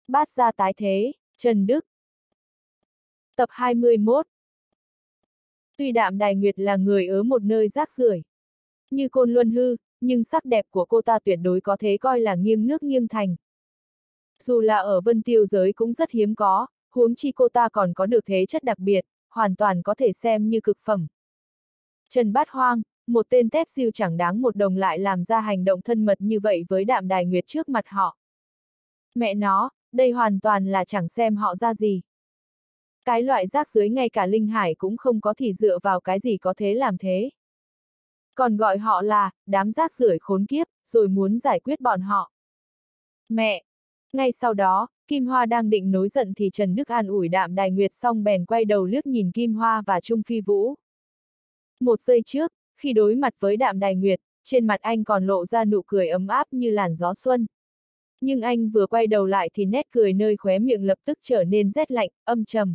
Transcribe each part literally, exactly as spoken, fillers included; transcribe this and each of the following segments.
Bát gia tái thế, Trần Đức. Tập hai mươi mốt. Tuy Đạm Đài Nguyệt là người ở một nơi rác rưởi như Côn Luân Hư, nhưng sắc đẹp của cô ta tuyệt đối có thể coi là nghiêng nước nghiêng thành. Dù là ở Vân Tiêu giới cũng rất hiếm có, huống chi cô ta còn có được thế chất đặc biệt, hoàn toàn có thể xem như cực phẩm. Trần Bát Hoang, một tên tép diêu chẳng đáng một đồng lại làm ra hành động thân mật như vậy với Đạm Đài Nguyệt trước mặt họ. Mẹ nó, đây hoàn toàn là chẳng xem họ ra gì. Cái loại rác dưới ngay cả Linh Hải cũng không có thì dựa vào cái gì có thế làm thế. Còn gọi họ là, đám rác rưởi khốn kiếp, rồi muốn giải quyết bọn họ. Mẹ! Ngay sau đó, Kim Hoa đang định nối giận thì Trần Đức an ủi Đạm Đài Nguyệt xong bèn quay đầu liếc nhìn Kim Hoa và Trung Phi Vũ. Một giây trước, khi đối mặt với Đạm Đài Nguyệt, trên mặt anh còn lộ ra nụ cười ấm áp như làn gió xuân. Nhưng anh vừa quay đầu lại thì nét cười nơi khóe miệng lập tức trở nên rét lạnh, âm trầm.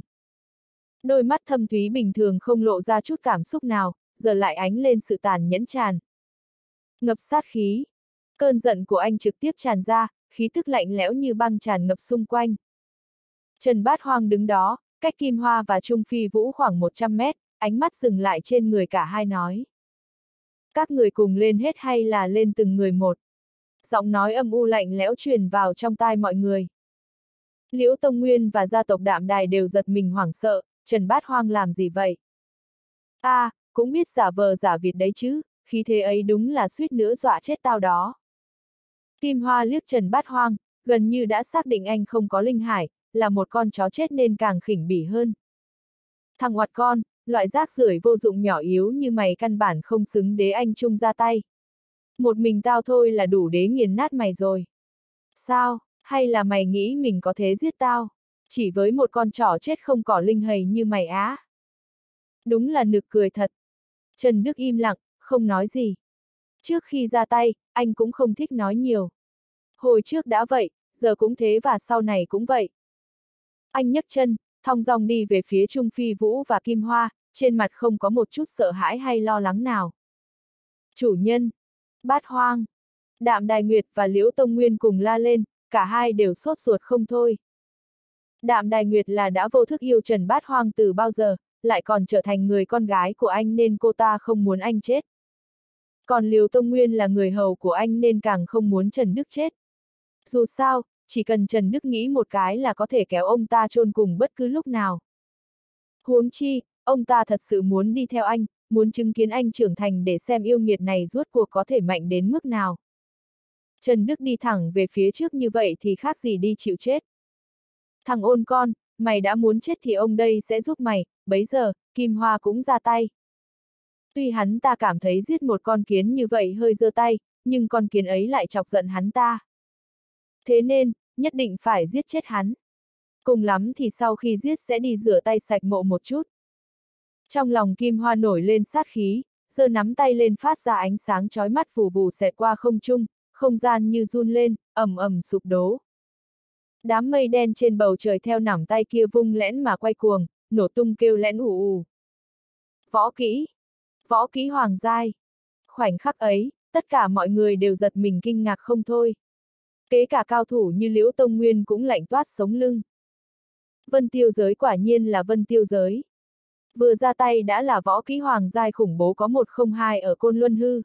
Đôi mắt thâm thúy bình thường không lộ ra chút cảm xúc nào, giờ lại ánh lên sự tàn nhẫn tràn ngập sát khí. Cơn giận của anh trực tiếp tràn ra, khí tức lạnh lẽo như băng tràn ngập xung quanh. Trần Bát Hoang đứng đó, cách Kim Hoa và Trung Phi Vũ khoảng một trăm mét, ánh mắt dừng lại trên người cả hai nói. Các người cùng lên hết hay là lên từng người một? Giọng nói âm u lạnh lẽo truyền vào trong tai mọi người. Liễu Tông Nguyên và gia tộc Đạm Đài đều giật mình hoảng sợ, Trần Bát Hoang làm gì vậy? A, à, cũng biết giả vờ giả vịt đấy chứ, khí thế ấy đúng là suýt nữa dọa chết tao đó. Kim Hoa liếc Trần Bát Hoang, gần như đã xác định anh không có linh hải, là một con chó chết nên càng khỉnh bỉ hơn. Thằng oặt con, loại rác rưởi vô dụng nhỏ yếu như mày căn bản không xứng đế anh Trung ra tay. Một mình tao thôi là đủ đế nghiền nát mày rồi. Sao, hay là mày nghĩ mình có thế giết tao? Chỉ với một con chó chết không cỏ linh hầy như mày á. Đúng là nực cười thật. Trần Đức im lặng, không nói gì. Trước khi ra tay, anh cũng không thích nói nhiều. Hồi trước đã vậy, giờ cũng thế và sau này cũng vậy. Anh nhấc chân, thong dong đi về phía Trung Phi Vũ và Kim Hoa, trên mặt không có một chút sợ hãi hay lo lắng nào. Chủ nhân! Bát Hoang! Đạm Đài Nguyệt và Liễu Tông Nguyên cùng la lên, cả hai đều sốt ruột không thôi. Đạm Đài Nguyệt là đã vô thức yêu Trần Bát Hoang từ bao giờ, lại còn trở thành người con gái của anh nên cô ta không muốn anh chết. Còn Liễu Tông Nguyên là người hầu của anh nên càng không muốn Trần Đức chết. Dù sao, chỉ cần Trần Đức nghĩ một cái là có thể kéo ông ta chôn cùng bất cứ lúc nào. Huống chi, ông ta thật sự muốn đi theo anh, muốn chứng kiến anh trưởng thành để xem yêu nghiệt này rốt cuộc có thể mạnh đến mức nào. Trần Đức đi thẳng về phía trước như vậy thì khác gì đi chịu chết. Thằng ôn con, mày đã muốn chết thì ông đây sẽ giúp mày, bấy giờ, Kim Hoa cũng ra tay. Tuy hắn ta cảm thấy giết một con kiến như vậy hơi giơ tay, nhưng con kiến ấy lại chọc giận hắn ta. Thế nên, nhất định phải giết chết hắn. Cùng lắm thì sau khi giết sẽ đi rửa tay sạch mộ một chút. Trong lòng Kim Hoa nổi lên sát khí, giơ nắm tay lên phát ra ánh sáng chói mắt vù vù xẹt qua không trung, không gian như run lên, ầm ầm sụp đổ. Đám mây đen trên bầu trời theo nắm tay kia vung lẽn mà quay cuồng, nổ tung kêu lẽn ù ù. Võ kỹ! Võ kỹ hoàng giai! Khoảnh khắc ấy, tất cả mọi người đều giật mình kinh ngạc không thôi. Kể cả cao thủ như Liễu Tông Nguyên cũng lạnh toát sống lưng. Vân Tiêu giới quả nhiên là Vân Tiêu giới. Vừa ra tay đã là võ kỹ hoàng giai khủng bố có một không hai ở Côn Luân Hư.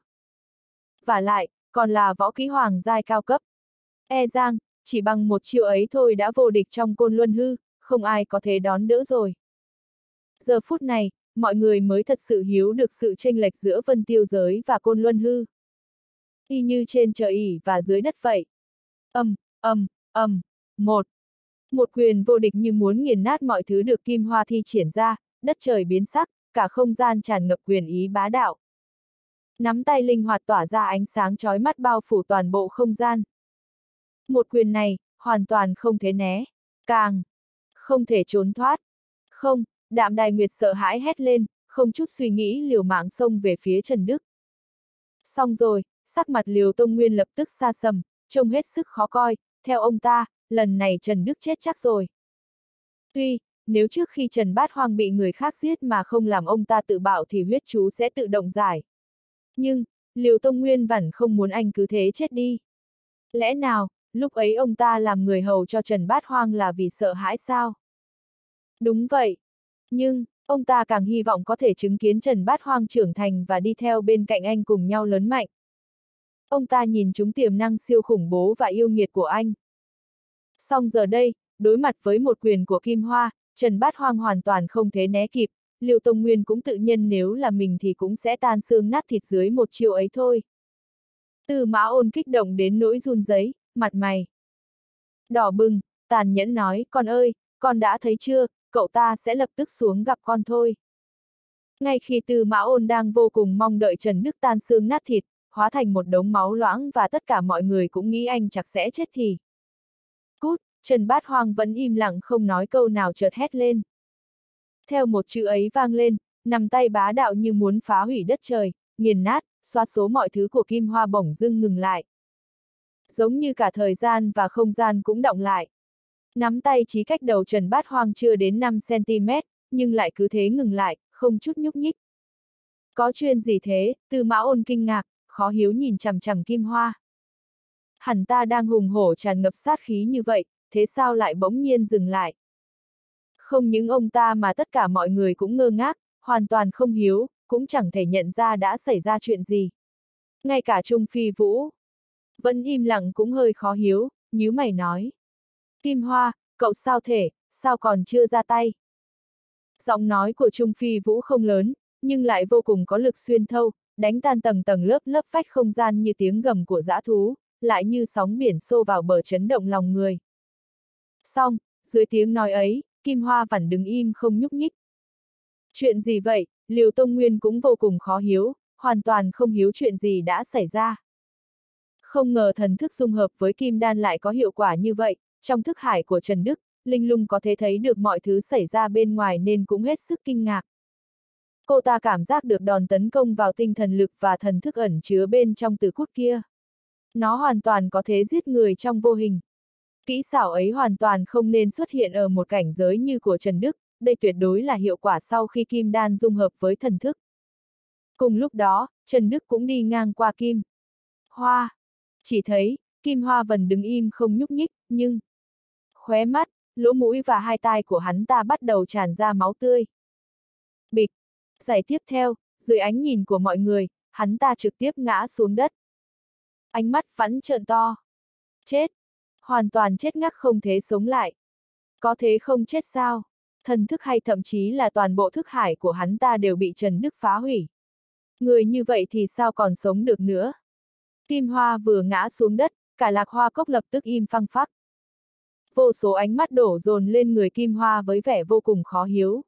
Và lại, còn là võ kỹ hoàng giai cao cấp. E rằng, chỉ bằng một chiêu ấy thôi đã vô địch trong Côn Luân Hư, không ai có thể đón đỡ rồi. Giờ phút này, mọi người mới thật sự hiểu được sự chênh lệch giữa Vân Tiêu giới và Côn Luân Hư. Y như trên trời ỉ và dưới đất vậy. Ầm, ầm, ầm, một. Một quyền vô địch như muốn nghiền nát mọi thứ được Kim Hoa thi triển ra, đất trời biến sắc, cả không gian tràn ngập quyền ý bá đạo. Nắm tay linh hoạt tỏa ra ánh sáng chói mắt bao phủ toàn bộ không gian. Một quyền này, hoàn toàn không thể né, càng không thể trốn thoát. Không, Đạm Đài Nguyệt sợ hãi hét lên, không chút suy nghĩ liều mạng xông về phía Trần Đức. Xong rồi, sắc mặt Liễu Tông Nguyên lập tức sa sầm, trông hết sức khó coi, theo ông ta, lần này Trần Đức chết chắc rồi. Tuy, nếu trước khi Trần Bát Hoang bị người khác giết mà không làm ông ta tự bạo thì huyết chú sẽ tự động giải. Nhưng, Liễu Tông Nguyên vẫn không muốn anh cứ thế chết đi. Lẽ nào, lúc ấy ông ta làm người hầu cho Trần Bát Hoang là vì sợ hãi sao? Đúng vậy. Nhưng, ông ta càng hy vọng có thể chứng kiến Trần Bát Hoang trưởng thành và đi theo bên cạnh anh cùng nhau lớn mạnh. Ông ta nhìn trúng tiềm năng siêu khủng bố và yêu nghiệt của anh. Song giờ đây, đối mặt với một quyền của Kim Hoa, Trần Bát Hoang hoàn toàn không thể né kịp, Liêu Tông Nguyên cũng tự nhiên nếu là mình thì cũng sẽ tan xương nát thịt dưới một chiêu ấy thôi. Tư Mã Ôn kích động đến nỗi run rẩy, mặt mày đỏ bừng, tàn nhẫn nói, con ơi, con đã thấy chưa, cậu ta sẽ lập tức xuống gặp con thôi. Ngay khi Tư Mã Ôn đang vô cùng mong đợi Trần Đức tan xương nát thịt, hóa thành một đống máu loãng và tất cả mọi người cũng nghĩ anh chắc sẽ chết thì. Cút, Trần Bát Hoang vẫn im lặng không nói câu nào chợt hét lên. Theo một chữ ấy vang lên, nắm tay bá đạo như muốn phá hủy đất trời, nghiền nát, xóa số mọi thứ của Kim Hoa bỗng dưng ngừng lại. Giống như cả thời gian và không gian cũng đọng lại. Nắm tay chỉ cách đầu Trần Bát Hoang chưa đến năm xăng ti mét, nhưng lại cứ thế ngừng lại, không chút nhúc nhích. Có chuyện gì thế? Tư Mã Ôn kinh ngạc, khó hiếu nhìn chằm chằm Kim Hoa. Hẳn ta đang hùng hổ tràn ngập sát khí như vậy, thế sao lại bỗng nhiên dừng lại? Không những ông ta mà tất cả mọi người cũng ngơ ngác, hoàn toàn không hiếu, cũng chẳng thể nhận ra đã xảy ra chuyện gì. Ngay cả Trung Phi Vũ vẫn im lặng cũng hơi khó hiếu, nhíu mày nói. Kim Hoa, cậu sao thể, sao còn chưa ra tay? Giọng nói của Trung Phi Vũ không lớn, nhưng lại vô cùng có lực xuyên thâu, đánh tan tầng tầng lớp lớp vách không gian như tiếng gầm của dã thú, lại như sóng biển xô vào bờ chấn động lòng người. Xong, dưới tiếng nói ấy, Kim Hoa vẫn đứng im không nhúc nhích. Chuyện gì vậy? Liêu Tông Nguyên cũng vô cùng khó hiếu, hoàn toàn không hiếu chuyện gì đã xảy ra. Không ngờ thần thức dung hợp với kim đan lại có hiệu quả như vậy, trong thức hải của Trần Đức, Linh Lung có thể thấy được mọi thứ xảy ra bên ngoài nên cũng hết sức kinh ngạc. Cô ta cảm giác được đòn tấn công vào tinh thần lực và thần thức ẩn chứa bên trong từ cút kia. Nó hoàn toàn có thể giết người trong vô hình. Kỹ xảo ấy hoàn toàn không nên xuất hiện ở một cảnh giới như của Trần Đức, đây tuyệt đối là hiệu quả sau khi kim đan dung hợp với thần thức. Cùng lúc đó, Trần Đức cũng đi ngang qua Kim Hoa. Chỉ thấy, Kim Hoa vẫn đứng im không nhúc nhích, nhưng khóe mắt, lỗ mũi và hai tai của hắn ta bắt đầu tràn ra máu tươi. Bịch. Giải tiếp theo, dưới ánh nhìn của mọi người, hắn ta trực tiếp ngã xuống đất. Ánh mắt vẫn trợn to. Chết. Hoàn toàn chết ngắc không thể sống lại. Có thế không chết sao? Thần thức hay thậm chí là toàn bộ thức hải của hắn ta đều bị Trần Đức phá hủy. Người như vậy thì sao còn sống được nữa? Kim Hoa vừa ngã xuống đất, cả Lạc Hoa Cốc lập tức im phăng phắc. Vô số ánh mắt đổ dồn lên người Kim Hoa với vẻ vô cùng khó hiếu.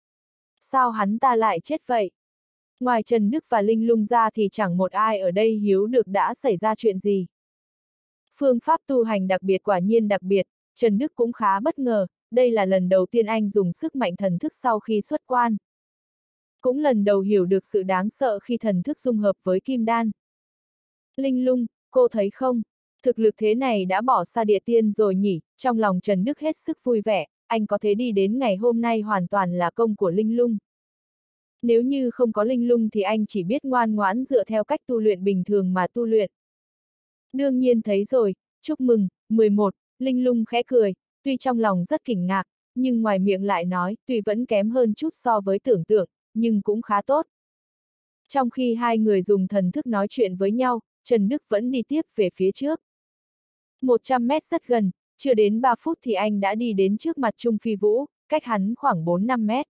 Sao hắn ta lại chết vậy? Ngoài Trần Đức và Linh Lung ra thì chẳng một ai ở đây hiếu được đã xảy ra chuyện gì. Phương pháp tu hành đặc biệt quả nhiên đặc biệt, Trần Đức cũng khá bất ngờ, đây là lần đầu tiên anh dùng sức mạnh thần thức sau khi xuất quan. Cũng lần đầu hiểu được sự đáng sợ khi thần thức dung hợp với kim đan. Linh Lung, cô thấy không? Thực lực thế này đã bỏ xa địa tiên rồi nhỉ, trong lòng Trần Đức hết sức vui vẻ, anh có thể đi đến ngày hôm nay hoàn toàn là công của Linh Lung. Nếu như không có Linh Lung thì anh chỉ biết ngoan ngoãn dựa theo cách tu luyện bình thường mà tu luyện. Đương nhiên thấy rồi, chúc mừng, mười một, Linh Lung khẽ cười, tuy trong lòng rất kinh ngạc, nhưng ngoài miệng lại nói, tuy vẫn kém hơn chút so với tưởng tượng, nhưng cũng khá tốt. Trong khi hai người dùng thần thức nói chuyện với nhau, Trần Đức vẫn đi tiếp về phía trước. một trăm mét rất gần, chưa đến ba phút thì anh đã đi đến trước mặt Trung Phi Vũ, cách hắn khoảng bốn năm mét.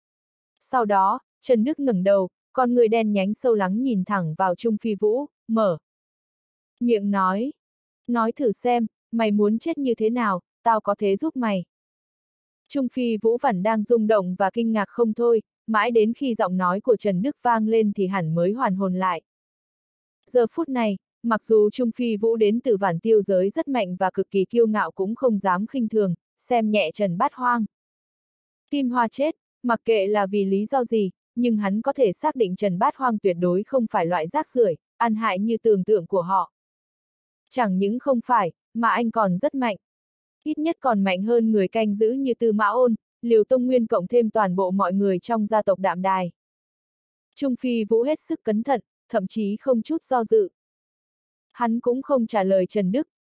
Sau đó, Trần Đức ngẩng đầu, con người đen nhánh sâu lắng nhìn thẳng vào Trung Phi Vũ, mở miệng nói. Nói thử xem, mày muốn chết như thế nào, tao có thể giúp mày. Trung Phi Vũ vẫn đang rung động và kinh ngạc không thôi, mãi đến khi giọng nói của Trần Đức vang lên thì hẳn mới hoàn hồn lại. Giờ phút này, mặc dù Trung Phi Vũ đến từ Vạn Tiêu giới rất mạnh và cực kỳ kiêu ngạo cũng không dám khinh thường, xem nhẹ Trần Bát Hoang. Kim Hoa chết, mặc kệ là vì lý do gì, nhưng hắn có thể xác định Trần Bát Hoang tuyệt đối không phải loại rác rưởi, ăn hại như tưởng tượng của họ. Chẳng những không phải, mà anh còn rất mạnh. Ít nhất còn mạnh hơn người canh giữ như Tư Mã Ôn, Liêu Tông Nguyên cộng thêm toàn bộ mọi người trong gia tộc Đạm Đài. Trung Phi Vũ hết sức cẩn thận, thậm chí không chút do dự. Hắn cũng không trả lời Trần Đức,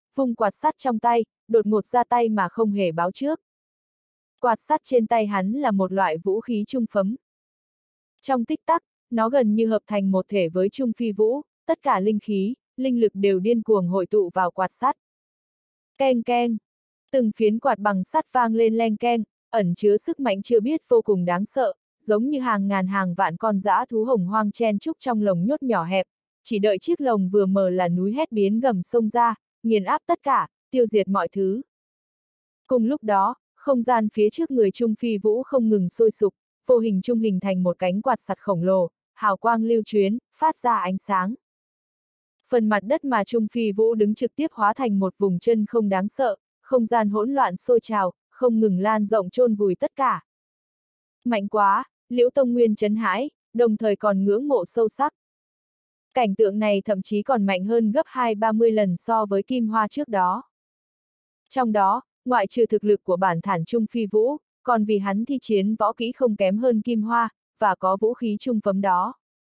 vung quạt sắt trong tay, đột ngột ra tay mà không hề báo trước. Quạt sắt trên tay hắn là một loại vũ khí trung phẩm. Trong tích tắc, nó gần như hợp thành một thể với Trung Phi Vũ, tất cả linh khí, linh lực đều điên cuồng hội tụ vào quạt sắt. Keng keng, từng phiến quạt bằng sắt vang lên leng keng, ẩn chứa sức mạnh chưa biết vô cùng đáng sợ, giống như hàng ngàn hàng vạn con dã thú hồng hoang chen chúc trong lồng nhốt nhỏ hẹp, chỉ đợi chiếc lồng vừa mở là núi hét biến gầm sông ra, nghiền áp tất cả, tiêu diệt mọi thứ. Cùng lúc đó, không gian phía trước người Trung Phi Vũ không ngừng sôi sục, vô hình trung hình thành một cánh quạt sắt khổng lồ, hào quang lưu chuyến, phát ra ánh sáng. Phần mặt đất mà Trung Phi Vũ đứng trực tiếp hóa thành một vùng chân không đáng sợ, không gian hỗn loạn sôi trào, không ngừng lan rộng chôn vùi tất cả. Mạnh quá, Liễu Tông Nguyên chấn hãi, đồng thời còn ngưỡng mộ sâu sắc. Cảnh tượng này thậm chí còn mạnh hơn gấp hai ba mươi lần so với Kim Hoa trước đó. Trong đó, ngoại trừ thực lực của bản thản Trung Phi Vũ, còn vì hắn thi chiến võ kỹ không kém hơn Kim Hoa, và có vũ khí trung phẩm đó.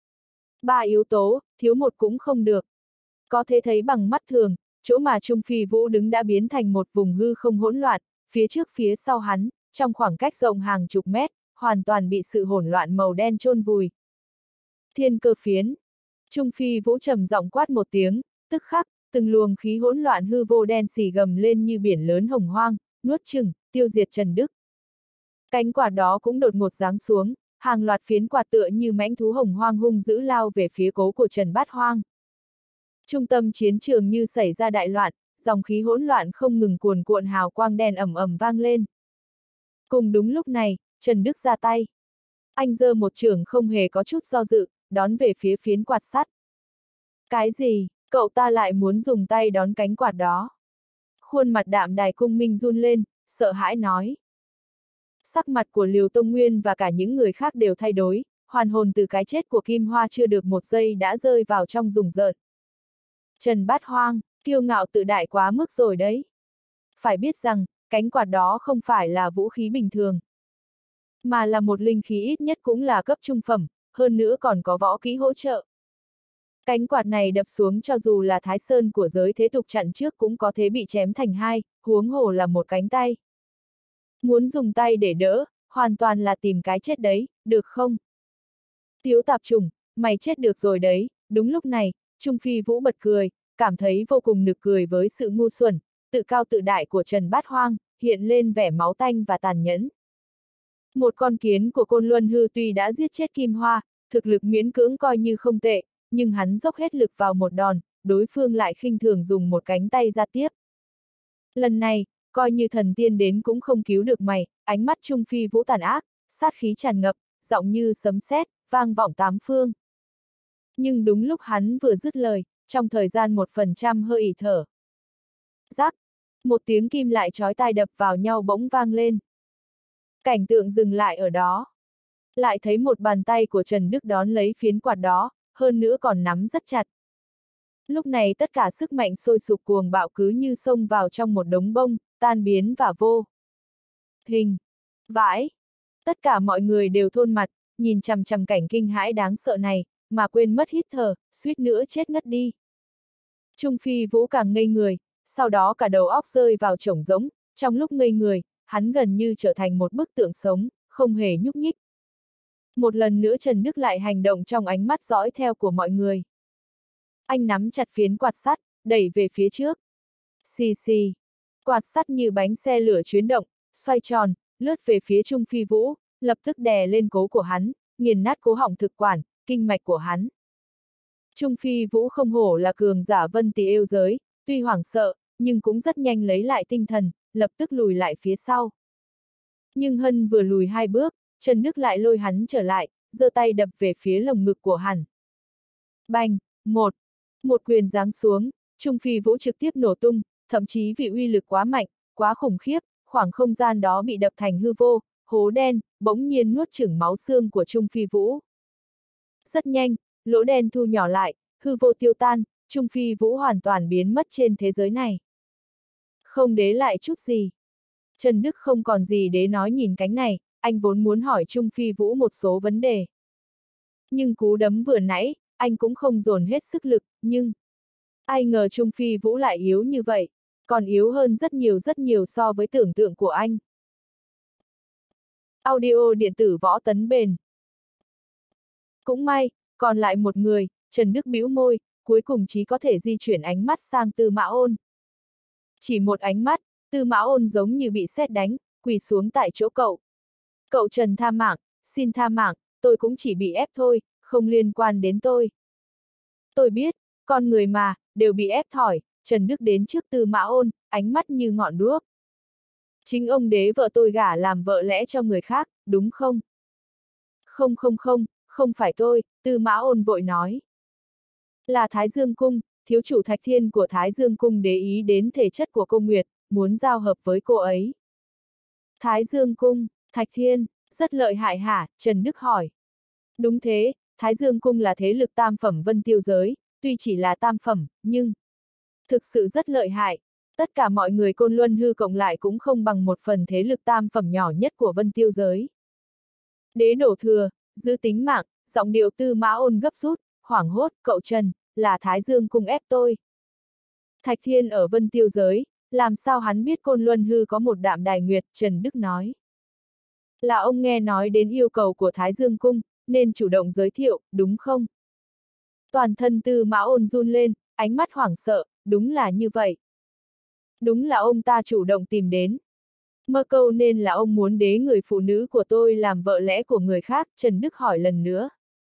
Ba yếu tố, thiếu một cũng không được. Có thể thấy bằng mắt thường, chỗ mà Trung Phi Vũ đứng đã biến thành một vùng hư không hỗn loạn, phía trước phía sau hắn, trong khoảng cách rộng hàng chục mét, hoàn toàn bị sự hỗn loạn màu đen chôn vùi. Thiên cơ phiến. Trung Phi Vũ trầm giọng quát một tiếng, tức khắc, từng luồng khí hỗn loạn hư vô đen xì gầm lên như biển lớn hồng hoang, nuốt chửng, tiêu diệt Trần Đức. Cánh quạt đó cũng đột ngột giáng xuống, hàng loạt phiến quạt tựa như mãnh thú hồng hoang hung dữ lao về phía cố của Trần Bát Hoang. Trung tâm chiến trường như xảy ra đại loạn, dòng khí hỗn loạn không ngừng cuồn cuộn hào quang đen ầm ầm vang lên. Cùng đúng lúc này, Trần Đức ra tay. Anh giơ một chưởng không hề có chút do dự, đón về phía phiến quạt sắt. Cái gì, cậu ta lại muốn dùng tay đón cánh quạt đó? Khuôn mặt Đạm Đài Cung Minh run lên, sợ hãi nói. Sắc mặt của Liễu Tông Nguyên và cả những người khác đều thay đổi, hoàn hồn từ cái chết của Kim Hoa chưa được một giây đã rơi vào trong rùng rợn. Trần Bát Hoang, kiêu ngạo tự đại quá mức rồi đấy. Phải biết rằng, cánh quạt đó không phải là vũ khí bình thường, mà là một linh khí ít nhất cũng là cấp trung phẩm, hơn nữa còn có võ kỹ hỗ trợ. Cánh quạt này đập xuống cho dù là Thái Sơn của giới thế tục chặn trước cũng có thể bị chém thành hai, huống hồ là một cánh tay. Muốn dùng tay để đỡ, hoàn toàn là tìm cái chết đấy, được không? Tiếu tạp chủng, mày chết được rồi đấy. Đúng lúc này, Trung Phi Vũ bật cười, cảm thấy vô cùng nực cười với sự ngu xuẩn, tự cao tự đại của Trần Bát Hoang, hiện lên vẻ máu tanh và tàn nhẫn. Một con kiến của Côn Luân Hư tuy đã giết chết Kim Hoa, thực lực miễn cưỡng coi như không tệ, nhưng hắn dốc hết lực vào một đòn, đối phương lại khinh thường dùng một cánh tay ra tiếp. Lần này, coi như thần tiên đến cũng không cứu được mày, ánh mắt Trung Phi Vũ tàn ác, sát khí tràn ngập, giọng như sấm sét, vang vọng tám phương. Nhưng đúng lúc hắn vừa dứt lời, trong thời gian một phần trăm hơi ỉ thở. Rắc, một tiếng kim lại chói tai đập vào nhau bỗng vang lên. Cảnh tượng dừng lại ở đó. Lại thấy một bàn tay của Trần Đức đón lấy phiến quạt đó, hơn nữa còn nắm rất chặt. Lúc này tất cả sức mạnh sôi sục cuồng bạo cứ như xông vào trong một đống bông, tan biến và vô hình. Vãi! Tất cả mọi người đều thôn mặt, nhìn chằm chằm cảnh kinh hãi đáng sợ này, mà quên mất hít thở, suýt nữa chết ngất đi. Trung Phi Vũ càng ngây người, sau đó cả đầu óc rơi vào trống rỗng, trong lúc ngây người, hắn gần như trở thành một bức tượng sống, không hề nhúc nhích. Một lần nữa Trần Đức lại hành động trong ánh mắt dõi theo của mọi người. Anh nắm chặt phiến quạt sắt, đẩy về phía trước. Xì xì. Quạt sắt như bánh xe lửa chuyển động, xoay tròn, lướt về phía Trung Phi Vũ, lập tức đè lên cố của hắn, nghiền nát cố họng thực quản, kinh mạch của hắn. Trung Phi Vũ không hổ là cường giả Vân Tì yêu giới, tuy hoảng sợ, nhưng cũng rất nhanh lấy lại tinh thần, lập tức lùi lại phía sau. Nhưng Hân vừa lùi hai bước, Trần Đức lại lôi hắn trở lại, giơ tay đập về phía lồng ngực của hắn. Bành, một, một quyền giáng xuống, Trung Phi Vũ trực tiếp nổ tung, thậm chí vì uy lực quá mạnh, quá khủng khiếp, khoảng không gian đó bị đập thành hư vô, hố đen, bỗng nhiên nuốt chửng máu xương của Trung Phi Vũ. Rất nhanh, lỗ đen thu nhỏ lại, hư vô tiêu tan, Trung Phi Vũ hoàn toàn biến mất trên thế giới này. Không đế lại chút gì. Trần Đức không còn gì để nói nhìn cánh này, anh vốn muốn hỏi Trung Phi Vũ một số vấn đề. Nhưng cú đấm vừa nãy, anh cũng không dồn hết sức lực, nhưng ai ngờ Trung Phi Vũ lại yếu như vậy, Còn yếu hơn rất nhiều rất nhiều so với tưởng tượng của anh. Audio điện tử Võ Tấn Bền. Cũng may, còn lại một người, Trần Đức bĩu môi, cuối cùng chỉ có thể di chuyển ánh mắt sang Tư Mã Ôn. Chỉ một ánh mắt, Tư Mã Ôn giống như bị sét đánh, quỳ xuống tại chỗ cậu. Cậu Trần tha mạng, xin tha mạng, tôi cũng chỉ bị ép thôi, không liên quan đến tôi. Tôi biết, con người mà, đều bị ép thỏi, Trần Đức đến trước Tư Mã Ôn, ánh mắt như ngọn đuốc. Chính ông đế vợ tôi gả làm vợ lẽ cho người khác, đúng không? Không không không, không phải tôi, Tư Mã Ôn vội nói. Là Thái Dương Cung, thiếu chủ Thạch Thiên của Thái Dương Cung để ý đến thể chất của cô Nguyệt, muốn giao hợp với cô ấy. Thái Dương Cung, Thạch Thiên, rất lợi hại hả? Trần Đức hỏi. Đúng thế, Thái Dương Cung là thế lực tam phẩm Vân Tiêu giới, tuy chỉ là tam phẩm, nhưng thực sự rất lợi hại. Tất cả mọi người Côn Luân Hư cộng lại cũng không bằng một phần thế lực tam phẩm nhỏ nhất của Vân Tiêu giới. Đế đổ thừa, giữ tính mạng, giọng điệu Tư Mã Ôn gấp rút, hoảng hốt, cậu Trần, là Thái Dương Cung ép tôi. Thạch Thiên ở Vân Tiêu giới, làm sao hắn biết Côn Luân Hư có một Đạm Đài Nguyệt, Trần Đức nói. Là ông nghe nói đến yêu cầu của Thái Dương Cung, nên chủ động giới thiệu, đúng không? Toàn thân Tư Mã Ôn run lên, ánh mắt hoảng sợ, đúng là như vậy. Đúng là ông ta chủ động tìm đến. Mơ câu nên là ông muốn đế người phụ nữ của tôi làm vợ lẽ của người khác, Trần Đức hỏi lần nữa.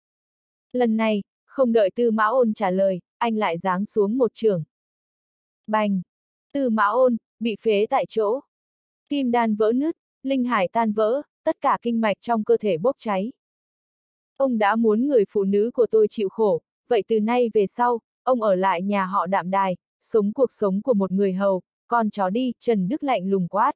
Lần này, không đợi Tư Mã Ôn trả lời, anh lại giáng xuống một chưởng. Bành! Tư Mã Ôn, bị phế tại chỗ. Kim đan vỡ nứt, linh hải tan vỡ, tất cả kinh mạch trong cơ thể bốc cháy. Ông đã muốn người phụ nữ của tôi chịu khổ, vậy từ nay về sau, ông ở lại nhà họ Đạm Đài, sống cuộc sống của một người hầu, con chó đi, Trần Đức lạnh lùng quát.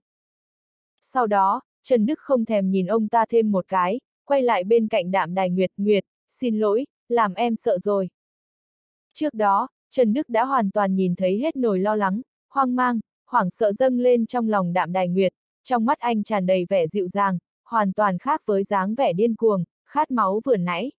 Sau đó, Trần Đức không thèm nhìn ông ta thêm một cái, quay lại bên cạnh Đạm Đài Nguyệt, Nguyệt, xin lỗi, làm em sợ rồi. Trước đó, Trần Đức đã hoàn toàn nhìn thấy hết nỗi lo lắng, hoang mang, hoảng sợ dâng lên trong lòng Đạm Đài Nguyệt, trong mắt anh tràn đầy vẻ dịu dàng, hoàn toàn khác với dáng vẻ điên cuồng, khát máu vừa nãy.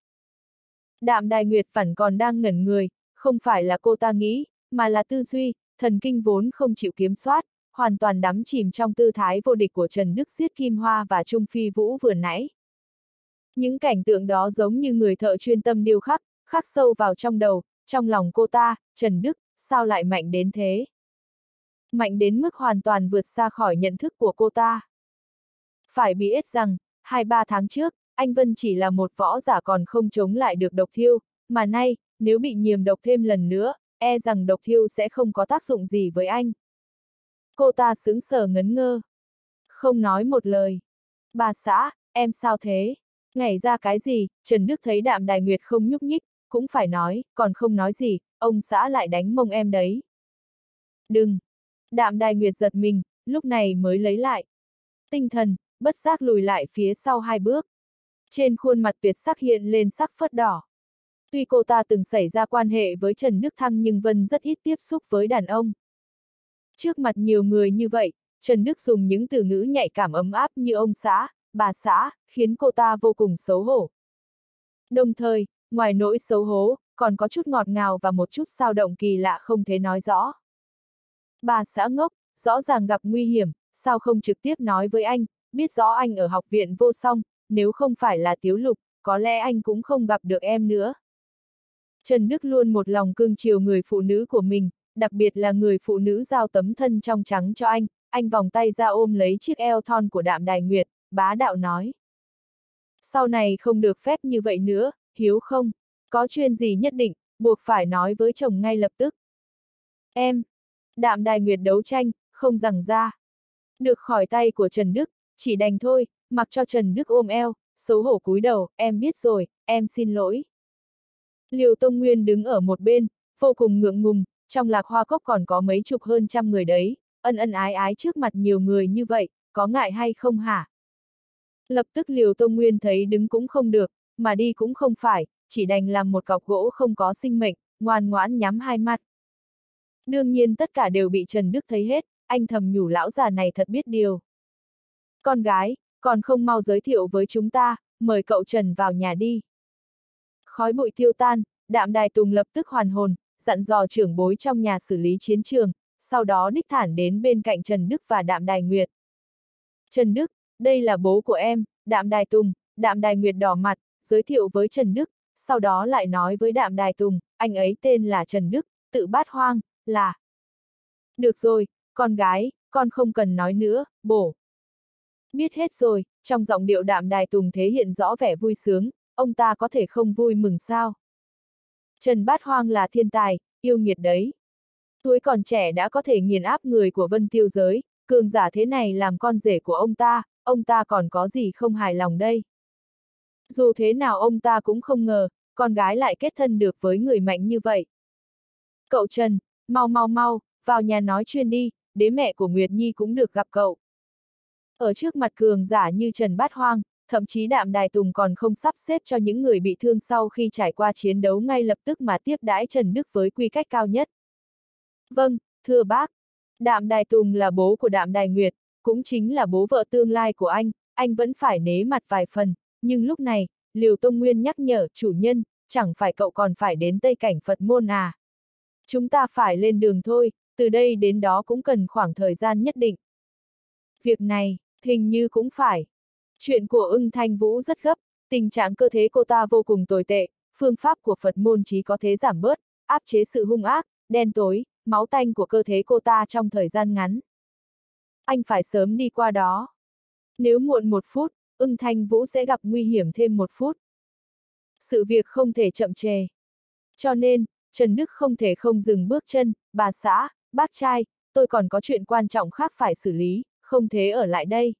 Đạm Đài Nguyệt vẫn còn đang ngẩn người, không phải là cô ta nghĩ, mà là tư duy, thần kinh vốn không chịu kiểm soát, hoàn toàn đắm chìm trong tư thái vô địch của Trần Đức giết Kim Hoa và Trung Phi Vũ vừa nãy. Những cảnh tượng đó giống như người thợ chuyên tâm điêu khắc, khắc sâu vào trong đầu, trong lòng cô ta, Trần Đức, sao lại mạnh đến thế? Mạnh đến mức hoàn toàn vượt xa khỏi nhận thức của cô ta. Phải biết rằng, hai ba tháng trước, anh Vân chỉ là một võ giả còn không chống lại được độc thiêu, mà nay, nếu bị nhiễm độc thêm lần nữa, e rằng độc thiêu sẽ không có tác dụng gì với anh. Cô ta sững sờ ngấn ngơ. Không nói một lời. Bà xã, em sao thế? Nhảy ra cái gì? Trần Đức thấy Đạm Đài Nguyệt không nhúc nhích, cũng phải nói, còn không nói gì, ông xã lại đánh mông em đấy. Đừng! Đạm Đài Nguyệt giật mình, lúc này mới lấy lại tinh thần, bất giác lùi lại phía sau hai bước. Trên khuôn mặt tuyệt sắc hiện lên sắc phớt đỏ. Tuy cô ta từng xảy ra quan hệ với Trần Đức Thăng nhưng Vân rất ít tiếp xúc với đàn ông. Trước mặt nhiều người như vậy, Trần Đức dùng những từ ngữ nhạy cảm ấm áp như ông xã, bà xã, khiến cô ta vô cùng xấu hổ. Đồng thời, ngoài nỗi xấu hổ, còn có chút ngọt ngào và một chút dao động kỳ lạ không thể nói rõ. Bà xã ngốc, rõ ràng gặp nguy hiểm, sao không trực tiếp nói với anh, biết rõ anh ở học viện vô song, nếu không phải là Tiếu Lục, có lẽ anh cũng không gặp được em nữa. Trần Đức luôn một lòng cưng chiều người phụ nữ của mình, đặc biệt là người phụ nữ giao tấm thân trong trắng cho anh, anh vòng tay ra ôm lấy chiếc eo thon của Đạm Đài Nguyệt, bá đạo nói. Sau này không được phép như vậy nữa, hiếu không? Có chuyện gì nhất định, buộc phải nói với chồng ngay lập tức. Em! Đạm Đài Nguyệt đấu tranh, không giằng ra. Được khỏi tay của Trần Đức, chỉ đành thôi, mặc cho Trần Đức ôm eo, xấu hổ cúi đầu, em biết rồi, em xin lỗi. Liều Tông Nguyên đứng ở một bên, vô cùng ngượng ngùng, trong Lạc Hoa Cốc còn có mấy chục hơn trăm người đấy, ân ân ái ái trước mặt nhiều người như vậy, có ngại hay không hả? Lập tức Liều Tông Nguyên thấy đứng cũng không được, mà đi cũng không phải, chỉ đành làm một cọc gỗ không có sinh mệnh, ngoan ngoãn nhắm hai mắt. Đương nhiên tất cả đều bị Trần Đức thấy hết, anh thầm nhủ lão già này thật biết điều. Con gái, còn không mau giới thiệu với chúng ta, mời cậu Trần vào nhà đi. Khói bụi tiêu tan, Đạm Đài Tùng lập tức hoàn hồn, dặn dò trưởng bối trong nhà xử lý chiến trường, sau đó đích thản đến bên cạnh Trần Đức và Đạm Đài Nguyệt. Trần Đức, đây là bố của em, Đạm Đài Tùng. Đạm Đài Nguyệt đỏ mặt, giới thiệu với Trần Đức, sau đó lại nói với Đạm Đài Tùng, anh ấy tên là Trần Đức, tự Bát Hoang, là... Được rồi, con gái, con không cần nói nữa, bổ. Biết hết rồi, trong giọng điệu Đạm Đài Tùng thể hiện rõ vẻ vui sướng, ông ta có thể không vui mừng sao. Trần Bát Hoang là thiên tài, yêu nghiệt đấy. Tuổi còn trẻ đã có thể nghiền áp người của Vân Tiêu giới, cường giả thế này làm con rể của ông ta, ông ta còn có gì không hài lòng đây. Dù thế nào ông ta cũng không ngờ, con gái lại kết thân được với người mạnh như vậy. Cậu Trần, mau mau mau, vào nhà nói chuyện đi, đế mẹ của Nguyệt Nhi cũng được gặp cậu. Ở trước mặt cường giả như Trần Bát Hoang, thậm chí Đạm Đài Tùng còn không sắp xếp cho những người bị thương sau khi trải qua chiến đấu ngay lập tức mà tiếp đãi Trần Đức với quy cách cao nhất. Vâng, thưa bác. Đạm Đài Tùng là bố của Đạm Đài Nguyệt, cũng chính là bố vợ tương lai của anh, anh vẫn phải nể mặt vài phần, nhưng lúc này, Liều Tông Nguyên nhắc nhở chủ nhân, chẳng phải cậu còn phải đến Tây Cảnh Phật môn à. Chúng ta phải lên đường thôi, từ đây đến đó cũng cần khoảng thời gian nhất định. Việc này, hình như cũng phải. Chuyện của Ưng Thanh Vũ rất gấp, tình trạng cơ thể cô ta vô cùng tồi tệ, phương pháp của Phật môn chỉ có thể giảm bớt, áp chế sự hung ác, đen tối, máu tanh của cơ thể cô ta trong thời gian ngắn. Anh phải sớm đi qua đó. Nếu muộn một phút, Ưng Thanh Vũ sẽ gặp nguy hiểm thêm một phút. Sự việc không thể chậm trễ. Cho nên, Trần Đức không thể không dừng bước chân, bà xã, bác trai, tôi còn có chuyện quan trọng khác phải xử lý, không thể ở lại đây.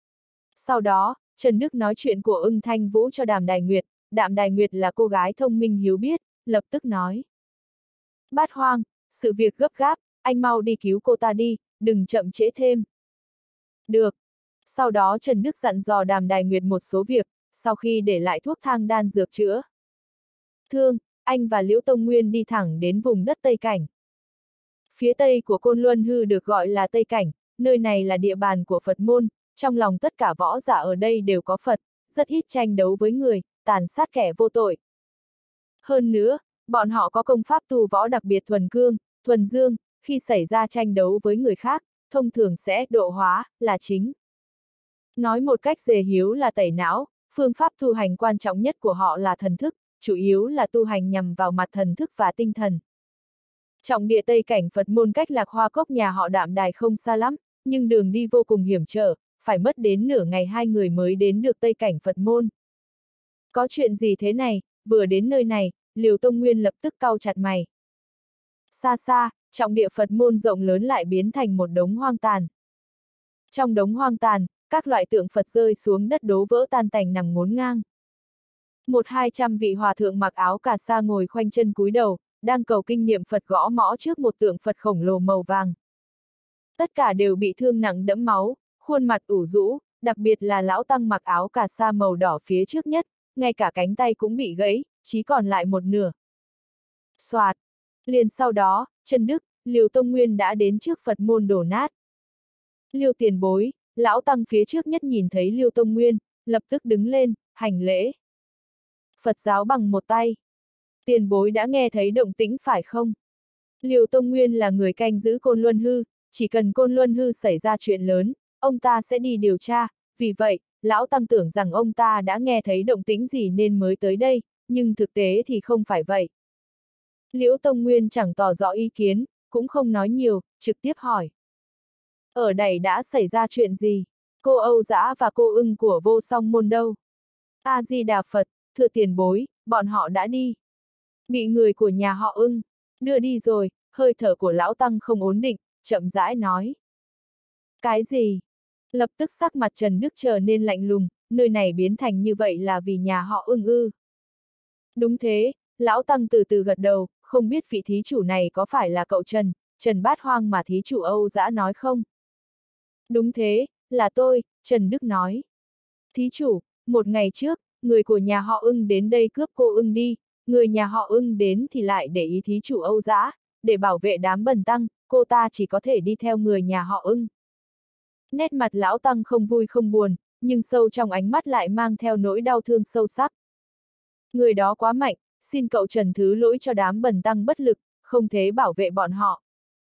Sau đó, Trần Đức nói chuyện của Ưng Thanh Vũ cho Đạm Đài Nguyệt, Đạm Đài Nguyệt là cô gái thông minh hiếu biết, lập tức nói. Bát Hoang, sự việc gấp gáp, anh mau đi cứu cô ta đi, đừng chậm trễ thêm. Được. Sau đó Trần Đức dặn dò Đạm Đài Nguyệt một số việc, sau khi để lại thuốc thang đan dược chữa thương, anh và Liễu Tông Nguyên đi thẳng đến vùng đất Tây Cảnh. Phía tây của Côn Luân Hư được gọi là Tây Cảnh, nơi này là địa bàn của Phật môn, trong lòng tất cả võ giả ở đây đều có Phật, rất ít tranh đấu với người, tàn sát kẻ vô tội. Hơn nữa, bọn họ có công pháp tu võ đặc biệt thuần cương, thuần dương, khi xảy ra tranh đấu với người khác, thông thường sẽ độ hóa, là chính. Nói một cách dề hiếu là tẩy não, phương pháp tu hành quan trọng nhất của họ là thần thức, chủ yếu là tu hành nhằm vào mặt thần thức và tinh thần. Trọng địa Tây Cảnh Phật môn cách Lạc Hoa Cốc nhà họ Đạm Đài không xa lắm, nhưng đường đi vô cùng hiểm trở, phải mất đến nửa ngày hai người mới đến được Tây Cảnh Phật môn. Có chuyện gì thế này, vừa đến nơi này, Liều Tông Nguyên lập tức cau chặt mày. Xa xa, trọng địa Phật môn rộng lớn lại biến thành một đống hoang tàn. Trong đống hoang tàn, các loại tượng Phật rơi xuống đất đố vỡ tan tành nằm ngổn ngang. Một hai trăm vị hòa thượng mặc áo cà sa ngồi khoanh chân cúi đầu, đang cầu kinh niệm Phật gõ mõ trước một tượng Phật khổng lồ màu vàng. Tất cả đều bị thương nặng đẫm máu, khuôn mặt ủ rũ, đặc biệt là lão tăng mặc áo cà sa màu đỏ phía trước nhất, ngay cả cánh tay cũng bị gãy, chỉ còn lại một nửa. Soạt. Liền sau đó, Trần Đức, Liều Tông Nguyên đã đến trước Phật môn đổ nát. Liêu tiền bối, lão tăng phía trước nhất nhìn thấy Liêu Tông Nguyên, lập tức đứng lên, hành lễ. Phật giáo bằng một tay. Tiền bối đã nghe thấy động tĩnh phải không? Liêu Tông Nguyên là người canh giữ Côn Luân Hư, chỉ cần Côn Luân Hư xảy ra chuyện lớn, ông ta sẽ đi điều tra, vì vậy, lão tăng tưởng rằng ông ta đã nghe thấy động tĩnh gì nên mới tới đây, nhưng thực tế thì không phải vậy. Liễu Tông Nguyên chẳng tỏ rõ ý kiến, cũng không nói nhiều, trực tiếp hỏi. Ở đây đã xảy ra chuyện gì? Cô Âu Dã và cô Ưng của Vô Song Môn đâu? A-di-đà Phật, thưa tiền bối, bọn họ đã đi. Bị người của nhà họ Ưng đưa đi rồi, hơi thở của lão tăng không ổn định, chậm rãi nói. Cái gì? Lập tức sắc mặt Trần Đức trở nên lạnh lùng, nơi này biến thành như vậy là vì nhà họ Ưng ư? Đúng thế, lão tăng từ từ gật đầu, không biết vị thí chủ này có phải là cậu Trần, Trần Bát Hoang mà thí chủ Âu Dã nói không? Đúng thế, là tôi, Trần Đức nói. Thí chủ, một ngày trước, người của nhà họ Ưng đến đây cướp cô Ưng đi, người nhà họ Ưng đến thì lại để ý thí chủ Âu Dã, để bảo vệ đám bần tăng, cô ta chỉ có thể đi theo người nhà họ Ưng. Nét mặt lão tăng không vui không buồn, nhưng sâu trong ánh mắt lại mang theo nỗi đau thương sâu sắc. Người đó quá mạnh, xin cậu Trần thứ lỗi cho đám bần tăng bất lực, không thể bảo vệ bọn họ.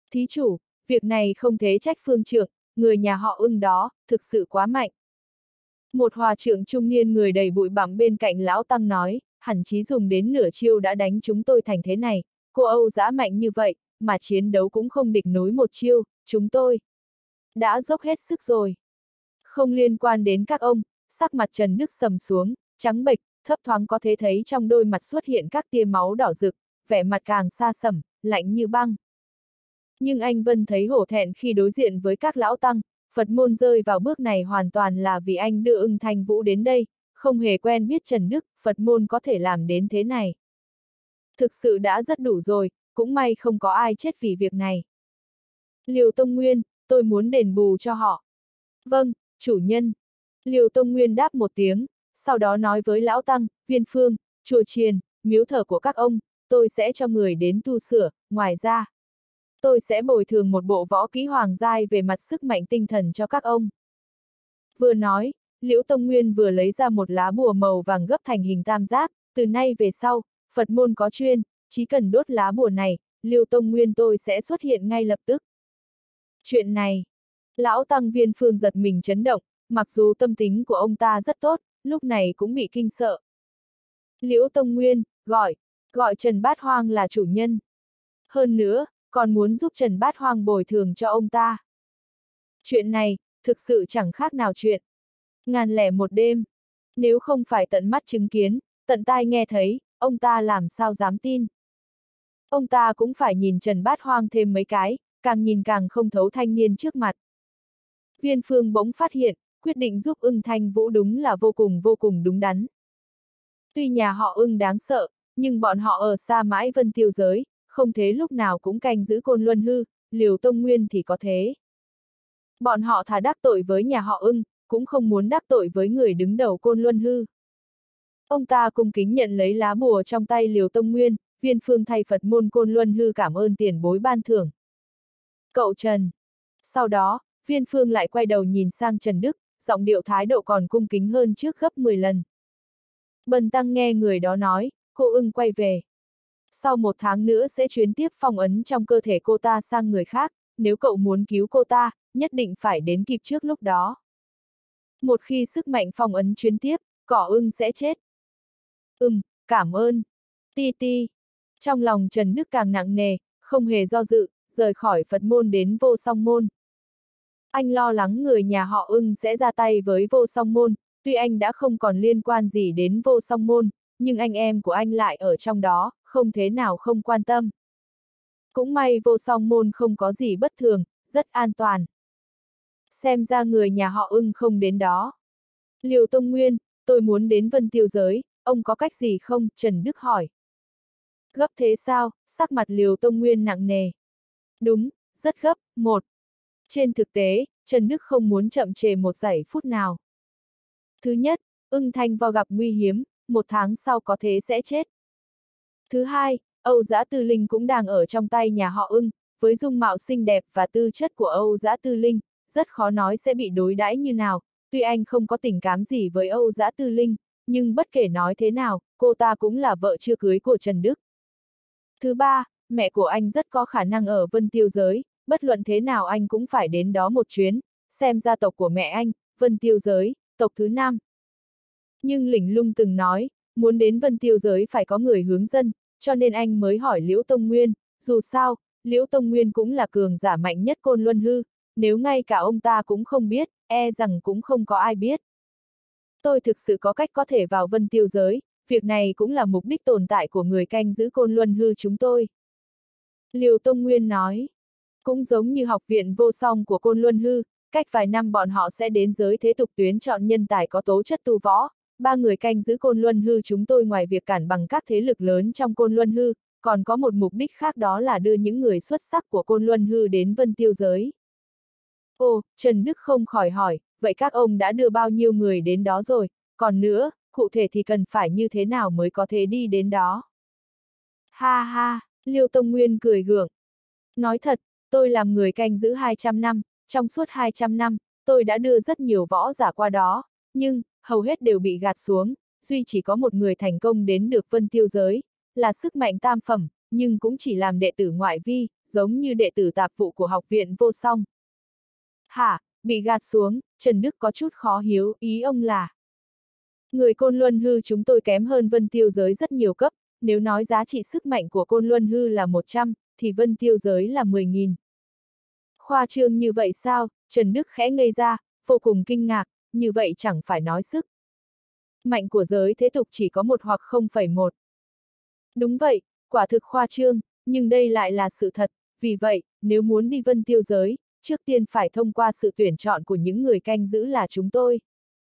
Thí chủ, việc này không thể trách phương trượng, người nhà họ Ưng đó, thực sự quá mạnh. Một hòa trượng trung niên người đầy bụi bặm bên cạnh lão tăng nói, hẳn chí dùng đến nửa chiêu đã đánh chúng tôi thành thế này, cô Âu dã mạnh như vậy, mà chiến đấu cũng không địch nổi một chiêu, chúng tôi đã dốc hết sức rồi. Không liên quan đến các ông, sắc mặt Trần Đức sầm xuống, trắng bệch, thấp thoáng có thể thấy trong đôi mặt xuất hiện các tia máu đỏ rực, vẻ mặt càng xa sầm, lạnh như băng. Nhưng anh Vân thấy hổ thẹn khi đối diện với các lão tăng, Phật môn rơi vào bước này hoàn toàn là vì anh đưa Ưng Thanh Vũ đến đây, không hề quen biết Trần Đức, Phật môn có thể làm đến thế này. Thực sự đã rất đủ rồi, cũng may không có ai chết vì việc này. Liều Tông Nguyên, tôi muốn đền bù cho họ. Vâng, chủ nhân. Liều Tông Nguyên đáp một tiếng, sau đó nói với lão tăng, Viên Phương, chùa chiền, miếu thờ của các ông, tôi sẽ cho người đến tu sửa, ngoài ra, tôi sẽ bồi thường một bộ võ kỹ hoàng giai về mặt sức mạnh tinh thần cho các ông. Vừa nói, Liễu Tông Nguyên vừa lấy ra một lá bùa màu vàng gấp thành hình tam giác, từ nay về sau, Phật môn có chuyên, chỉ cần đốt lá bùa này, Liễu Tông Nguyên tôi sẽ xuất hiện ngay lập tức. Chuyện này, lão tăng Viên Phương giật mình chấn động, mặc dù tâm tính của ông ta rất tốt, lúc này cũng bị kinh sợ. Liễu Tông Nguyên, gọi, gọi Trần Bát Hoang là chủ nhân. Hơn nữa, còn muốn giúp Trần Bát Hoang bồi thường cho ông ta. Chuyện này, thực sự chẳng khác nào chuyện ngàn lẻ một đêm. Nếu không phải tận mắt chứng kiến, tận tai nghe thấy, ông ta làm sao dám tin. Ông ta cũng phải nhìn Trần Bát Hoang thêm mấy cái, càng nhìn càng không thấu thanh niên trước mặt. Viên Phương bỗng phát hiện, quyết định giúp Ưng Thanh Vũ đúng là vô cùng vô cùng đúng đắn. Tuy nhà họ Ưng đáng sợ, nhưng bọn họ ở xa mãi Vân Tiêu giới, không thế lúc nào cũng canh giữ Côn Luân Hư, Liều Tông Nguyên thì có thế. Bọn họ thà đắc tội với nhà họ Ưng, cũng không muốn đắc tội với người đứng đầu Côn Luân Hư. Ông ta cung kính nhận lấy lá bùa trong tay Liều Tông Nguyên, Viên Phương thay Phật môn Côn Luân Hư cảm ơn tiền bối ban thưởng. Cậu Trần. Sau đó, Viên Phương lại quay đầu nhìn sang Trần Đức, giọng điệu thái độ còn cung kính hơn trước gấp mười lần. Bần tăng nghe người đó nói, cô Ưng quay về. Sau một tháng nữa sẽ chuyển tiếp phong ấn trong cơ thể cô ta sang người khác, nếu cậu muốn cứu cô ta, nhất định phải đến kịp trước lúc đó. Một khi sức mạnh phong ấn chuyển tiếp, cỏ Ưng sẽ chết. Ừm, cảm ơn. Ti ti. Trong lòng Trần Đức càng nặng nề, không hề do dự, rời khỏi Phật môn đến Vô Song môn. Anh lo lắng người nhà họ Ưng sẽ ra tay với Vô Song môn, tuy anh đã không còn liên quan gì đến Vô Song môn, nhưng anh em của anh lại ở trong đó, không thế nào không quan tâm. Cũng may Vô Song môn không có gì bất thường, rất an toàn. Xem ra người nhà họ Ưng không đến đó. Liều Tông Nguyên, tôi muốn đến Vân Tiêu giới, ông có cách gì không? Trần Đức hỏi. Gấp thế sao? Sắc mặt Liều Tông Nguyên nặng nề. Đúng, rất gấp. Một. Trên thực tế, Trần Đức không muốn chậm trễ một giây phút nào. Thứ nhất, Ưng Thanh Vo gặp nguy hiếm, một tháng sau có thế sẽ chết. Thứ hai, Âu Dã Tư Linh cũng đang ở trong tay nhà họ Ưng, với dung mạo xinh đẹp và tư chất của Âu Dã Tư Linh, rất khó nói sẽ bị đối đãi như nào, tuy anh không có tình cảm gì với Âu Dã Tư Linh, nhưng bất kể nói thế nào, cô ta cũng là vợ chưa cưới của Trần Đức. Thứ ba, mẹ của anh rất có khả năng ở Vân Tiêu giới, bất luận thế nào anh cũng phải đến đó một chuyến, xem gia tộc của mẹ anh, Vân Tiêu giới, tộc thứ năm. Nhưng Lĩnh Lung từng nói, muốn đến Vân Tiêu giới phải có người hướng dẫn, cho nên anh mới hỏi Liễu Tông Nguyên, dù sao, Liễu Tông Nguyên cũng là cường giả mạnh nhất Côn Luân Hư, nếu ngay cả ông ta cũng không biết, e rằng cũng không có ai biết. Tôi thực sự có cách có thể vào Vân Tiêu giới, việc này cũng là mục đích tồn tại của người canh giữ Côn Luân Hư chúng tôi. Liều Tông Nguyên nói, cũng giống như học viện vô song của Côn Luân Hư, cách vài năm bọn họ sẽ đến giới thế tục tuyến chọn nhân tài có tố chất tu võ. Ba người canh giữ Côn Luân Hư chúng tôi ngoài việc cản bằng các thế lực lớn trong Côn Luân Hư, còn có một mục đích khác đó là đưa những người xuất sắc của Côn Luân Hư đến Vân Tiêu giới. Ồ, Trần Đức không khỏi hỏi, vậy các ông đã đưa bao nhiêu người đến đó rồi, còn nữa, cụ thể thì cần phải như thế nào mới có thể đi đến đó? Ha ha, Liêu Tông Nguyên cười gượng. Nói thật, tôi làm người canh giữ hai trăm năm, trong suốt hai trăm năm, tôi đã đưa rất nhiều võ giả qua đó, nhưng, hầu hết đều bị gạt xuống, duy chỉ có một người thành công đến được Vân Tiêu giới, là sức mạnh tam phẩm, nhưng cũng chỉ làm đệ tử ngoại vi, giống như đệ tử tạp vụ của học viện vô song. Hả, bị gạt xuống, Trần Đức có chút khó hiểu, ý ông là. Người Côn Luân Hư chúng tôi kém hơn Vân Tiêu Giới rất nhiều cấp, nếu nói giá trị sức mạnh của Côn Luân Hư là một trăm, thì Vân Tiêu Giới là mười nghìn. Khoa trương như vậy sao? Trần Đức khẽ ngây ra, vô cùng kinh ngạc, như vậy chẳng phải nói sức. Mạnh của giới thế tục chỉ có một hoặc không phẩy một. Đúng vậy, quả thực khoa trương, nhưng đây lại là sự thật, vì vậy, nếu muốn đi Vân Tiêu Giới, trước tiên phải thông qua sự tuyển chọn của những người canh giữ là chúng tôi.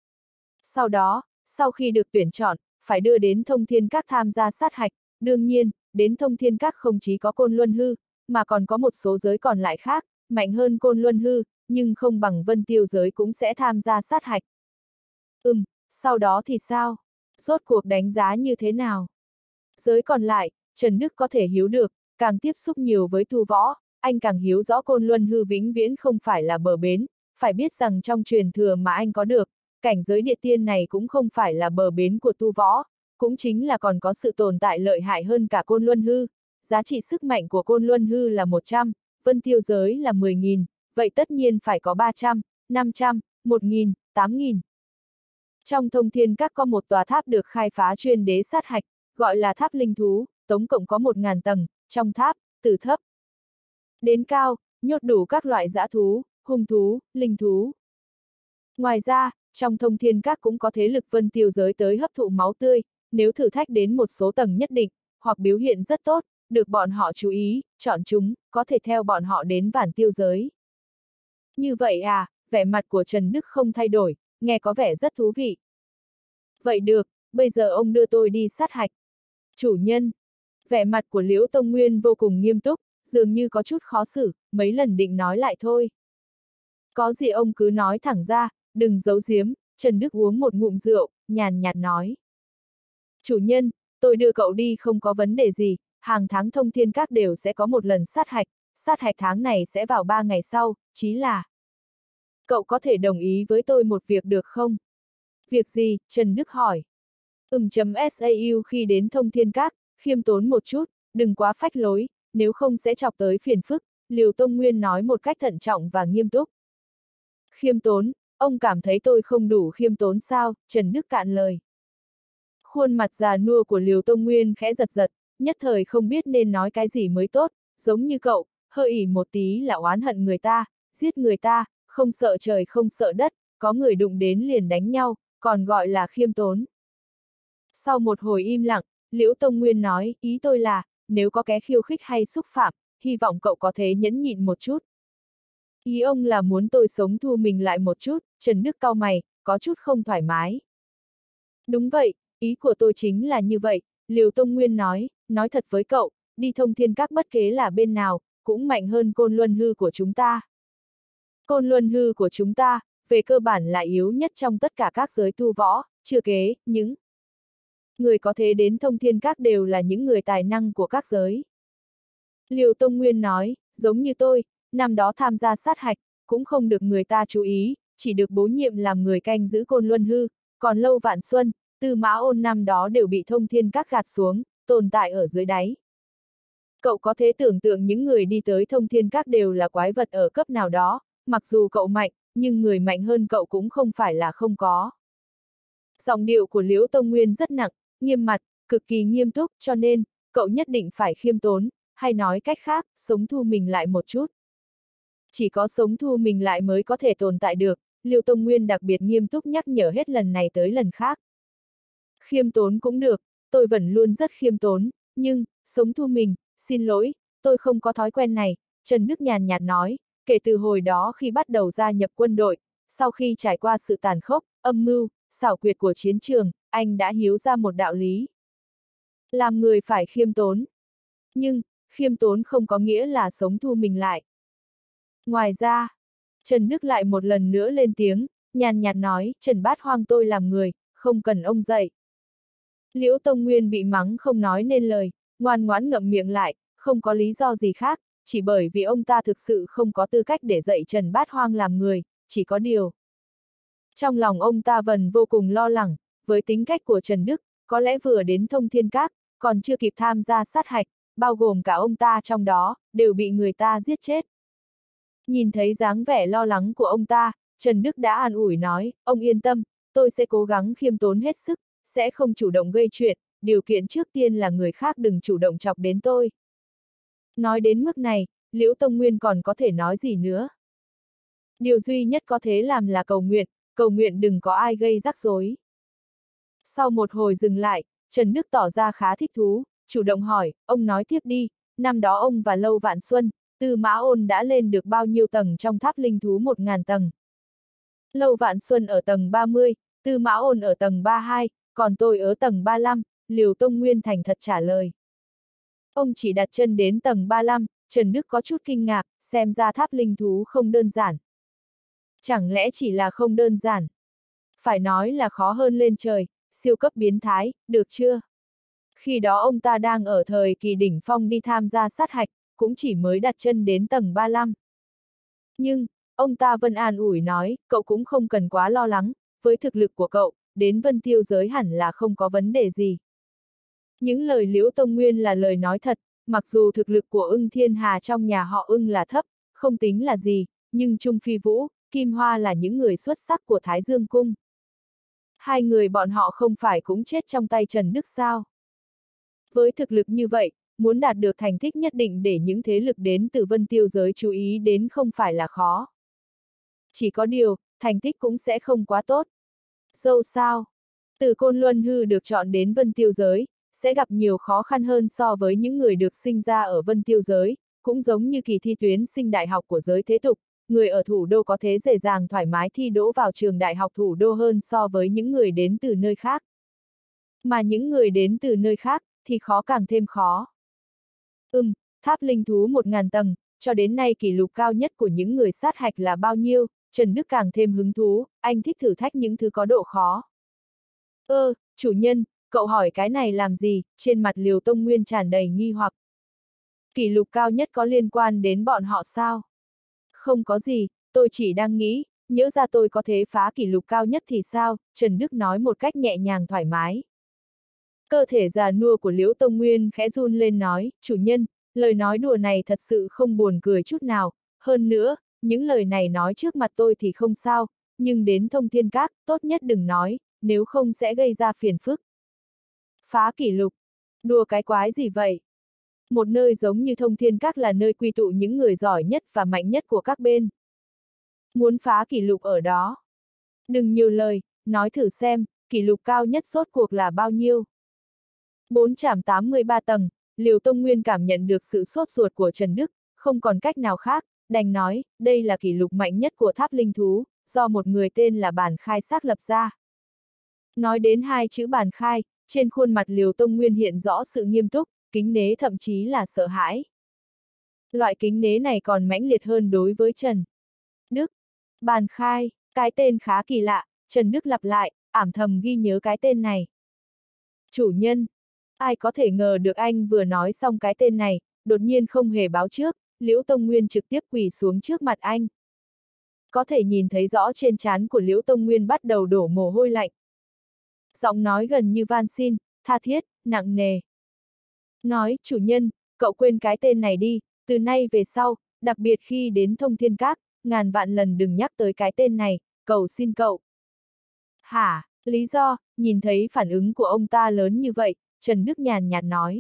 Sau đó, sau khi được tuyển chọn, phải đưa đến Thông Thiên Các tham gia sát hạch, đương nhiên, đến Thông Thiên Các không chỉ có Côn Luân Hư, mà còn có một số giới còn lại khác, mạnh hơn Côn Luân Hư, nhưng không bằng Vân Tiêu Giới cũng sẽ tham gia sát hạch. Ừm, sau đó thì sao? Rốt cuộc đánh giá như thế nào? Giới còn lại, Trần Đức có thể hiểu được, càng tiếp xúc nhiều với tu võ, anh càng hiểu rõ Côn Luân Hư vĩnh viễn không phải là bờ bến, phải biết rằng trong truyền thừa mà anh có được, cảnh giới địa tiên này cũng không phải là bờ bến của tu võ, cũng chính là còn có sự tồn tại lợi hại hơn cả Côn Luân Hư. Giá trị sức mạnh của Côn Luân Hư là một trăm, Vân Tiêu Giới là mười nghìn, vậy tất nhiên phải có ba trăm, năm trăm, một nghìn, tám nghìn. Trong Thông Thiên Các có một tòa tháp được khai phá chuyên đế sát hạch, gọi là tháp linh thú, tổng cộng có một nghìn tầng, trong tháp, từ thấp đến cao, nhốt đủ các loại dã thú, hung thú, linh thú. Ngoài ra, trong Thông Thiên Các cũng có thế lực Vân Tiêu Giới tới hấp thụ máu tươi, nếu thử thách đến một số tầng nhất định, hoặc biểu hiện rất tốt, được bọn họ chú ý, chọn chúng, có thể theo bọn họ đến Vạn Tiêu Giới. Như vậy à, vẻ mặt của Trần Đức không thay đổi, nghe có vẻ rất thú vị. Vậy được, bây giờ ông đưa tôi đi sát hạch. Chủ nhân, vẻ mặt của Liễu Tông Nguyên vô cùng nghiêm túc, dường như có chút khó xử, mấy lần định nói lại thôi. Có gì ông cứ nói thẳng ra, đừng giấu giếm, Trần Đức uống một ngụm rượu, nhàn nhạt nói. Chủ nhân, tôi đưa cậu đi không có vấn đề gì, hàng tháng Thông Thiên Các đều sẽ có một lần sát hạch, sát hạch tháng này sẽ vào ba ngày sau, chí là. Cậu có thể đồng ý với tôi một việc được không? Việc gì? Trần Đức hỏi. Ừm chấm sao khi đến Thông Thiên Các, khiêm tốn một chút, đừng quá phách lối, nếu không sẽ chọc tới phiền phức, Liều Tông Nguyên nói một cách thận trọng và nghiêm túc. Khiêm tốn, ông cảm thấy tôi không đủ khiêm tốn sao? Trần Đức cạn lời. Khuôn mặt già nua của Liều Tông Nguyên khẽ giật giật, nhất thời không biết nên nói cái gì mới tốt, giống như cậu, hơi ỉ một tí là oán hận người ta, giết người ta, không sợ trời không sợ đất, có người đụng đến liền đánh nhau, còn gọi là khiêm tốn. Sau một hồi im lặng, Liễu Tông Nguyên nói, ý tôi là, nếu có kẻ khiêu khích hay xúc phạm, hy vọng cậu có thể nhẫn nhịn một chút. Ý ông là muốn tôi sống thu mình lại một chút, Trần Đức cau mày, có chút không thoải mái. Đúng vậy, ý của tôi chính là như vậy, Liều Tông Nguyên nói, nói thật với cậu, đi Thông Thiên Các bất kể là bên nào, cũng mạnh hơn Côn Luân Hư của chúng ta. Côn Luân Hư của chúng ta, về cơ bản là yếu nhất trong tất cả các giới tu võ, chưa kể, những người có thể đến Thông Thiên Các đều là những người tài năng của các giới. Liều Tông Nguyên nói, giống như tôi, năm đó tham gia sát hạch, cũng không được người ta chú ý, chỉ được bố nhiệm làm người canh giữ Côn Luân Hư, còn Lâu Vạn Xuân, Tư Mã Ôn năm đó đều bị Thông Thiên Các gạt xuống, tồn tại ở dưới đáy. Cậu có thể tưởng tượng những người đi tới Thông Thiên Các đều là quái vật ở cấp nào đó, mặc dù cậu mạnh, nhưng người mạnh hơn cậu cũng không phải là không có. Giọng điệu của Liễu Tông Nguyên rất nặng, nghiêm mặt, cực kỳ nghiêm túc, cho nên, cậu nhất định phải khiêm tốn, hay nói cách khác, sống thu mình lại một chút. Chỉ có sống thu mình lại mới có thể tồn tại được, Liễu Tông Nguyên đặc biệt nghiêm túc nhắc nhở hết lần này tới lần khác. Khiêm tốn cũng được, tôi vẫn luôn rất khiêm tốn, nhưng, sống thu mình, xin lỗi, tôi không có thói quen này, Trần Đức nhàn nhạt nói, kể từ hồi đó khi bắt đầu gia nhập quân đội, sau khi trải qua sự tàn khốc, âm mưu, xảo quyệt của chiến trường, anh đã hiểu ra một đạo lý. Làm người phải khiêm tốn. Nhưng, khiêm tốn không có nghĩa là sống thu mình lại. Ngoài ra, Trần Đức lại một lần nữa lên tiếng, nhàn nhạt nói, Trần Bát Hoang tôi làm người, không cần ông dạy. Liễu Tông Nguyên bị mắng không nói nên lời, ngoan ngoãn ngậm miệng lại, không có lý do gì khác, chỉ bởi vì ông ta thực sự không có tư cách để dạy Trần Bát Hoang làm người, chỉ có điều. Trong lòng ông ta vẫn vô cùng lo lắng, với tính cách của Trần Đức, có lẽ vừa đến Thông Thiên Các, còn chưa kịp tham gia sát hạch, bao gồm cả ông ta trong đó, đều bị người ta giết chết. Nhìn thấy dáng vẻ lo lắng của ông ta, Trần Đức đã an ủi nói, ông yên tâm, tôi sẽ cố gắng khiêm tốn hết sức, sẽ không chủ động gây chuyện, điều kiện trước tiên là người khác đừng chủ động chọc đến tôi. Nói đến mức này, Liễu Tông Nguyên còn có thể nói gì nữa? Điều duy nhất có thể làm là cầu nguyện, cầu nguyện đừng có ai gây rắc rối. Sau một hồi dừng lại, Trần Đức tỏ ra khá thích thú, chủ động hỏi, ông nói tiếp đi, năm đó ông và Lâu Vạn Xuân, Tư Mã Ôn đã lên được bao nhiêu tầng trong tháp linh thú một ngàn tầng. Lâu Vạn Xuân ở tầng ba mươi, Tư Mã Ôn ở tầng ba mươi hai, còn tôi ở tầng ba mươi lăm, Liều Tông Nguyên thành thật trả lời. Ông chỉ đặt chân đến tầng ba mươi lăm, Trần Đức có chút kinh ngạc, xem ra tháp linh thú không đơn giản. Chẳng lẽ chỉ là không đơn giản? Phải nói là khó hơn lên trời, siêu cấp biến thái, được chưa? Khi đó ông ta đang ở thời kỳ đỉnh phong đi tham gia sát hạch, cũng chỉ mới đặt chân đến tầng ba mươi lăm. Nhưng, ông ta vẫn an ủi nói, cậu cũng không cần quá lo lắng, với thực lực của cậu, đến Vân Tiêu giới hẳn là không có vấn đề gì. Những lời Liễu Tông Nguyên là lời nói thật, mặc dù thực lực của Ưng Thiên Hà trong nhà họ Ưng là thấp, không tính là gì, nhưng Trung Phi Vũ, Kim Hoa là những người xuất sắc của Thái Dương Cung. Hai người bọn họ không phải cũng chết trong tay Trần Đức sao? Với thực lực như vậy, muốn đạt được thành tích nhất định để những thế lực đến từ Vân Tiêu giới chú ý đến không phải là khó. Chỉ có điều, thành tích cũng sẽ không quá tốt. Dẫu sao, từ Côn Luân Hư được chọn đến Vân Tiêu giới, sẽ gặp nhiều khó khăn hơn so với những người được sinh ra ở Vân Tiêu giới, cũng giống như kỳ thi tuyến sinh đại học của giới thế tục, người ở thủ đô có thể dễ dàng thoải mái thi đỗ vào trường đại học thủ đô hơn so với những người đến từ nơi khác. Mà những người đến từ nơi khác, thì khó càng thêm khó. Ừm, tháp linh thú một ngàn tầng, cho đến nay kỷ lục cao nhất của những người sát hạch là bao nhiêu? Trần Đức càng thêm hứng thú, anh thích thử thách những thứ có độ khó. Ơ, chủ nhân, cậu hỏi cái này làm gì? Trên mặt Liều Tông Nguyên tràn đầy nghi hoặc. Kỷ lục cao nhất có liên quan đến bọn họ sao? Không có gì, tôi chỉ đang nghĩ, nhỡ ra tôi có thể phá kỷ lục cao nhất thì sao? Trần Đức nói một cách nhẹ nhàng thoải mái. Cơ thể già nua của Liễu Tông Nguyên khẽ run lên nói, chủ nhân, lời nói đùa này thật sự không buồn cười chút nào, hơn nữa, những lời này nói trước mặt tôi thì không sao, nhưng đến Thông Thiên Các, tốt nhất đừng nói, nếu không sẽ gây ra phiền phức. Phá kỷ lục, đùa cái quái gì vậy? Một nơi giống như Thông Thiên Các là nơi quy tụ những người giỏi nhất và mạnh nhất của các bên. Muốn phá kỷ lục ở đó. Đừng nhiều lời, nói thử xem, kỷ lục cao nhất rốt cuộc là bao nhiêu? bốn trăm tám mươi ba tầng, Liều Tông Nguyên cảm nhận được sự sốt ruột của Trần Đức, không còn cách nào khác, đành nói, đây là kỷ lục mạnh nhất của tháp linh thú, do một người tên là Bàn Khai xác lập ra. Nói đến hai chữ Bàn Khai, trên khuôn mặt Liều Tông Nguyên hiện rõ sự nghiêm túc, kính nể thậm chí là sợ hãi. Loại kính nể này còn mãnh liệt hơn đối với Trần Đức. Bàn Khai, cái tên khá kỳ lạ, Trần Đức lặp lại, ảm thầm ghi nhớ cái tên này. Chủ nhân, ai có thể ngờ được anh vừa nói xong cái tên này, đột nhiên không hề báo trước, Liễu Tông Nguyên trực tiếp quỳ xuống trước mặt anh. Có thể nhìn thấy rõ trên trán của Liễu Tông Nguyên bắt đầu đổ mồ hôi lạnh. Giọng nói gần như van xin, tha thiết, nặng nề. Nói, chủ nhân, cậu quên cái tên này đi, từ nay về sau, đặc biệt khi đến Thông Thiên Các, ngàn vạn lần đừng nhắc tới cái tên này, cầu xin cậu. Hả, lý do, nhìn thấy phản ứng của ông ta lớn như vậy, Trần Đức nhàn nhạt nói.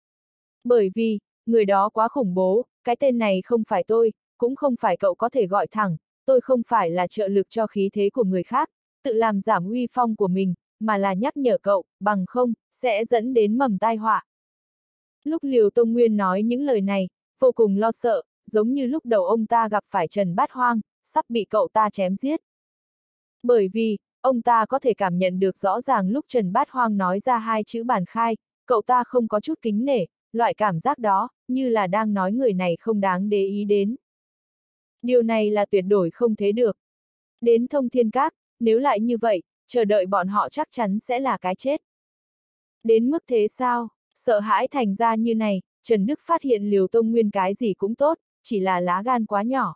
Bởi vì, người đó quá khủng bố, cái tên này không phải tôi, cũng không phải cậu có thể gọi thẳng, tôi không phải là trợ lực cho khí thế của người khác, tự làm giảm uy phong của mình, mà là nhắc nhở cậu, bằng không, sẽ dẫn đến mầm tai họa. Lúc Liều Tông Nguyên nói những lời này, vô cùng lo sợ, giống như lúc đầu ông ta gặp phải Trần Bát Hoang, sắp bị cậu ta chém giết. Bởi vì, ông ta có thể cảm nhận được rõ ràng lúc Trần Bát Hoang nói ra hai chữ Bàn Khai, cậu ta không có chút kính nể, loại cảm giác đó, như là đang nói người này không đáng để ý đến. Điều này là tuyệt đối không thế được. Đến Thông Thiên Các, nếu lại như vậy, chờ đợi bọn họ chắc chắn sẽ là cái chết. Đến mức thế sao? Sợ hãi thành ra như này, Trần Đức phát hiện Liều Tông Nguyên cái gì cũng tốt, chỉ là lá gan quá nhỏ.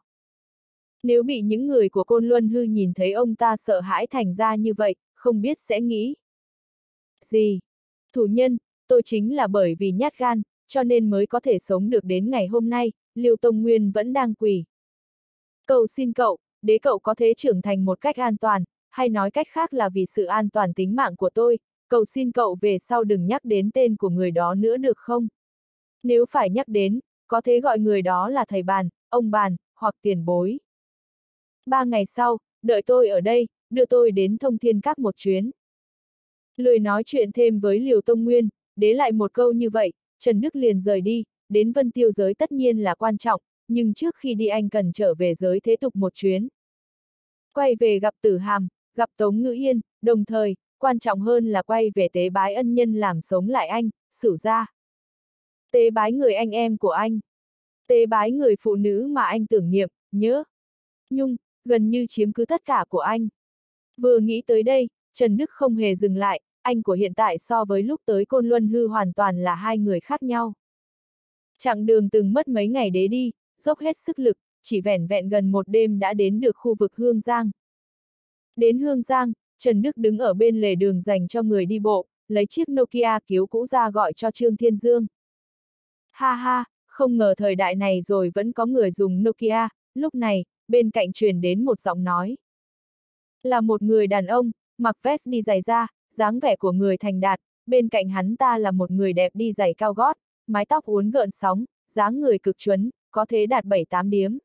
Nếu bị những người của Côn Luân Hư nhìn thấy ông ta sợ hãi thành ra như vậy, không biết sẽ nghĩ gì? Thủ nhân, tôi chính là bởi vì nhát gan, cho nên mới có thể sống được đến ngày hôm nay, Liêu Tông Nguyên vẫn đang quỳ. Cầu xin cậu, để cậu có thể trưởng thành một cách an toàn, hay nói cách khác là vì sự an toàn tính mạng của tôi, cầu xin cậu về sau đừng nhắc đến tên của người đó nữa được không? Nếu phải nhắc đến, có thể gọi người đó là thầy Bàn, ông Bàn, hoặc tiền bối. Ba ngày sau, đợi tôi ở đây, đưa tôi đến Thông Thiên Các một chuyến. Lười nói chuyện thêm với Liêu Tông Nguyên, đế lại một câu như vậy, Trần Đức liền rời đi, đến Vân Tiêu giới tất nhiên là quan trọng, nhưng trước khi đi anh cần trở về giới thế tục một chuyến. Quay về gặp Tử Hàm, gặp Tống Ngữ Yên, đồng thời, quan trọng hơn là quay về tế bái ân nhân làm sống lại anh, Sửu gia. Tế bái người anh em của anh. Tế bái người phụ nữ mà anh tưởng niệm, nhớ. Nhung, gần như chiếm cứ tất cả của anh. Vừa nghĩ tới đây, Trần Đức không hề dừng lại, anh của hiện tại so với lúc tới Côn Luân Hư hoàn toàn là hai người khác nhau. Chặng đường từng mất mấy ngày đế đi, dốc hết sức lực, chỉ vẻn vẹn gần một đêm đã đến được khu vực Hương Giang. Đến Hương Giang, Trần Đức đứng ở bên lề đường dành cho người đi bộ, lấy chiếc Nokia cứu cũ ra gọi cho Trương Thiên Dương. Ha ha, không ngờ thời đại này rồi vẫn có người dùng Nokia, lúc này, bên cạnh truyền đến một giọng nói. Là một người đàn ông, mặc vest đi giày da, dáng vẻ của người thành đạt, bên cạnh hắn ta là một người đẹp đi giày cao gót, mái tóc uốn gợn sóng, dáng người cực chuẩn, có thể đạt bảy tám điếm.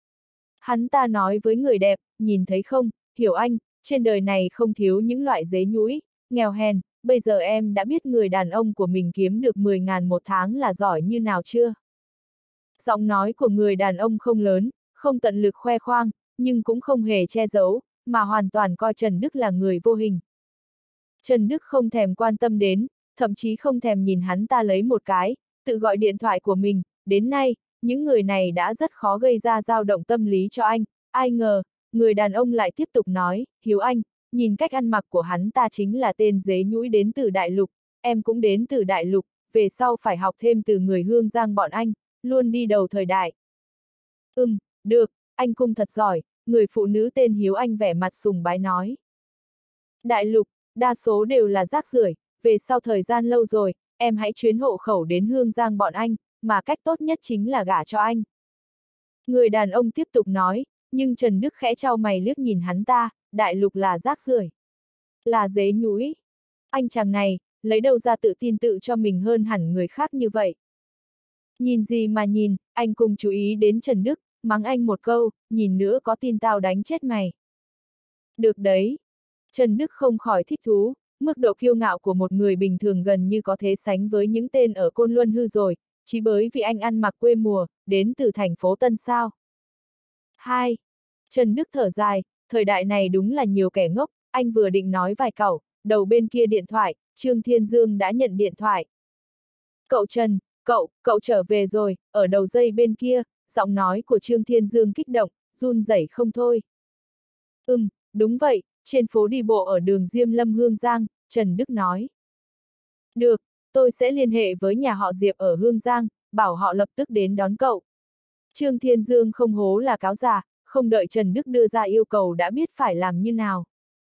Hắn ta nói với người đẹp, nhìn thấy không, hiểu anh, trên đời này không thiếu những loại dế nhũi, nghèo hèn, bây giờ em đã biết người đàn ông của mình kiếm được mười ngàn một tháng là giỏi như nào chưa? Giọng nói của người đàn ông không lớn, không tận lực khoe khoang, nhưng cũng không hề che giấu, mà hoàn toàn coi Trần Đức là người vô hình. Trần Đức không thèm quan tâm đến, thậm chí không thèm nhìn hắn ta lấy một cái, tự gọi điện thoại của mình, đến nay, những người này đã rất khó gây ra dao động tâm lý cho anh, ai ngờ, người đàn ông lại tiếp tục nói, Hiếu anh, nhìn cách ăn mặc của hắn ta chính là tên dế nhũi đến từ Đại Lục, em cũng đến từ Đại Lục, về sau phải học thêm từ người Hương Giang bọn anh, luôn đi đầu thời đại. Ừm, được, anh cung thật giỏi, người phụ nữ tên Hiếu Anh vẻ mặt sùng bái nói. Đại Lục, đa số đều là rác rưởi, về sau thời gian lâu rồi, em hãy chuyến hộ khẩu đến Hương Giang bọn anh, mà cách tốt nhất chính là gả cho anh. Người đàn ông tiếp tục nói, nhưng Trần Đức khẽ trao mày liếc nhìn hắn ta, Đại Lục là rác rưởi, là dế nhũi. Anh chàng này, lấy đâu ra tự tin tự cho mình hơn hẳn người khác như vậy. Nhìn gì mà nhìn, anh cùng chú ý đến Trần Đức, mắng anh một câu, nhìn nữa có tin tao đánh chết mày. Được đấy. Trần Đức không khỏi thích thú, mức độ kiêu ngạo của một người bình thường gần như có thể sánh với những tên ở Côn Luân Hư rồi, chỉ bởi vì anh ăn mặc quê mùa, đến từ thành phố Tân sao. Hai. Trần Đức thở dài, thời đại này đúng là nhiều kẻ ngốc, anh vừa định nói vài câu, đầu bên kia điện thoại, Trương Thiên Dương đã nhận điện thoại. Cậu Trần, cậu, cậu trở về rồi, ở đầu dây bên kia, giọng nói của Trương Thiên Dương kích động, run rẩy không thôi. Ừm, đúng vậy, trên phố đi bộ ở đường Diêm Lâm Hương Giang, Trần Đức nói. Được, tôi sẽ liên hệ với nhà họ Diệp ở Hương Giang, bảo họ lập tức đến đón cậu. Trương Thiên Dương không hố là cáo già, không đợi Trần Đức đưa ra yêu cầu đã biết phải làm như nào.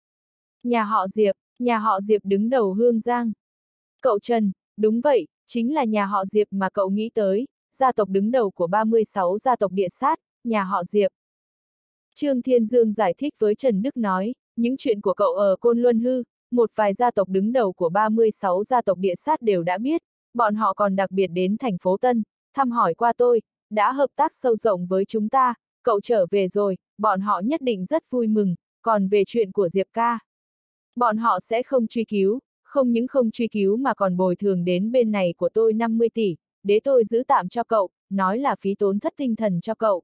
Nhà họ Diệp, nhà họ Diệp đứng đầu Hương Giang. Cậu Trần, đúng vậy, chính là nhà họ Diệp mà cậu nghĩ tới, gia tộc đứng đầu của ba mươi sáu gia tộc địa sát, nhà họ Diệp. Trương Thiên Dương giải thích với Trần Đức nói, những chuyện của cậu ở Côn Luân Hư, một vài gia tộc đứng đầu của ba mươi sáu gia tộc địa sát đều đã biết, bọn họ còn đặc biệt đến thành phố Tân, thăm hỏi qua tôi, đã hợp tác sâu rộng với chúng ta, cậu trở về rồi, bọn họ nhất định rất vui mừng, còn về chuyện của Diệp ca. Bọn họ sẽ không truy cứu, không những không truy cứu mà còn bồi thường đến bên này của tôi năm mươi tỷ, để tôi giữ tạm cho cậu, nói là phí tốn thất tinh thần cho cậu.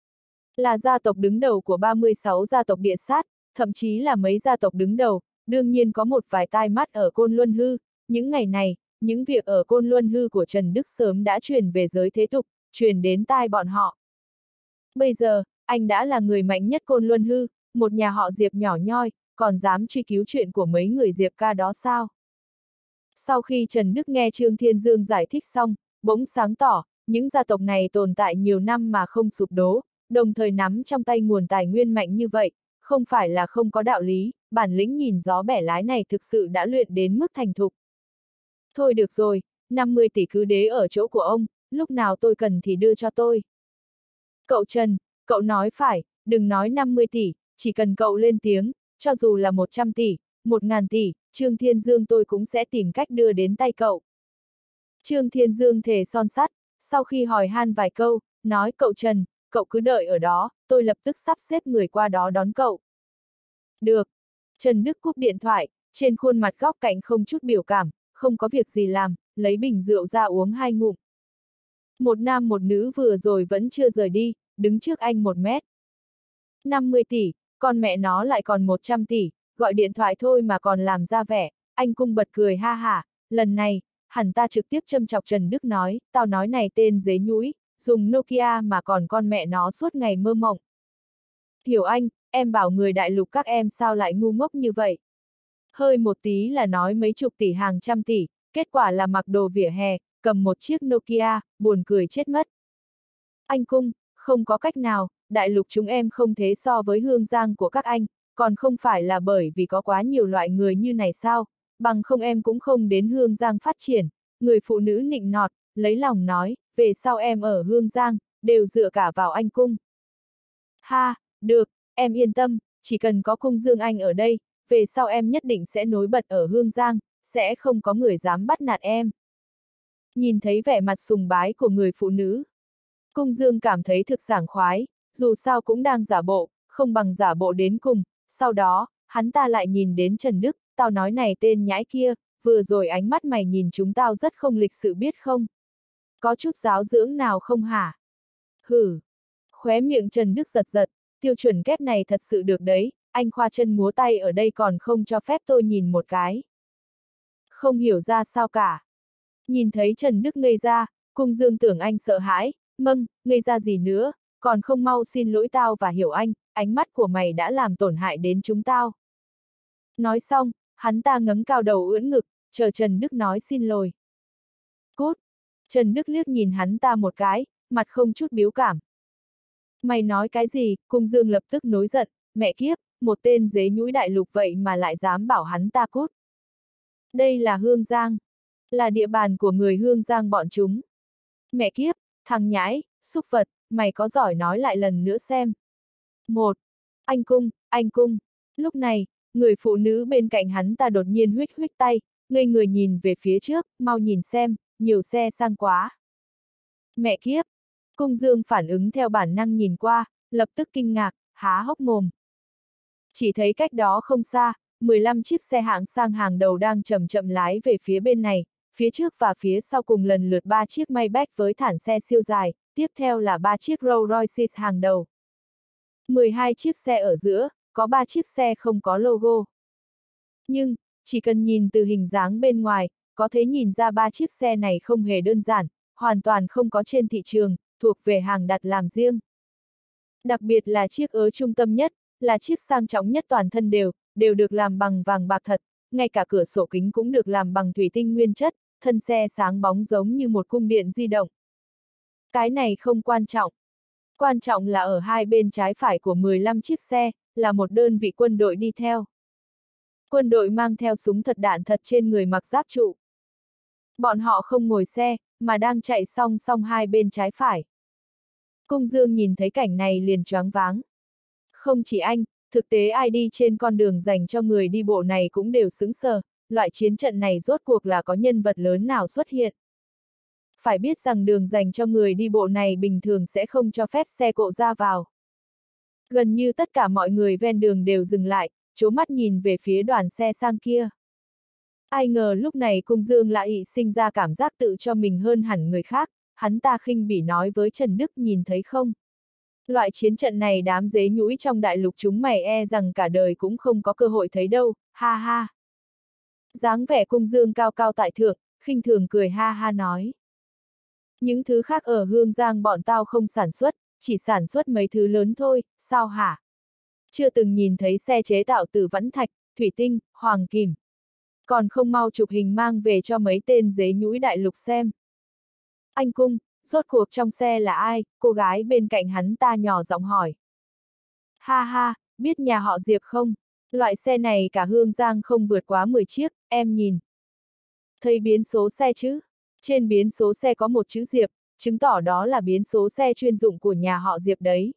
Là gia tộc đứng đầu của ba mươi sáu gia tộc địa sát, thậm chí là mấy gia tộc đứng đầu, đương nhiên có một vài tai mắt ở Côn Luân Hư, những ngày này, những việc ở Côn Luân Hư của Trần Đức sớm đã truyền về giới thế tục, truyền đến tai bọn họ. Bây giờ, anh đã là người mạnh nhất Côn Luân Hư, một nhà họ Diệp nhỏ nhoi, còn dám truy cứu chuyện của mấy người Diệp ca đó sao? Sau khi Trần Đức nghe Trương Thiên Dương giải thích xong, bỗng sáng tỏ, những gia tộc này tồn tại nhiều năm mà không sụp đổ, đồng thời nắm trong tay nguồn tài nguyên mạnh như vậy, không phải là không có đạo lý, bản lĩnh nhìn gió bẻ lái này thực sự đã luyện đến mức thành thục. Thôi được rồi, năm mươi tỷ cứ đế ở chỗ của ông, lúc nào tôi cần thì đưa cho tôi. Cậu Trần, cậu nói phải, đừng nói năm mươi tỷ, chỉ cần cậu lên tiếng, cho dù là một trăm tỷ, một ngàn tỷ, Trương Thiên Dương tôi cũng sẽ tìm cách đưa đến tay cậu. Trương Thiên Dương thề son sắt, sau khi hỏi han vài câu, nói cậu Trần, cậu cứ đợi ở đó, tôi lập tức sắp xếp người qua đó đón cậu. Được. Trần Đức cúp điện thoại, trên khuôn mặt góc cạnh không chút biểu cảm, không có việc gì làm, lấy bình rượu ra uống hai ngụm. Một nam một nữ vừa rồi vẫn chưa rời đi, đứng trước anh một mét. năm mươi tỷ, con mẹ nó lại còn một trăm tỷ, gọi điện thoại thôi mà còn làm ra vẻ, anh Cung bật cười ha hả, lần này, hẳn ta trực tiếp châm chọc Trần Đức nói, tao nói này tên dế nhũi, dùng Nokia mà còn con mẹ nó suốt ngày mơ mộng. Hiểu anh, em bảo người đại lục các em sao lại ngu ngốc như vậy. Hơi một tí là nói mấy chục tỷ hàng trăm tỷ, kết quả là mặc đồ vỉa hè, cầm một chiếc Nokia, buồn cười chết mất. Anh Cung, không có cách nào, đại lục chúng em không thế so với Hương Giang của các anh, còn không phải là bởi vì có quá nhiều loại người như này sao, bằng không em cũng không đến Hương Giang phát triển. Người phụ nữ nịnh nọt, lấy lòng nói, về sau em ở Hương Giang, đều dựa cả vào anh Cung. Ha, được, em yên tâm, chỉ cần có Cung Dương Anh ở đây, về sau em nhất định sẽ nối bật ở Hương Giang, sẽ không có người dám bắt nạt em. Nhìn thấy vẻ mặt sùng bái của người phụ nữ, Cung Dương cảm thấy thực sảng khoái, dù sao cũng đang giả bộ, không bằng giả bộ đến cùng, sau đó, hắn ta lại nhìn đến Trần Đức, tao nói này tên nhãi kia, vừa rồi ánh mắt mày nhìn chúng tao rất không lịch sự biết không? Có chút giáo dưỡng nào không hả? Hử! Khóe miệng Trần Đức giật giật, tiêu chuẩn kép này thật sự được đấy, anh khoa chân múa tay ở đây còn không cho phép tôi nhìn một cái. Không hiểu ra sao cả. Nhìn thấy Trần Đức ngây ra, Cung Dương tưởng anh sợ hãi, mâng, ngây ra gì nữa, còn không mau xin lỗi tao và hiểu anh, ánh mắt của mày đã làm tổn hại đến chúng tao. Nói xong, hắn ta ngẩng cao đầu ưỡn ngực, chờ Trần Đức nói xin lỗi. Cút! Trần Đức liếc nhìn hắn ta một cái, mặt không chút biếu cảm. Mày nói cái gì? Cung Dương lập tức nổi giận, mẹ kiếp, một tên dế nhũi đại lục vậy mà lại dám bảo hắn ta cút. Đây là Hương Giang, là địa bàn của người Hương Giang bọn chúng. Mẹ kiếp, thằng nhãi, xúc vật, mày có giỏi nói lại lần nữa xem. Một, anh Cung, anh Cung. Lúc này, người phụ nữ bên cạnh hắn ta đột nhiên huých huých tay, ngây người nhìn về phía trước, mau nhìn xem, nhiều xe sang quá. Mẹ kiếp. Cung Dương phản ứng theo bản năng nhìn qua, lập tức kinh ngạc, há hốc mồm. Chỉ thấy cách đó không xa, mười lăm chiếc xe hạng sang hàng đầu đang chậm chậm lái về phía bên này, phía trước và phía sau cùng lần lượt ba chiếc Maybach với thản xe siêu dài, tiếp theo là ba chiếc Rolls Royce hàng đầu. mười hai chiếc xe ở giữa, có ba chiếc xe không có logo. Nhưng, chỉ cần nhìn từ hình dáng bên ngoài, có thể nhìn ra ba chiếc xe này không hề đơn giản, hoàn toàn không có trên thị trường, thuộc về hàng đặt làm riêng. Đặc biệt là chiếc ớ trung tâm nhất, là chiếc sang trọng nhất toàn thân đều, đều được làm bằng vàng bạc thật, ngay cả cửa sổ kính cũng được làm bằng thủy tinh nguyên chất, thân xe sáng bóng giống như một cung điện di động. Cái này không quan trọng. Quan trọng là ở hai bên trái phải của mười lăm chiếc xe, là một đơn vị quân đội đi theo. Quân đội mang theo súng thật đạn thật trên người mặc giáp trụ. Bọn họ không ngồi xe, mà đang chạy song song hai bên trái phải. Cung Dương nhìn thấy cảnh này liền choáng váng. Không chỉ anh, thực tế ai đi trên con đường dành cho người đi bộ này cũng đều sững sờ, loại chiến trận này rốt cuộc là có nhân vật lớn nào xuất hiện. Phải biết rằng đường dành cho người đi bộ này bình thường sẽ không cho phép xe cộ ra vào. Gần như tất cả mọi người ven đường đều dừng lại, trố mắt nhìn về phía đoàn xe sang kia. Ai ngờ lúc này Cung Dương lại sinh ra cảm giác tự cho mình hơn hẳn người khác, hắn ta khinh bỉ nói với Trần Đức nhìn thấy không? Loại chiến trận này đám dế nhũi trong đại lục chúng mày e rằng cả đời cũng không có cơ hội thấy đâu, ha ha. Dáng vẻ Cung Dương cao cao tại thượng, khinh thường cười ha ha nói. Những thứ khác ở Hương Giang bọn tao không sản xuất, chỉ sản xuất mấy thứ lớn thôi, sao hả? Chưa từng nhìn thấy xe chế tạo từ vẫn thạch, thủy tinh, hoàng kim. Còn không mau chụp hình mang về cho mấy tên dế nhũi đại lục xem. Anh Cung, rốt cuộc trong xe là ai? Cô gái bên cạnh hắn ta nhỏ giọng hỏi. Ha ha, biết nhà họ Diệp không? Loại xe này cả Hương Giang không vượt quá mười chiếc, em nhìn. Thấy biến số xe chứ? Trên biến số xe có một chữ Diệp, chứng tỏ đó là biến số xe chuyên dụng của nhà họ Diệp đấy.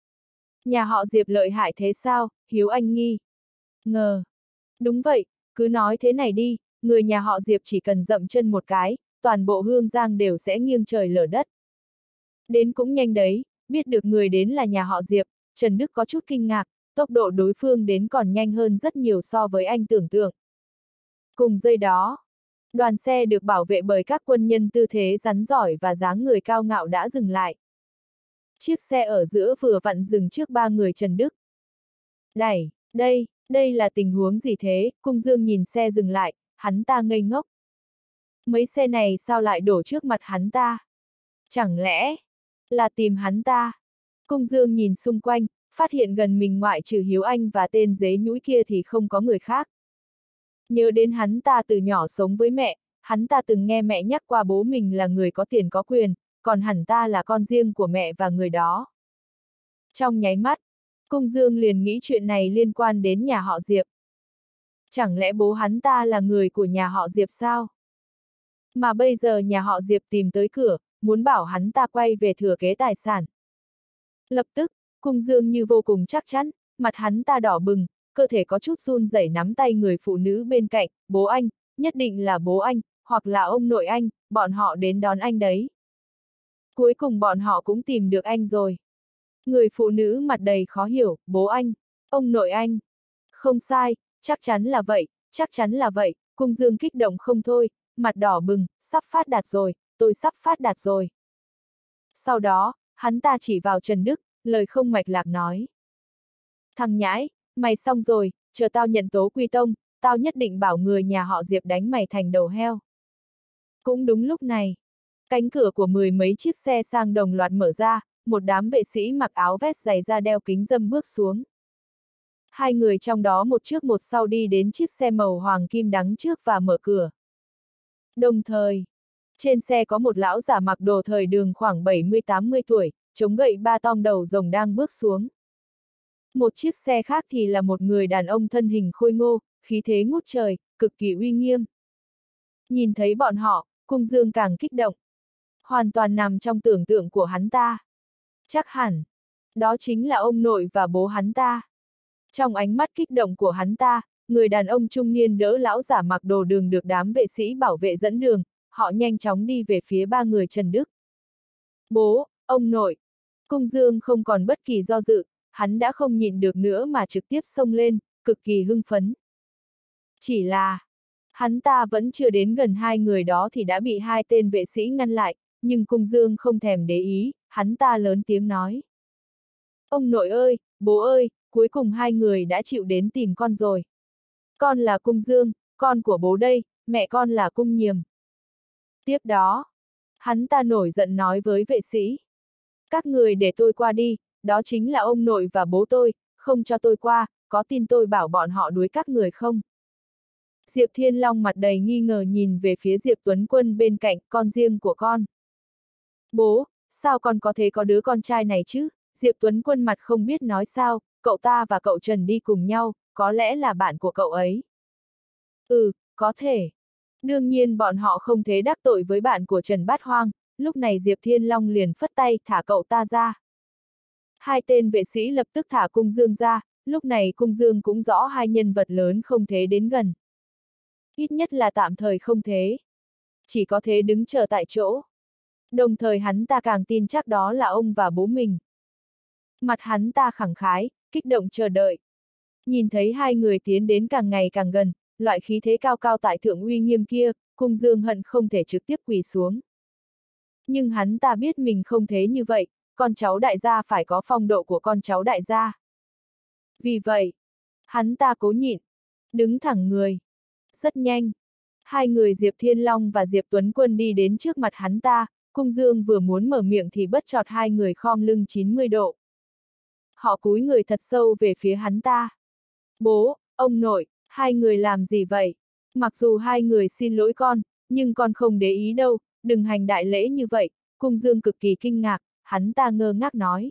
Nhà họ Diệp lợi hại thế sao? Hiếu Anh nghi ngờ. Đúng vậy, cứ nói thế này đi, người nhà họ Diệp chỉ cần dậm chân một cái, toàn bộ Hương Giang đều sẽ nghiêng trời lở đất. Đến cũng nhanh đấy, biết được người đến là nhà họ Diệp, Trần Đức có chút kinh ngạc, tốc độ đối phương đến còn nhanh hơn rất nhiều so với anh tưởng tượng. Cùng giây đó, đoàn xe được bảo vệ bởi các quân nhân tư thế rắn giỏi và dáng người cao ngạo đã dừng lại. Chiếc xe ở giữa vừa vặn dừng trước ba người Trần Đức. Đẩy, đây, đây là tình huống gì thế? Cung Dương nhìn xe dừng lại, hắn ta ngây ngốc. Mấy xe này sao lại đổ trước mặt hắn ta? Chẳng lẽ là tìm hắn ta? Cung Dương nhìn xung quanh, phát hiện gần mình ngoại trừ Hiếu Anh và tên dế nhũi kia thì không có người khác. Nhớ đến hắn ta từ nhỏ sống với mẹ, hắn ta từng nghe mẹ nhắc qua bố mình là người có tiền có quyền, còn hắn ta là con riêng của mẹ và người đó. Trong nháy mắt, Cung Dương liền nghĩ chuyện này liên quan đến nhà họ Diệp. Chẳng lẽ bố hắn ta là người của nhà họ Diệp sao? Mà bây giờ nhà họ Diệp tìm tới cửa, muốn bảo hắn ta quay về thừa kế tài sản. Lập tức, Cung Dương như vô cùng chắc chắn, mặt hắn ta đỏ bừng, cơ thể có chút run rẩy nắm tay người phụ nữ bên cạnh, bố anh, nhất định là bố anh, hoặc là ông nội anh, bọn họ đến đón anh đấy. Cuối cùng bọn họ cũng tìm được anh rồi. Người phụ nữ mặt đầy khó hiểu, bố anh, ông nội anh. Không sai, chắc chắn là vậy, chắc chắn là vậy, Cung Dương kích động không thôi, mặt đỏ bừng, sắp phát đạt rồi, tôi sắp phát đạt rồi. Sau đó, hắn ta chỉ vào Trần Đức, lời không mạch lạc nói. Thằng nhãi, mày xong rồi, chờ tao nhận tố quy tông, tao nhất định bảo người nhà họ Diệp đánh mày thành đầu heo. Cũng đúng lúc này, cánh cửa của mười mấy chiếc xe sang đồng loạt mở ra, một đám vệ sĩ mặc áo vest dày da đeo kính râm bước xuống. Hai người trong đó một trước một sau đi đến chiếc xe màu hoàng kim đắng trước và mở cửa. Đồng thời, trên xe có một lão giả mặc đồ thời đường khoảng bảy mươi tám mươi tuổi, chống gậy ba tong đầu rồng đang bước xuống. Một chiếc xe khác thì là một người đàn ông thân hình khôi ngô, khí thế ngút trời, cực kỳ uy nghiêm. Nhìn thấy bọn họ, Cung Dương càng kích động. Hoàn toàn nằm trong tưởng tượng của hắn ta. Chắc hẳn, đó chính là ông nội và bố hắn ta. Trong ánh mắt kích động của hắn ta, người đàn ông trung niên đỡ lão giả mặc đồ đường được đám vệ sĩ bảo vệ dẫn đường, họ nhanh chóng đi về phía ba người Trần Đức. Bố, ông nội. Cung Dương không còn bất kỳ do dự, hắn đã không nhịn được nữa mà trực tiếp xông lên, cực kỳ hưng phấn. Chỉ là, hắn ta vẫn chưa đến gần hai người đó thì đã bị hai tên vệ sĩ ngăn lại, nhưng Cung Dương không thèm để ý, hắn ta lớn tiếng nói. Ông nội ơi, bố ơi, cuối cùng hai người đã chịu đến tìm con rồi. Con là Cung Dương, con của bố đây, mẹ con là Cung Nhiềm. Tiếp đó, hắn ta nổi giận nói với vệ sĩ. Các người để tôi qua đi, đó chính là ông nội và bố tôi, không cho tôi qua, có tin tôi bảo bọn họ đuổi các người không? Diệp Thiên Long mặt đầy nghi ngờ nhìn về phía Diệp Tuấn Quân bên cạnh, con riêng của con. Bố, sao con có thể có đứa con trai này chứ? Diệp Tuấn Quân mặt không biết nói sao, cậu ta và cậu Trần đi cùng nhau, có lẽ là bạn của cậu ấy. Ừ, có thể. Đương nhiên bọn họ không thể đắc tội với bạn của Trần Bát Hoang, lúc này Diệp Thiên Long liền phất tay thả cậu ta ra. Hai tên vệ sĩ lập tức thả Cung Dương ra, lúc này Cung Dương cũng rõ hai nhân vật lớn không thể đến gần. Ít nhất là tạm thời không thế. Chỉ có thể đứng chờ tại chỗ. Đồng thời hắn ta càng tin chắc đó là ông và bố mình. Mặt hắn ta khẳng khái, kích động chờ đợi. Nhìn thấy hai người tiến đến càng ngày càng gần, loại khí thế cao cao tại thượng uy nghiêm kia, Cung Dương hận không thể trực tiếp quỳ xuống. Nhưng hắn ta biết mình không thế như vậy, con cháu đại gia phải có phong độ của con cháu đại gia. Vì vậy, hắn ta cố nhịn, đứng thẳng người. Rất nhanh, hai người Diệp Thiên Long và Diệp Tuấn Quân đi đến trước mặt hắn ta, Cung Dương vừa muốn mở miệng thì bất chợt hai người khom lưng chín mươi độ. Họ cúi người thật sâu về phía hắn ta. Bố, ông nội, hai người làm gì vậy? Mặc dù hai người xin lỗi con, nhưng con không để ý đâu, đừng hành đại lễ như vậy. Cung Dương cực kỳ kinh ngạc, hắn ta ngơ ngác nói.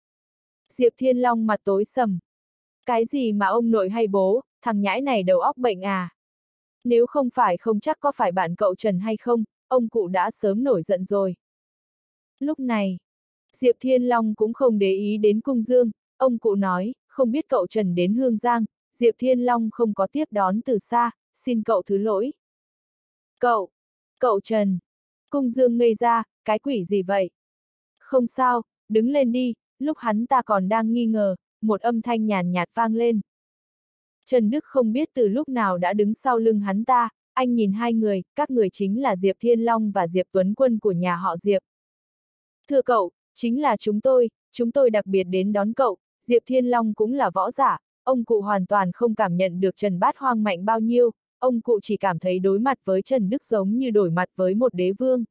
Diệp Thiên Long mặt tối sầm. Cái gì mà ông nội hay bố, thằng nhãi này đầu óc bệnh à? Nếu không phải không chắc có phải bạn cậu Trần hay không, ông cụ đã sớm nổi giận rồi. Lúc này, Diệp Thiên Long cũng không để ý đến Cung Dương, ông cụ nói, không biết cậu Trần đến Hương Giang, Diệp Thiên Long không có tiếp đón từ xa, xin cậu thứ lỗi. Cậu, cậu Trần, Cung Dương ngây ra, cái quỷ gì vậy? Không sao, đứng lên đi, lúc hắn ta còn đang nghi ngờ, một âm thanh nhàn nhạt vang lên. Trần Đức không biết từ lúc nào đã đứng sau lưng hắn ta, anh nhìn hai người, các người chính là Diệp Thiên Long và Diệp Tuấn Quân của nhà họ Diệp. Thưa cậu, chính là chúng tôi, chúng tôi đặc biệt đến đón cậu, Diệp Thiên Long cũng là võ giả, ông cụ hoàn toàn không cảm nhận được Trần Bát Hoang mạnh bao nhiêu, ông cụ chỉ cảm thấy đối mặt với Trần Đức giống như đổi mặt với một đế vương.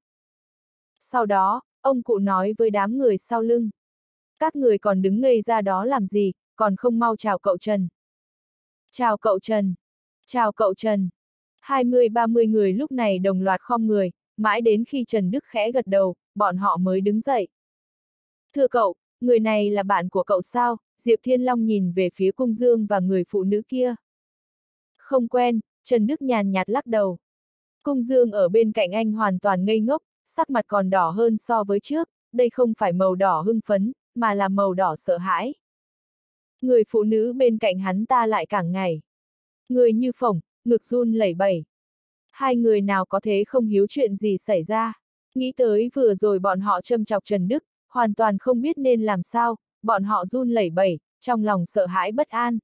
Sau đó, ông cụ nói với đám người sau lưng. Các người còn đứng ngây ra đó làm gì, còn không mau chào cậu Trần. Chào cậu Trần. Chào cậu Trần. hai mươi ba mươi người lúc này đồng loạt khom người, mãi đến khi Trần Đức khẽ gật đầu, bọn họ mới đứng dậy. Thưa cậu, người này là bạn của cậu sao? Diệp Thiên Long nhìn về phía Cung Dương và người phụ nữ kia. Không quen, Trần Đức nhàn nhạt lắc đầu. Cung Dương ở bên cạnh anh hoàn toàn ngây ngốc, sắc mặt còn đỏ hơn so với trước, đây không phải màu đỏ hưng phấn, mà là màu đỏ sợ hãi. Người phụ nữ bên cạnh hắn ta lại càng ngày. Người như phồng, ngực run lẩy bẩy. Hai người nào có thế không hiếu chuyện gì xảy ra. Nghĩ tới vừa rồi bọn họ châm chọc Trần Đức, hoàn toàn không biết nên làm sao, bọn họ run lẩy bẩy, trong lòng sợ hãi bất an.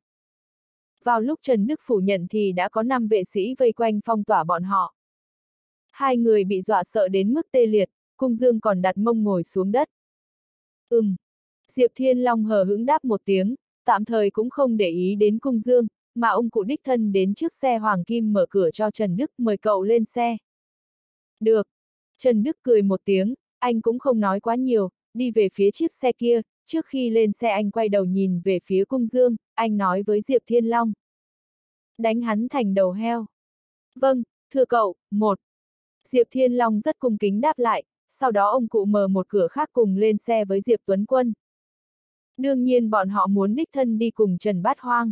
Vào lúc Trần Đức phủ nhận thì đã có năm vệ sĩ vây quanh phong tỏa bọn họ. Hai người bị dọa sợ đến mức tê liệt, Cung Dương còn đặt mông ngồi xuống đất. Ừm. Diệp Thiên Long hờ hững đáp một tiếng, tạm thời cũng không để ý đến Cung Dương, mà ông cụ đích thân đến trước xe Hoàng Kim mở cửa cho Trần Đức mời cậu lên xe. Được. Trần Đức cười một tiếng, anh cũng không nói quá nhiều, đi về phía chiếc xe kia, trước khi lên xe anh quay đầu nhìn về phía Cung Dương, anh nói với Diệp Thiên Long. Đánh hắn thành đầu heo. Vâng, thưa cậu, một. Diệp Thiên Long rất cung kính đáp lại, sau đó ông cụ mở một cửa khác cùng lên xe với Diệp Tuấn Quân. Đương nhiên bọn họ muốn đích thân đi cùng Trần Bát Hoang.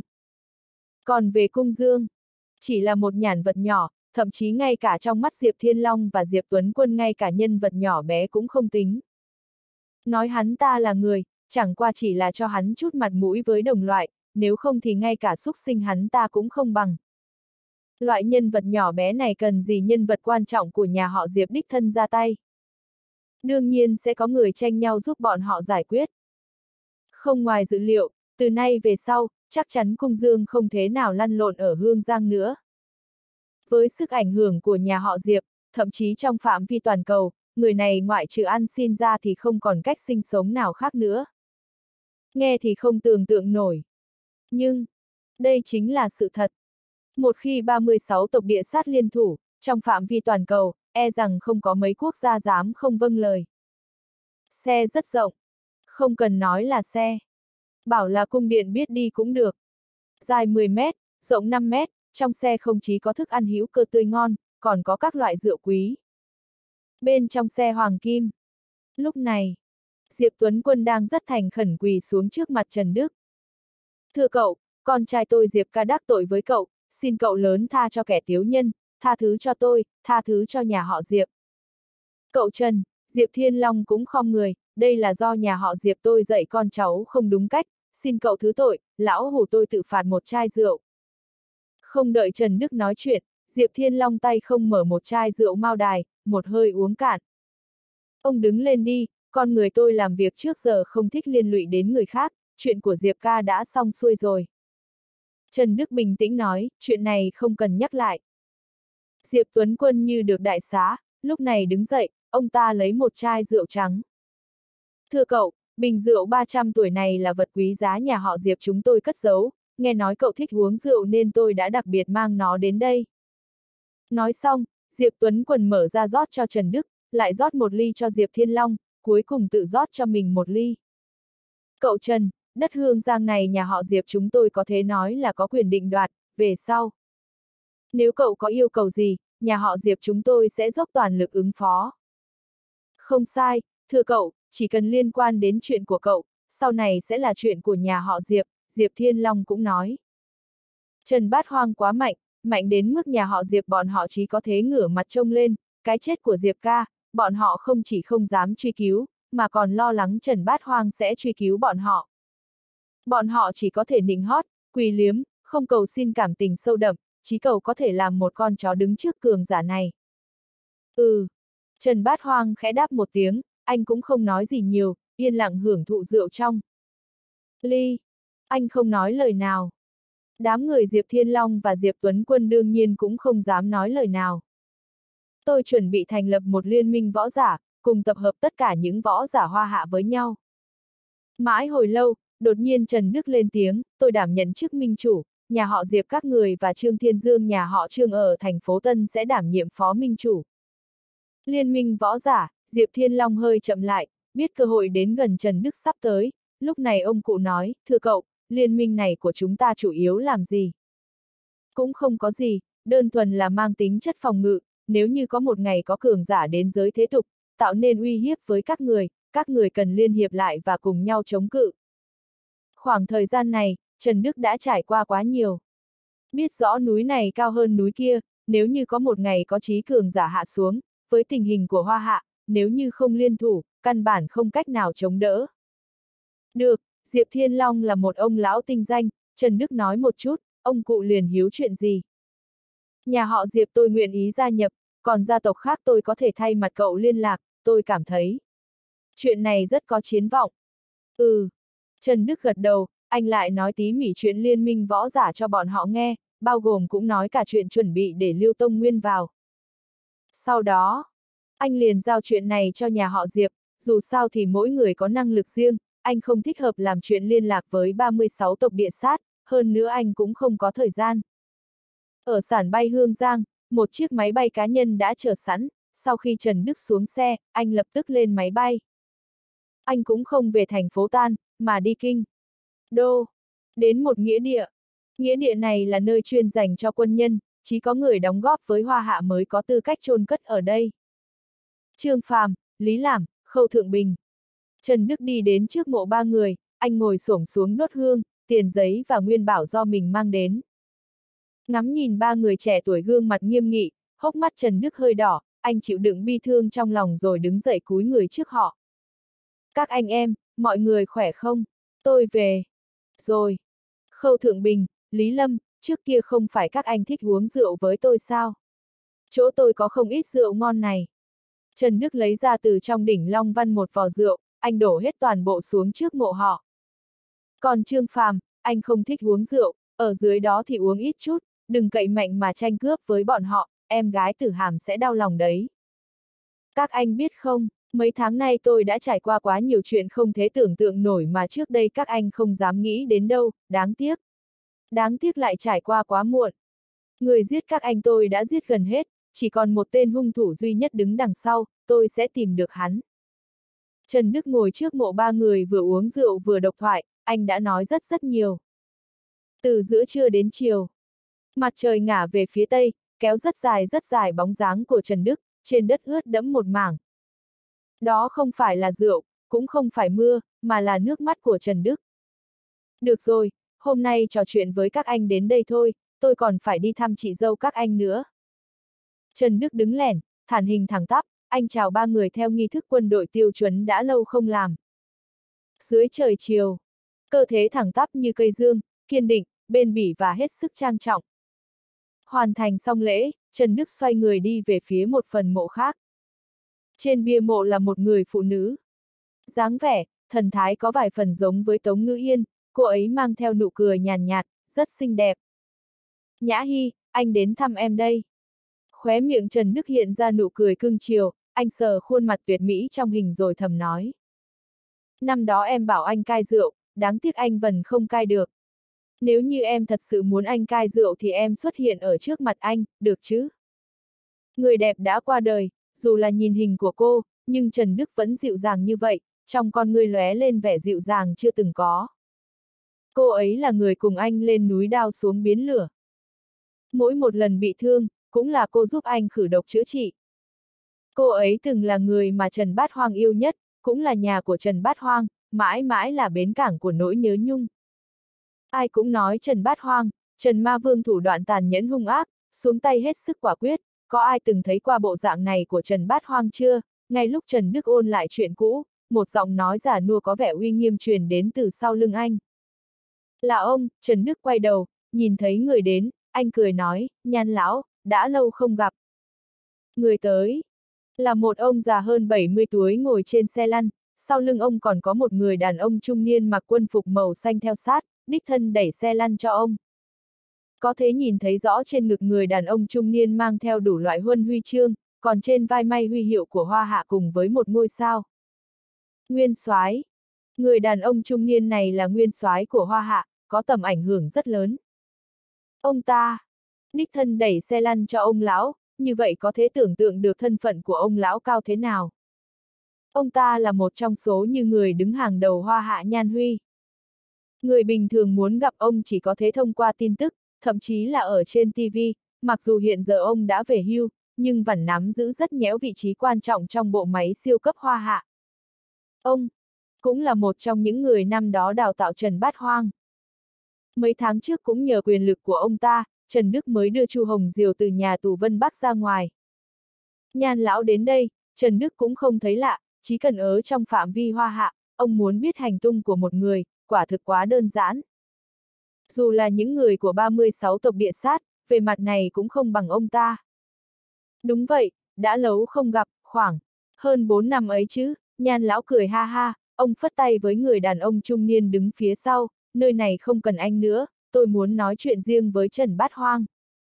Còn về Cung Dương, chỉ là một nhản vật nhỏ, thậm chí ngay cả trong mắt Diệp Thiên Long và Diệp Tuấn Quân ngay cả nhân vật nhỏ bé cũng không tính. Nói hắn ta là người, chẳng qua chỉ là cho hắn chút mặt mũi với đồng loại, nếu không thì ngay cả súc sinh hắn ta cũng không bằng. Loại nhân vật nhỏ bé này cần gì nhân vật quan trọng của nhà họ Diệp đích thân ra tay. Đương nhiên sẽ có người tranh nhau giúp bọn họ giải quyết. Không ngoài dự liệu, từ nay về sau, chắc chắn Cung Dương không thế nào lăn lộn ở Hương Giang nữa. Với sức ảnh hưởng của nhà họ Diệp, thậm chí trong phạm vi toàn cầu, người này ngoại trừ ăn xin ra thì không còn cách sinh sống nào khác nữa. Nghe thì không tưởng tượng nổi. Nhưng, đây chính là sự thật. Một khi ba mươi sáu tộc địa sát liên thủ, trong phạm vi toàn cầu, e rằng không có mấy quốc gia dám không vâng lời. Xe rất rộng. Không cần nói là xe. Bảo là cung điện biết đi cũng được. Dài mười mét, rộng năm mét, trong xe không chỉ có thức ăn hữu cơ tươi ngon, còn có các loại rượu quý. Bên trong xe Hoàng Kim. Lúc này, Diệp Tuấn Quân đang rất thành khẩn quỳ xuống trước mặt Trần Đức. Thưa cậu, con trai tôi Diệp ca đắc tội với cậu, xin cậu lớn tha cho kẻ tiếu nhân, tha thứ cho tôi, tha thứ cho nhà họ Diệp. Cậu Trần, Diệp Thiên Long cũng khom người, đây là do nhà họ Diệp tôi dạy con cháu không đúng cách, xin cậu thứ tội, lão hủ tôi tự phạt một chai rượu. Không đợi Trần Đức nói chuyện, Diệp Thiên Long tay không mở một chai rượu mao đài, một hơi uống cạn. Ông đứng lên đi, con người tôi làm việc trước giờ không thích liên lụy đến người khác, chuyện của Diệp ca đã xong xuôi rồi. Trần Đức bình tĩnh nói, chuyện này không cần nhắc lại. Diệp Tuấn Quân như được đại xá, lúc này đứng dậy, ông ta lấy một chai rượu trắng. Thưa cậu, bình rượu ba trăm tuổi này là vật quý giá nhà họ Diệp chúng tôi cất giấu, nghe nói cậu thích uống rượu nên tôi đã đặc biệt mang nó đến đây. Nói xong, Diệp Tuấn Quân mở ra rót cho Trần Đức, lại rót một ly cho Diệp Thiên Long, cuối cùng tự rót cho mình một ly. Cậu Trần, đất Hương Giang này nhà họ Diệp chúng tôi có thể nói là có quyền định đoạt, về sau. Nếu cậu có yêu cầu gì, nhà họ Diệp chúng tôi sẽ dốc toàn lực ứng phó. Không sai, thưa cậu, chỉ cần liên quan đến chuyện của cậu, sau này sẽ là chuyện của nhà họ Diệp, Diệp Thiên Long cũng nói. Trần Bát Hoang quá mạnh, mạnh đến mức nhà họ Diệp bọn họ chỉ có thể ngửa mặt trông lên, cái chết của Diệp ca, bọn họ không chỉ không dám truy cứu, mà còn lo lắng Trần Bát Hoang sẽ truy cứu bọn họ. Bọn họ chỉ có thể nịnh hót, quỳ liếm, không cầu xin cảm tình sâu đậm, chỉ cầu có thể làm một con chó đứng trước cường giả này. Ừ. Trần Bát Hoang khẽ đáp một tiếng, anh cũng không nói gì nhiều, yên lặng hưởng thụ rượu trong ly. Anh không nói lời nào. Đám người Diệp Thiên Long và Diệp Tuấn Quân đương nhiên cũng không dám nói lời nào. Tôi chuẩn bị thành lập một liên minh võ giả, cùng tập hợp tất cả những võ giả Hoa Hạ với nhau. Mãi hồi lâu, đột nhiên Trần Đức lên tiếng, tôi đảm nhận chức minh chủ, nhà họ Diệp các người và Trương Thiên Dương nhà họ Trương ở thành phố Tân sẽ đảm nhiệm phó minh chủ. Liên minh võ giả, Diệp Thiên Long hơi chậm lại, biết cơ hội đến gần Trần Đức sắp tới, lúc này ông cụ nói, thưa cậu, liên minh này của chúng ta chủ yếu làm gì? Cũng không có gì, đơn thuần là mang tính chất phòng ngự, nếu như có một ngày có cường giả đến giới thế tục, tạo nên uy hiếp với các người, các người cần liên hiệp lại và cùng nhau chống cự. Khoảng thời gian này, Trần Đức đã trải qua quá nhiều. Biết rõ núi này cao hơn núi kia, nếu như có một ngày có chí cường giả hạ xuống, với tình hình của Hoa Hạ, nếu như không liên thủ, căn bản không cách nào chống đỡ. Được, Diệp Thiên Long là một ông lão tinh danh, Trần Đức nói một chút, ông cụ liền hiếu chuyện gì. Nhà họ Diệp tôi nguyện ý gia nhập, còn gia tộc khác tôi có thể thay mặt cậu liên lạc, tôi cảm thấy. Chuyện này rất có chiến vọng. Ừ. Trần Đức gật đầu, anh lại nói tí mỉ chuyện liên minh võ giả cho bọn họ nghe, bao gồm cũng nói cả chuyện chuẩn bị để Lưu Tông Nguyên vào. Sau đó, anh liền giao chuyện này cho nhà họ Diệp, dù sao thì mỗi người có năng lực riêng, anh không thích hợp làm chuyện liên lạc với ba mươi sáu tộc địa sát, hơn nữa anh cũng không có thời gian. Ở sàn bay Hương Giang, một chiếc máy bay cá nhân đã chờ sẵn, sau khi Trần Đức xuống xe, anh lập tức lên máy bay. Anh cũng không về thành phố Tan, mà đi kinh đô, đến một nghĩa địa. Nghĩa địa này là nơi chuyên dành cho quân nhân, chỉ có người đóng góp với Hoa Hạ mới có tư cách chôn cất ở đây. Trương Phàm, Lý Làm, Khâu Thượng Bình. Trần Đức đi đến trước mộ ba người, anh ngồi xổm xuống đốt hương, tiền giấy và nguyên bảo do mình mang đến. Ngắm nhìn ba người trẻ tuổi gương mặt nghiêm nghị, hốc mắt Trần Đức hơi đỏ, anh chịu đựng bi thương trong lòng rồi đứng dậy cúi người trước họ. Các anh em, mọi người khỏe không? Tôi về. Rồi. Khâu Thượng Bình, Lý Lâm, trước kia không phải các anh thích uống rượu với tôi sao? Chỗ tôi có không ít rượu ngon này. Trần Đức lấy ra từ trong đỉnh Long Văn một vò rượu, anh đổ hết toàn bộ xuống trước mộ họ. Còn Trương Phàm, anh không thích uống rượu, ở dưới đó thì uống ít chút, đừng cậy mạnh mà tranh cướp với bọn họ, em gái Tử Hàm sẽ đau lòng đấy. Các anh biết không, mấy tháng nay tôi đã trải qua quá nhiều chuyện không thể tưởng tượng nổi mà trước đây các anh không dám nghĩ đến đâu, đáng tiếc. Đáng tiếc lại trải qua quá muộn. Người giết các anh tôi đã giết gần hết, chỉ còn một tên hung thủ duy nhất đứng đằng sau, tôi sẽ tìm được hắn. Trần Đức ngồi trước mộ ba người vừa uống rượu vừa độc thoại, anh đã nói rất rất nhiều. Từ giữa trưa đến chiều, mặt trời ngả về phía tây, kéo rất dài rất dài bóng dáng của Trần Đức, trên đất ướt đẫm một mảng. Đó không phải là rượu, cũng không phải mưa, mà là nước mắt của Trần Đức. Được rồi, hôm nay trò chuyện với các anh đến đây thôi, tôi còn phải đi thăm chị dâu các anh nữa. Trần Đức đứng lẻn, thản hình thẳng tắp, anh chào ba người theo nghi thức quân đội tiêu chuẩn đã lâu không làm. Dưới trời chiều, cơ thế thẳng tắp như cây dương, kiên định, bền bỉ và hết sức trang trọng. Hoàn thành xong lễ, Trần Đức xoay người đi về phía một phần mộ khác. Trên bia mộ là một người phụ nữ. Dáng vẻ, thần thái có vài phần giống với Tống Ngữ Yên, cô ấy mang theo nụ cười nhàn nhạt, rất xinh đẹp. Nhã Hy, anh đến thăm em đây. Khóe miệng Trần Đức hiện ra nụ cười cưng chiều, anh sờ khuôn mặt tuyệt mỹ trong hình rồi thầm nói. Năm đó em bảo anh cai rượu, đáng tiếc anh vẫn không cai được. Nếu như em thật sự muốn anh cai rượu thì em xuất hiện ở trước mặt anh, được chứ? Người đẹp đã qua đời, dù là nhìn hình của cô, nhưng Trần Đức vẫn dịu dàng như vậy, trong con ngươi lóe lên vẻ dịu dàng chưa từng có. Cô ấy là người cùng anh lên núi đao xuống biến lửa. Mỗi một lần bị thương, cũng là cô giúp anh khử độc chữa trị. Cô ấy từng là người mà Trần Bát Hoang yêu nhất, cũng là nhà của Trần Bát Hoang, mãi mãi là bến cảng của nỗi nhớ nhung. Ai cũng nói Trần Bát Hoang, Trần Ma Vương thủ đoạn tàn nhẫn hung ác, xuống tay hết sức quả quyết, có ai từng thấy qua bộ dạng này của Trần Bát Hoang chưa? Ngay lúc Trần Đức ôn lại chuyện cũ, một giọng nói già nua có vẻ uy nghiêm truyền đến từ sau lưng anh. Là ông. Trần Đức quay đầu, nhìn thấy người đến, anh cười nói, Nhan lão, đã lâu không gặp. Người tới là một ông già hơn bảy mươi tuổi ngồi trên xe lăn, sau lưng ông còn có một người đàn ông trung niên mặc quân phục màu xanh theo sát, đích thân đẩy xe lăn cho ông. Có thể nhìn thấy rõ trên ngực người đàn ông trung niên mang theo đủ loại huân huy chương, còn trên vai may huy hiệu của Hoa Hạ cùng với một ngôi sao. Nguyên soái. Người đàn ông trung niên này là nguyên soái của Hoa Hạ, có tầm ảnh hưởng rất lớn. Ông ta đích thân đẩy xe lăn cho ông lão, như vậy có thể tưởng tượng được thân phận của ông lão cao thế nào. Ông ta là một trong số như người đứng hàng đầu Hoa Hạ Nhan Huy. Người bình thường muốn gặp ông chỉ có thể thông qua tin tức, thậm chí là ở trên ti vi, mặc dù hiện giờ ông đã về hưu, nhưng vẫn nắm giữ rất nhéo vị trí quan trọng trong bộ máy siêu cấp Hoa Hạ. Ông cũng là một trong những người năm đó đào tạo Trần Bát Hoang. Mấy tháng trước cũng nhờ quyền lực của ông ta, Trần Đức mới đưa Chu Hồng Diều từ nhà tù Vân Bắc ra ngoài. Nhan lão đến đây, Trần Đức cũng không thấy lạ, chỉ cần ở trong phạm vi Hoa Hạ, ông muốn biết hành tung của một người, quả thực quá đơn giản. Dù là những người của ba mươi sáu tộc địa sát, về mặt này cũng không bằng ông ta. Đúng vậy, đã lâu không gặp, khoảng hơn bốn năm ấy chứ. Nhan lão cười ha ha, ông phất tay với người đàn ông trung niên đứng phía sau, nơi này không cần anh nữa, tôi muốn nói chuyện riêng với Trần Bát Hoang.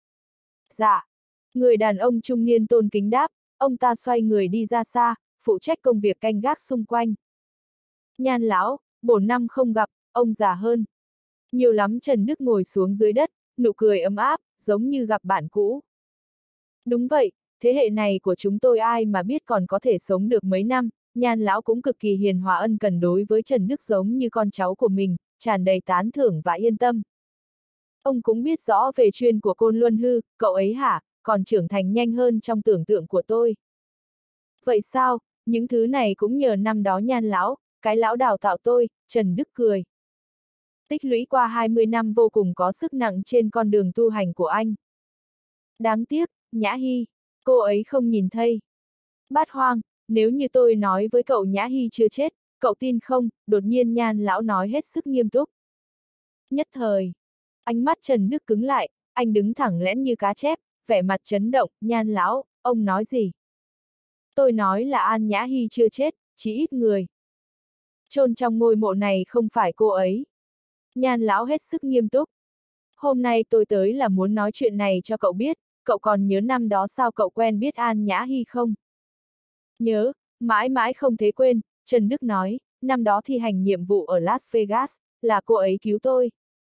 Dạ. Người đàn ông trung niên tôn kính đáp, ông ta xoay người đi ra xa, phụ trách công việc canh gác xung quanh. Nhan lão, bốn năm không gặp, ông già hơn. Nhiều lắm. Trần Đức ngồi xuống dưới đất, nụ cười ấm áp, giống như gặp bạn cũ. Đúng vậy, thế hệ này của chúng tôi ai mà biết còn có thể sống được mấy năm. Nhan lão cũng cực kỳ hiền hòa ân cần đối với Trần Đức giống như con cháu của mình, tràn đầy tán thưởng và yên tâm. Ông cũng biết rõ về chuyên của Côn Luân Hư, cậu ấy hả, còn trưởng thành nhanh hơn trong tưởng tượng của tôi. Vậy sao, những thứ này cũng nhờ năm đó Nhan lão, cái lão đào tạo tôi. Trần Đức cười. Tích lũy qua hai mươi năm vô cùng có sức nặng trên con đường tu hành của anh. Đáng tiếc, Nhã Hy, cô ấy không nhìn thấy. Bát Hoang, nếu như tôi nói với cậu Nhã Hy chưa chết, cậu tin không? Đột nhiên Nhan lão nói hết sức nghiêm túc. Nhất thời, ánh mắt Trần Đức cứng lại, anh đứng thẳng lẽn như cá chép, vẻ mặt chấn động. Nhan lão, ông nói gì? Tôi nói là An Nhã Hy chưa chết, chỉ ít người chôn trong ngôi mộ này không phải cô ấy. Nhan lão hết sức nghiêm túc. Hôm nay tôi tới là muốn nói chuyện này cho cậu biết, cậu còn nhớ năm đó sao cậu quen biết An Nhã Hy không? Nhớ, mãi mãi không thể quên. Trần Đức nói, năm đó thi hành nhiệm vụ ở Las Vegas, là cô ấy cứu tôi.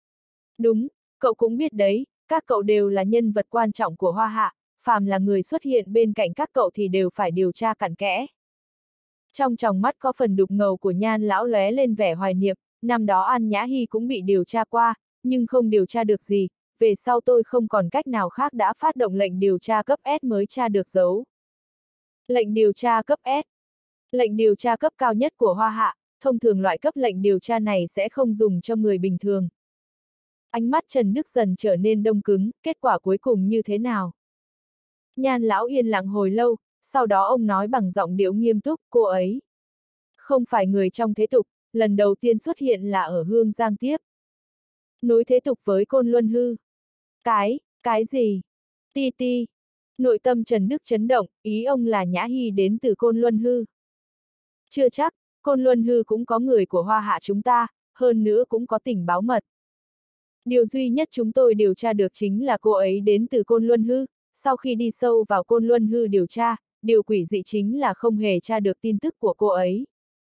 Đúng, cậu cũng biết đấy, các cậu đều là nhân vật quan trọng của Hoa Hạ, phàm là người xuất hiện bên cạnh các cậu thì đều phải điều tra cặn kẽ. Trong tròng mắt có phần đục ngầu của Nhan lão lóe lên vẻ hoài niệm, năm đó An Nhã Hy cũng bị điều tra qua, nhưng không điều tra được gì, về sau tôi không còn cách nào khác đã phát động lệnh điều tra cấp S mới tra được dấu. Lệnh điều tra cấp S. Lệnh điều tra cấp cao nhất của Hoa Hạ, thông thường loại cấp lệnh điều tra này sẽ không dùng cho người bình thường. Ánh mắt Trần Đức dần trở nên đông cứng, kết quả cuối cùng như thế nào? Nhan lão yên lặng hồi lâu, sau đó ông nói bằng giọng điệu nghiêm túc, cô ấy không phải người trong thế tục, lần đầu tiên xuất hiện là ở Hương Giang tiếp. Nối thế tục với Côn Luân Hư. Cái, cái gì? Ti ti. Nội tâm Trần Đức chấn động, ý ông là Nhã Hy đến từ Côn Luân Hư. Chưa chắc, Côn Luân Hư cũng có người của Hoa Hạ chúng ta, hơn nữa cũng có tình báo mật. Điều duy nhất chúng tôi điều tra được chính là cô ấy đến từ Côn Luân Hư, sau khi đi sâu vào Côn Luân Hư điều tra, điều quỷ dị chính là không hề tra được tin tức của cô ấy.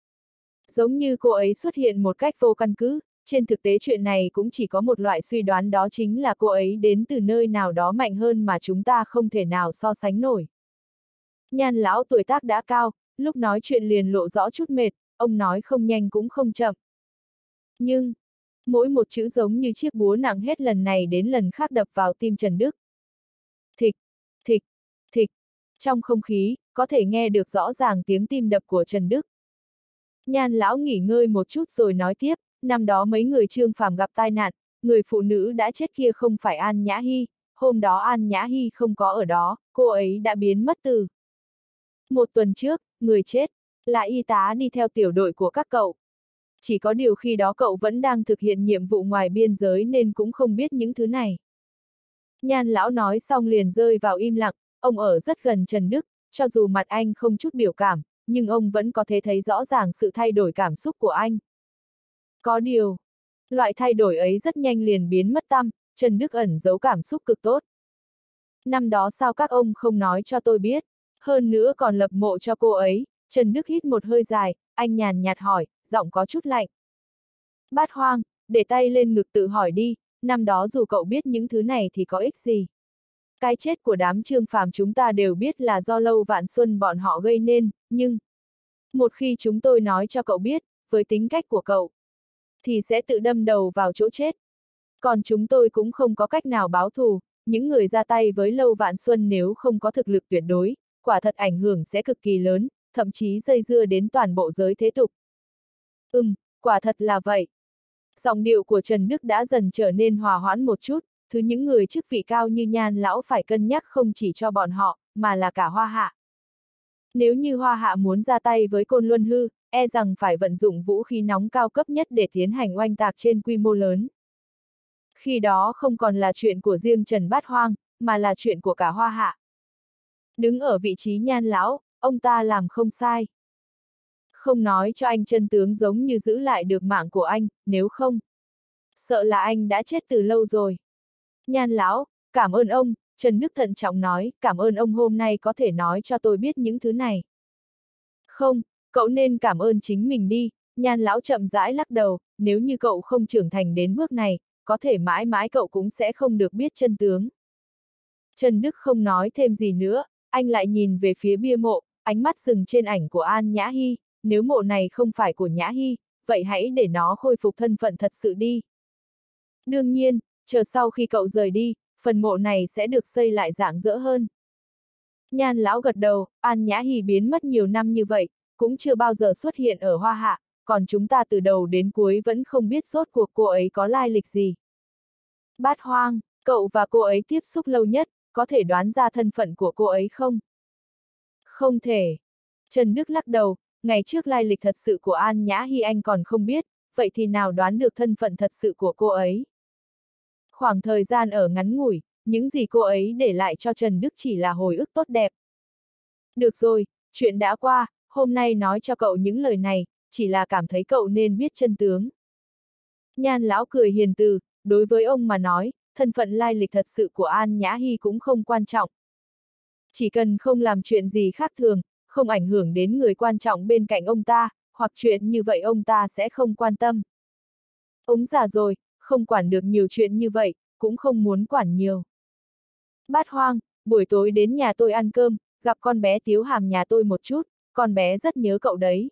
Giống như cô ấy xuất hiện một cách vô căn cứ, trên thực tế chuyện này cũng chỉ có một loại suy đoán, đó chính là cô ấy đến từ nơi nào đó mạnh hơn mà chúng ta không thể nào so sánh nổi. Nhan lão tuổi tác đã cao, lúc nói chuyện liền lộ rõ chút mệt, ông nói không nhanh cũng không chậm. Nhưng, mỗi một chữ giống như chiếc búa nặng hết lần này đến lần khác đập vào tim Trần Đức. Thịch, thịch, thịch, trong không khí, có thể nghe được rõ ràng tiếng tim đập của Trần Đức. Nhan lão nghỉ ngơi một chút rồi nói tiếp, năm đó mấy người Trương Phàm gặp tai nạn, người phụ nữ đã chết kia không phải An Nhã Hy, hôm đó An Nhã Hy không có ở đó, cô ấy đã biến mất từ. Một tuần trước, người chết, là y tá đi theo tiểu đội của các cậu. Chỉ có điều khi đó cậu vẫn đang thực hiện nhiệm vụ ngoài biên giới nên cũng không biết những thứ này. Nhan lão nói xong liền rơi vào im lặng, ông ở rất gần Trần Đức, cho dù mặt anh không chút biểu cảm, nhưng ông vẫn có thể thấy rõ ràng sự thay đổi cảm xúc của anh. Có điều, loại thay đổi ấy rất nhanh liền biến mất tăm, Trần Đức ẩn giấu cảm xúc cực tốt. Năm đó sao các ông không nói cho tôi biết, hơn nữa còn lập mộ cho cô ấy. Trần Đức hít một hơi dài, anh nhàn nhạt hỏi, giọng có chút lạnh. Bát Hoang, để tay lên ngực tự hỏi đi, năm đó dù cậu biết những thứ này thì có ích gì. Cái chết của đám Trương Phàm chúng ta đều biết là do Lâu Vạn Xuân bọn họ gây nên, nhưng một khi chúng tôi nói cho cậu biết, với tính cách của cậu, thì sẽ tự đâm đầu vào chỗ chết. Còn chúng tôi cũng không có cách nào báo thù, những người ra tay với Lâu Vạn Xuân nếu không có thực lực tuyệt đối, quả thật ảnh hưởng sẽ cực kỳ lớn, thậm chí dây dưa đến toàn bộ giới thế tục. Ừm, quả thật là vậy. Giọng điệu của Trần Đức đã dần trở nên hòa hoãn một chút, thứ những người chức vị cao như Nhan lão phải cân nhắc không chỉ cho bọn họ, mà là cả Hoa Hạ. Nếu như Hoa Hạ muốn ra tay với Côn Luân Hư, e rằng phải vận dụng vũ khí nóng cao cấp nhất để tiến hành oanh tạc trên quy mô lớn. Khi đó không còn là chuyện của riêng Trần Bát Hoang, mà là chuyện của cả Hoa Hạ. Đứng ở vị trí Nhan lão, ông ta làm không sai. Không nói cho anh chân tướng giống như giữ lại được mạng của anh, nếu không, sợ là anh đã chết từ lâu rồi. Nhan lão, cảm ơn ông, Trần Đức thận trọng nói, cảm ơn ông hôm nay có thể nói cho tôi biết những thứ này. Không, cậu nên cảm ơn chính mình đi, Nhan lão chậm rãi lắc đầu, nếu như cậu không trưởng thành đến bước này, có thể mãi mãi cậu cũng sẽ không được biết chân tướng. Trần Đức không nói thêm gì nữa, anh lại nhìn về phía bia mộ, ánh mắt dừng trên ảnh của An Nhã Hy, nếu mộ này không phải của Nhã Hy, vậy hãy để nó khôi phục thân phận thật sự đi. Đương nhiên, chờ sau khi cậu rời đi, phần mộ này sẽ được xây lại rạng rỡ hơn. Nhan lão gật đầu, An Nhã Hy biến mất nhiều năm như vậy, cũng chưa bao giờ xuất hiện ở Hoa Hạ, còn chúng ta từ đầu đến cuối vẫn không biết rốt cuộc cô ấy có lai lịch gì. Bát Hoang, cậu và cô ấy tiếp xúc lâu nhất, có thể đoán ra thân phận của cô ấy không? Không thể. Trần Đức lắc đầu, ngày trước lai lịch thật sự của An Nhã Hy anh còn không biết, vậy thì nào đoán được thân phận thật sự của cô ấy? Khoảng thời gian ở ngắn ngủi, những gì cô ấy để lại cho Trần Đức chỉ là hồi ức tốt đẹp. Được rồi, chuyện đã qua, hôm nay nói cho cậu những lời này, chỉ là cảm thấy cậu nên biết chân tướng. Nhan lão cười hiền từ, đối với ông mà nói, thân phận lai lịch thật sự của An Nhã Hy cũng không quan trọng. Chỉ cần không làm chuyện gì khác thường, không ảnh hưởng đến người quan trọng bên cạnh ông ta, hoặc chuyện như vậy ông ta sẽ không quan tâm. Ông già rồi, không quản được nhiều chuyện như vậy, cũng không muốn quản nhiều. Bát Hoang, buổi tối đến nhà tôi ăn cơm, gặp con bé Tiếu Hàm nhà tôi một chút, con bé rất nhớ cậu đấy.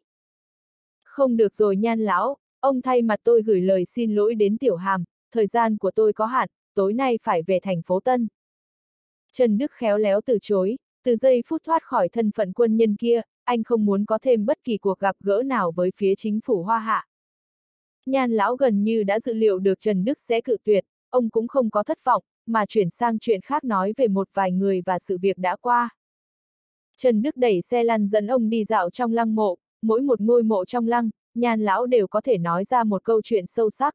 Không được rồi Nhan lão, ông thay mặt tôi gửi lời xin lỗi đến Tiểu Hàm, thời gian của tôi có hạn, tối nay phải về thành phố Tân. Trần Đức khéo léo từ chối, từ giây phút thoát khỏi thân phận quân nhân kia, anh không muốn có thêm bất kỳ cuộc gặp gỡ nào với phía chính phủ Hoa Hạ. Nhan lão gần như đã dự liệu được Trần Đức sẽ cự tuyệt, ông cũng không có thất vọng, mà chuyển sang chuyện khác nói về một vài người và sự việc đã qua. Trần Đức đẩy xe lăn dẫn ông đi dạo trong lăng mộ, mỗi một ngôi mộ trong lăng, Nhan lão đều có thể nói ra một câu chuyện sâu sắc.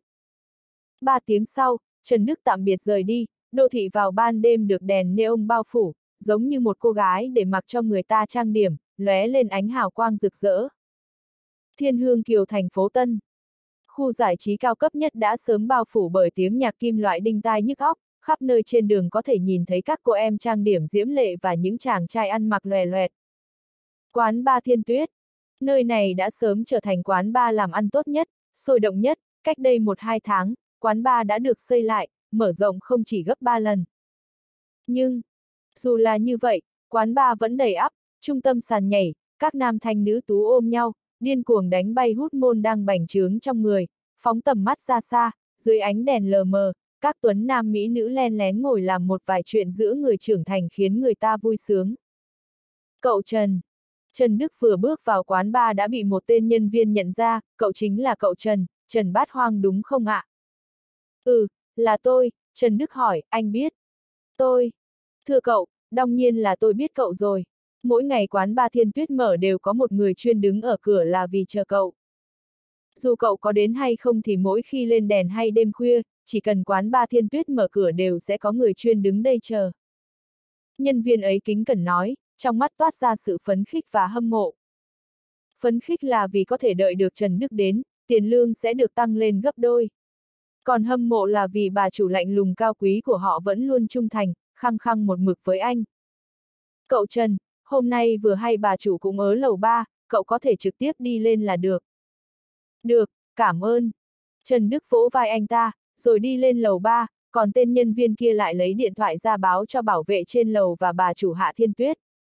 Ba tiếng sau, Trần Đức tạm biệt rời đi, đô thị vào ban đêm được đèn neon bao phủ, giống như một cô gái để mặc cho người ta trang điểm, lóe lên ánh hào quang rực rỡ. Thiên Hương Kiều thành phố Tân. Khu giải trí cao cấp nhất đã sớm bao phủ bởi tiếng nhạc kim loại đinh tai nhức óc, khắp nơi trên đường có thể nhìn thấy các cô em trang điểm diễm lệ và những chàng trai ăn mặc lòe loẹt. Quán bar Thiên Tuyết. Nơi này đã sớm trở thành quán bar làm ăn tốt nhất, sôi động nhất, cách đây một hai tháng, quán bar đã được xây lại, mở rộng không chỉ gấp ba lần. Nhưng, dù là như vậy, quán bar vẫn đầy ắp, trung tâm sàn nhảy, các nam thanh nữ tú ôm nhau, điên cuồng đánh bay hút môn đang bành trướng trong người, phóng tầm mắt ra xa, dưới ánh đèn lờ mờ, các tuấn nam mỹ nữ len lén ngồi làm một vài chuyện giữa người trưởng thành khiến người ta vui sướng. Cậu Trần. Trần Đức vừa bước vào quán bar đã bị một tên nhân viên nhận ra, cậu chính là cậu Trần, Trần Bát Hoang đúng không ạ? Ừ, là tôi, Trần Đức hỏi, anh biết. Tôi. Thưa cậu, đương nhiên là tôi biết cậu rồi. Mỗi ngày quán ba Thiên Tuyết mở đều có một người chuyên đứng ở cửa là vì chờ cậu. Dù cậu có đến hay không thì mỗi khi lên đèn hay đêm khuya, chỉ cần quán ba Thiên Tuyết mở cửa đều sẽ có người chuyên đứng đây chờ. Nhân viên ấy kính cẩn nói, trong mắt toát ra sự phấn khích và hâm mộ. Phấn khích là vì có thể đợi được Trần Đức đến, tiền lương sẽ được tăng lên gấp đôi. Còn hâm mộ là vì bà chủ lạnh lùng cao quý của họ vẫn luôn trung thành, khăng khăng một mực với anh. Cậu Trần, hôm nay vừa hay bà chủ cũng ở lầu ba, cậu có thể trực tiếp đi lên là được. Được, cảm ơn. Trần Đức vỗ vai anh ta, rồi đi lên lầu ba, còn tên nhân viên kia lại lấy điện thoại ra báo cho bảo vệ trên lầu và bà chủ Hạ Thiên Tuyết.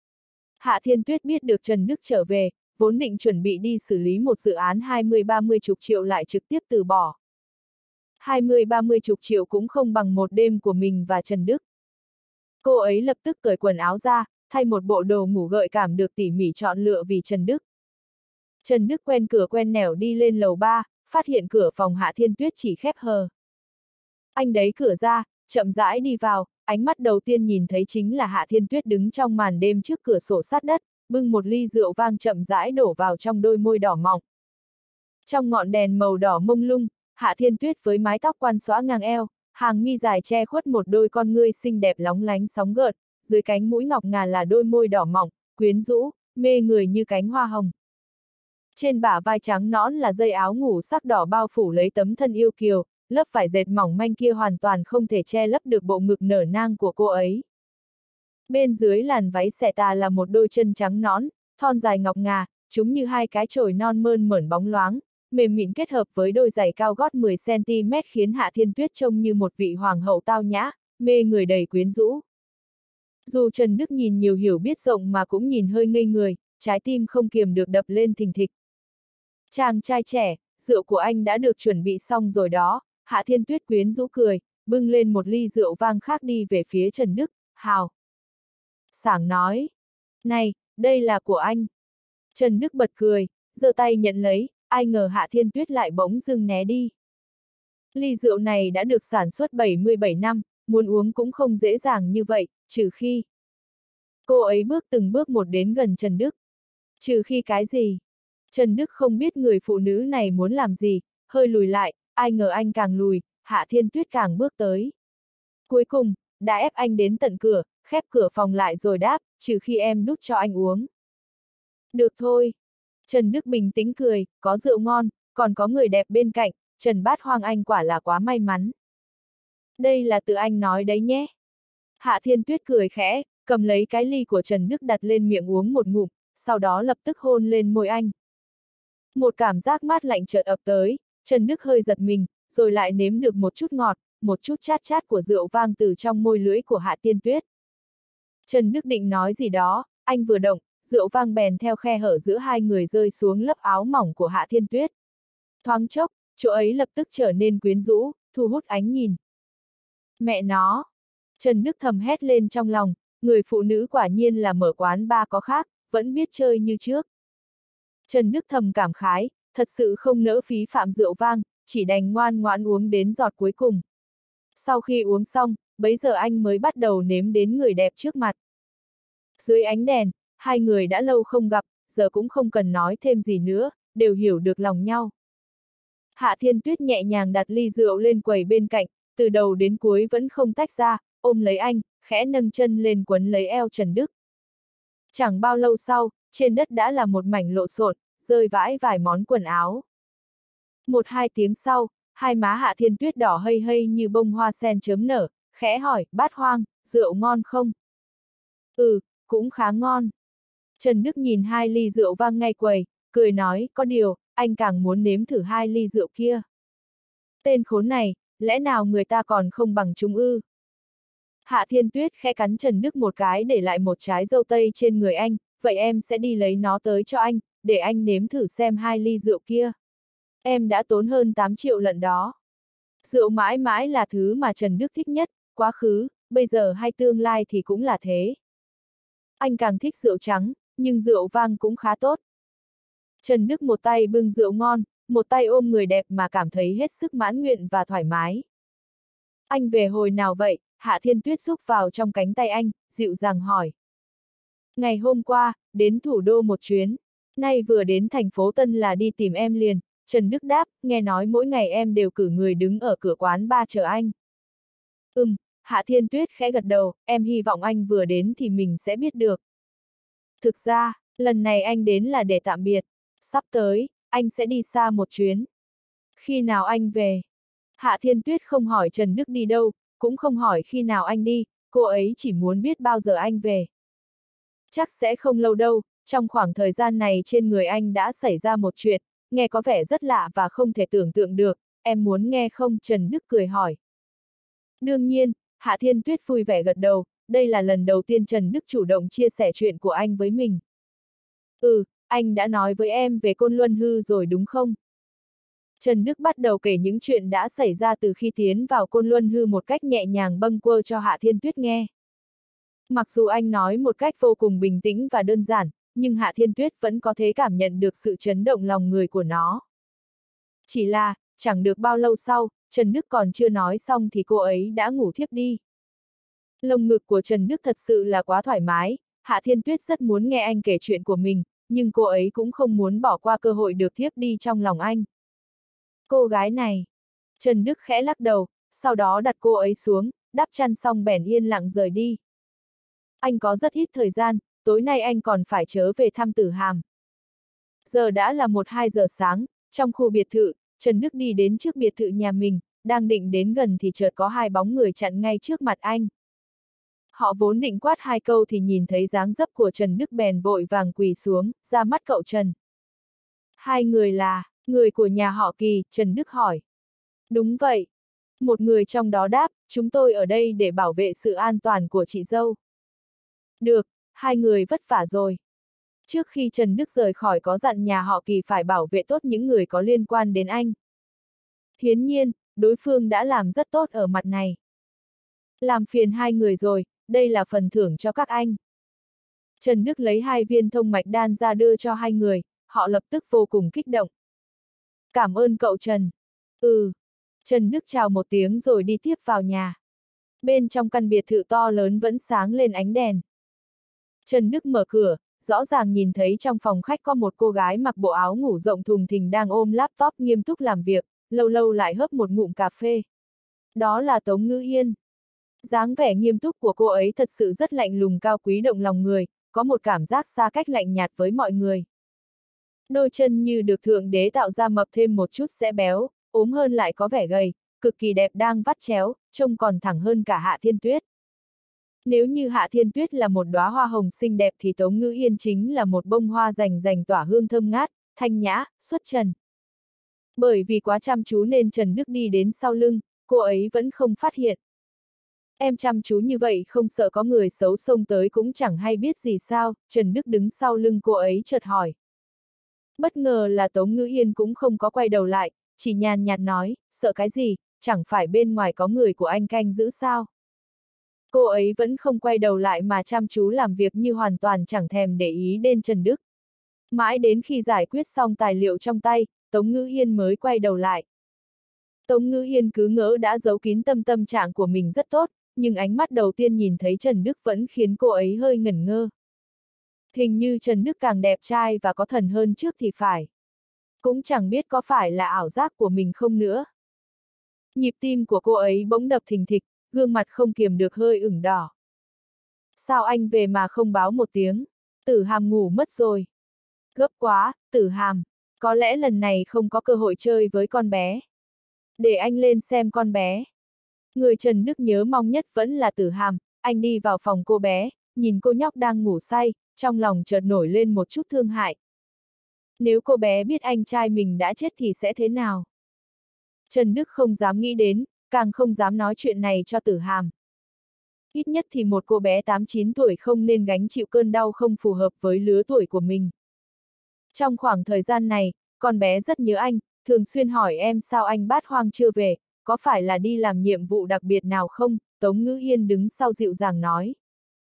Hạ Thiên Tuyết biết được Trần Đức trở về, vốn định chuẩn bị đi xử lý một dự án hai mươi ba mươi chục triệu lại trực tiếp từ bỏ. hai mươi ba mươi chục triệu cũng không bằng một đêm của mình và Trần Đức. Cô ấy lập tức cởi quần áo ra, thay một bộ đồ ngủ gợi cảm được tỉ mỉ chọn lựa vì Trần Đức. Trần Đức quen cửa quen nẻo đi lên lầu ba, phát hiện cửa phòng Hạ Thiên Tuyết chỉ khép hờ. Anh đẩy cửa ra, chậm rãi đi vào, ánh mắt đầu tiên nhìn thấy chính là Hạ Thiên Tuyết đứng trong màn đêm trước cửa sổ sát đất, bưng một ly rượu vang chậm rãi đổ vào trong đôi môi đỏ mọng. Trong ngọn đèn màu đỏ mông lung, Hạ Thiên Tuyết với mái tóc quăn xõa ngang eo, hàng mi dài che khuất một đôi con ngươi xinh đẹp lóng lánh sóng gợn, dưới cánh mũi ngọc ngà là đôi môi đỏ mọng, quyến rũ, mê người như cánh hoa hồng. Trên bả vai trắng nõn là dây áo ngủ sắc đỏ bao phủ lấy tấm thân yêu kiều, lớp vải dệt mỏng manh kia hoàn toàn không thể che lấp được bộ ngực nở nang của cô ấy. Bên dưới làn váy xẻ tà là một đôi chân trắng nõn, thon dài ngọc ngà, chúng như hai cái chổi non mơn mởn bóng loáng, mềm mịn kết hợp với đôi giày cao gót mười xăng ti mét khiến Hạ Thiên Tuyết trông như một vị hoàng hậu tao nhã, mê người đầy quyến rũ. Dù Trần Đức nhìn nhiều hiểu biết rộng mà cũng nhìn hơi ngây người, trái tim không kiềm được đập lên thình thịch. Chàng trai trẻ, rượu của anh đã được chuẩn bị xong rồi đó. Hạ Thiên Tuyết quyến rũ cười, bưng lên một ly rượu vang khác đi về phía Trần Đức, hào. Sảng nói, này, đây là của anh. Trần Đức bật cười, giơ tay nhận lấy, ai ngờ Hạ Thiên Tuyết lại bỗng dưng né đi. Ly rượu này đã được sản xuất bảy mươi bảy năm, muốn uống cũng không dễ dàng như vậy, trừ khi. Cô ấy bước từng bước một đến gần Trần Đức. Trừ khi cái gì? Trần Đức không biết người phụ nữ này muốn làm gì, hơi lùi lại, ai ngờ anh càng lùi, Hạ Thiên Tuyết càng bước tới. Cuối cùng, đã ép anh đến tận cửa, khép cửa phòng lại rồi đáp, trừ khi em đút cho anh uống. Được thôi. Trần Đức bình tĩnh cười, có rượu ngon, còn có người đẹp bên cạnh, Trần Bát Hoang anh quả là quá may mắn. Đây là tự anh nói đấy nhé. Hạ Thiên Tuyết cười khẽ, cầm lấy cái ly của Trần Đức đặt lên miệng uống một ngụm, sau đó lập tức hôn lên môi anh. Một cảm giác mát lạnh chợt ập tới, Trần Đức hơi giật mình, rồi lại nếm được một chút ngọt, một chút chát chát của rượu vang từ trong môi lưỡi của Hạ Thiên Tuyết. Trần Đức định nói gì đó, anh vừa động, rượu vang bèn theo khe hở giữa hai người rơi xuống lớp áo mỏng của Hạ Thiên Tuyết. Thoáng chốc, chỗ ấy lập tức trở nên quyến rũ, thu hút ánh nhìn. Mẹ nó! Trần Đức thầm hét lên trong lòng, người phụ nữ quả nhiên là mở quán bar có khác, vẫn biết chơi như trước. Trần Đức thầm cảm khái, thật sự không nỡ phí phạm rượu vang, chỉ đành ngoan ngoãn uống đến giọt cuối cùng. Sau khi uống xong, bấy giờ anh mới bắt đầu nếm đến người đẹp trước mặt. Dưới ánh đèn, hai người đã lâu không gặp, giờ cũng không cần nói thêm gì nữa, đều hiểu được lòng nhau. Hạ Thiên Tuyết nhẹ nhàng đặt ly rượu lên quầy bên cạnh, từ đầu đến cuối vẫn không tách ra, ôm lấy anh, khẽ nâng chân lên quấn lấy eo Trần Đức. Chẳng bao lâu sau, trên đất đã là một mảnh lộn xộn, rơi vãi vài món quần áo. Một hai tiếng sau, hai má Hạ Thiên Tuyết đỏ hây hây như bông hoa sen chớm nở, khẽ hỏi, Bát Hoang, rượu ngon không? Ừ, cũng khá ngon. Trần Đức nhìn hai ly rượu vang ngay quầy, cười nói, có điều, anh càng muốn nếm thử hai ly rượu kia. Tên khốn này, lẽ nào người ta còn không bằng chúng ư? Hạ Thiên Tuyết khẽ cắn Trần Đức một cái để lại một trái dâu tây trên người anh, vậy em sẽ đi lấy nó tới cho anh, để anh nếm thử xem hai ly rượu kia. Em đã tốn hơn tám triệu lận đó. Rượu mãi mãi là thứ mà Trần Đức thích nhất, quá khứ, bây giờ hay tương lai thì cũng là thế. Anh càng thích rượu trắng, nhưng rượu vang cũng khá tốt. Trần Đức một tay bưng rượu ngon, một tay ôm người đẹp mà cảm thấy hết sức mãn nguyện và thoải mái. Anh về hồi nào vậy? Hạ Thiên Tuyết rúc vào trong cánh tay anh, dịu dàng hỏi. Ngày hôm qua, đến thủ đô một chuyến, nay vừa đến thành phố Tân là đi tìm em liền. Trần Đức đáp, nghe nói mỗi ngày em đều cử người đứng ở cửa quán ba chờ anh. Ừm, Hạ Thiên Tuyết khẽ gật đầu, em hy vọng anh vừa đến thì mình sẽ biết được. Thực ra, lần này anh đến là để tạm biệt. Sắp tới, anh sẽ đi xa một chuyến. Khi nào anh về? Hạ Thiên Tuyết không hỏi Trần Đức đi đâu, cũng không hỏi khi nào anh đi, cô ấy chỉ muốn biết bao giờ anh về. Chắc sẽ không lâu đâu, trong khoảng thời gian này trên người anh đã xảy ra một chuyện, nghe có vẻ rất lạ và không thể tưởng tượng được, em muốn nghe không? Trần Đức cười hỏi. Đương nhiên, Hạ Thiên Tuyết vui vẻ gật đầu, đây là lần đầu tiên Trần Đức chủ động chia sẻ chuyện của anh với mình. Ừ, anh đã nói với em về Côn Luân Hư rồi đúng không? Trần Đức bắt đầu kể những chuyện đã xảy ra từ khi tiến vào Côn Luân Hư một cách nhẹ nhàng bâng quơ cho Hạ Thiên Tuyết nghe. Mặc dù anh nói một cách vô cùng bình tĩnh và đơn giản, nhưng Hạ Thiên Tuyết vẫn có thể cảm nhận được sự chấn động lòng người của nó. Chỉ là, chẳng được bao lâu sau, Trần Đức còn chưa nói xong thì cô ấy đã ngủ thiếp đi. Lồng ngực của Trần Đức thật sự là quá thoải mái, Hạ Thiên Tuyết rất muốn nghe anh kể chuyện của mình, nhưng cô ấy cũng không muốn bỏ qua cơ hội được thiếp đi trong lòng anh. Cô gái này. Trần Đức khẽ lắc đầu, sau đó đặt cô ấy xuống, đắp chăn xong bèn yên lặng rời đi. Anh có rất ít thời gian, tối nay anh còn phải trở về thăm Tử Hàm. Giờ đã là một hai giờ sáng, trong khu biệt thự, Trần Đức đi đến trước biệt thự nhà mình, đang định đến gần thì chợt có hai bóng người chặn ngay trước mặt anh. Họ vốn định quát hai câu thì nhìn thấy dáng dấp của Trần Đức bèn vội vàng quỳ xuống, ra mắt cậu Trần. Hai người là, người của nhà họ Kỳ, Trần Đức hỏi. Đúng vậy. Một người trong đó đáp, chúng tôi ở đây để bảo vệ sự an toàn của chị dâu. Được, hai người vất vả rồi. Trước khi Trần Đức rời khỏi có dặn nhà họ Kỳ phải bảo vệ tốt những người có liên quan đến anh. Hiển nhiên, đối phương đã làm rất tốt ở mặt này. Làm phiền hai người rồi, đây là phần thưởng cho các anh. Trần Đức lấy hai viên thông mạch đan ra đưa cho hai người, họ lập tức vô cùng kích động. Cảm ơn cậu Trần. Ừ. Trần Đức chào một tiếng rồi đi tiếp vào nhà. Bên trong căn biệt thự to lớn vẫn sáng lên ánh đèn. Trần Đức mở cửa, rõ ràng nhìn thấy trong phòng khách có một cô gái mặc bộ áo ngủ rộng thùng thình đang ôm laptop nghiêm túc làm việc, lâu lâu lại hớp một ngụm cà phê. Đó là Tống Ngữ Yên. Dáng vẻ nghiêm túc của cô ấy thật sự rất lạnh lùng cao quý động lòng người, có một cảm giác xa cách lạnh nhạt với mọi người. Đôi chân như được Thượng Đế tạo ra mập thêm một chút sẽ béo, ốm hơn lại có vẻ gầy, cực kỳ đẹp đang vắt chéo, trông còn thẳng hơn cả Hạ Thiên Tuyết. Nếu như Hạ Thiên Tuyết là một đóa hoa hồng xinh đẹp thì Tống Ngữ Yên chính là một bông hoa rành rành tỏa hương thơm ngát, thanh nhã, xuất trần. Bởi vì quá chăm chú nên Trần Đức đi đến sau lưng, cô ấy vẫn không phát hiện. Em chăm chú như vậy không sợ có người xấu xông tới cũng chẳng hay biết gì sao, Trần Đức đứng sau lưng cô ấy chợt hỏi. Bất ngờ là Tống Ngữ Yên cũng không có quay đầu lại, chỉ nhàn nhạt nói, sợ cái gì, chẳng phải bên ngoài có người của anh canh giữ sao. Cô ấy vẫn không quay đầu lại mà chăm chú làm việc như hoàn toàn chẳng thèm để ý đến Trần Đức. Mãi đến khi giải quyết xong tài liệu trong tay, Tống Ngữ Yên mới quay đầu lại. Tống Ngữ Yên cứ ngỡ đã giấu kín tâm tâm trạng của mình rất tốt, nhưng ánh mắt đầu tiên nhìn thấy Trần Đức vẫn khiến cô ấy hơi ngẩn ngơ. Hình như Trần Đức càng đẹp trai và có thần hơn trước thì phải. Cũng chẳng biết có phải là ảo giác của mình không nữa. Nhịp tim của cô ấy bỗng đập thình thịch, gương mặt không kiềm được hơi ửng đỏ. Sao anh về mà không báo một tiếng? Tử Hàm ngủ mất rồi. Gấp quá, Tử Hàm. Có lẽ lần này không có cơ hội chơi với con bé. Để anh lên xem con bé. Người Trần Đức nhớ mong nhất vẫn là Tử Hàm, anh đi vào phòng cô bé, nhìn cô nhóc đang ngủ say, trong lòng chợt nổi lên một chút thương hại. Nếu cô bé biết anh trai mình đã chết thì sẽ thế nào? Trần Đức không dám nghĩ đến, càng không dám nói chuyện này cho Tử Hàm. Ít nhất thì một cô bé tám chín tuổi không nên gánh chịu cơn đau không phù hợp với lứa tuổi của mình. Trong khoảng thời gian này, con bé rất nhớ anh, thường xuyên hỏi em sao anh Bát Hoang chưa về, có phải là đi làm nhiệm vụ đặc biệt nào không? Tống Ngữ Yên đứng sau dịu dàng nói.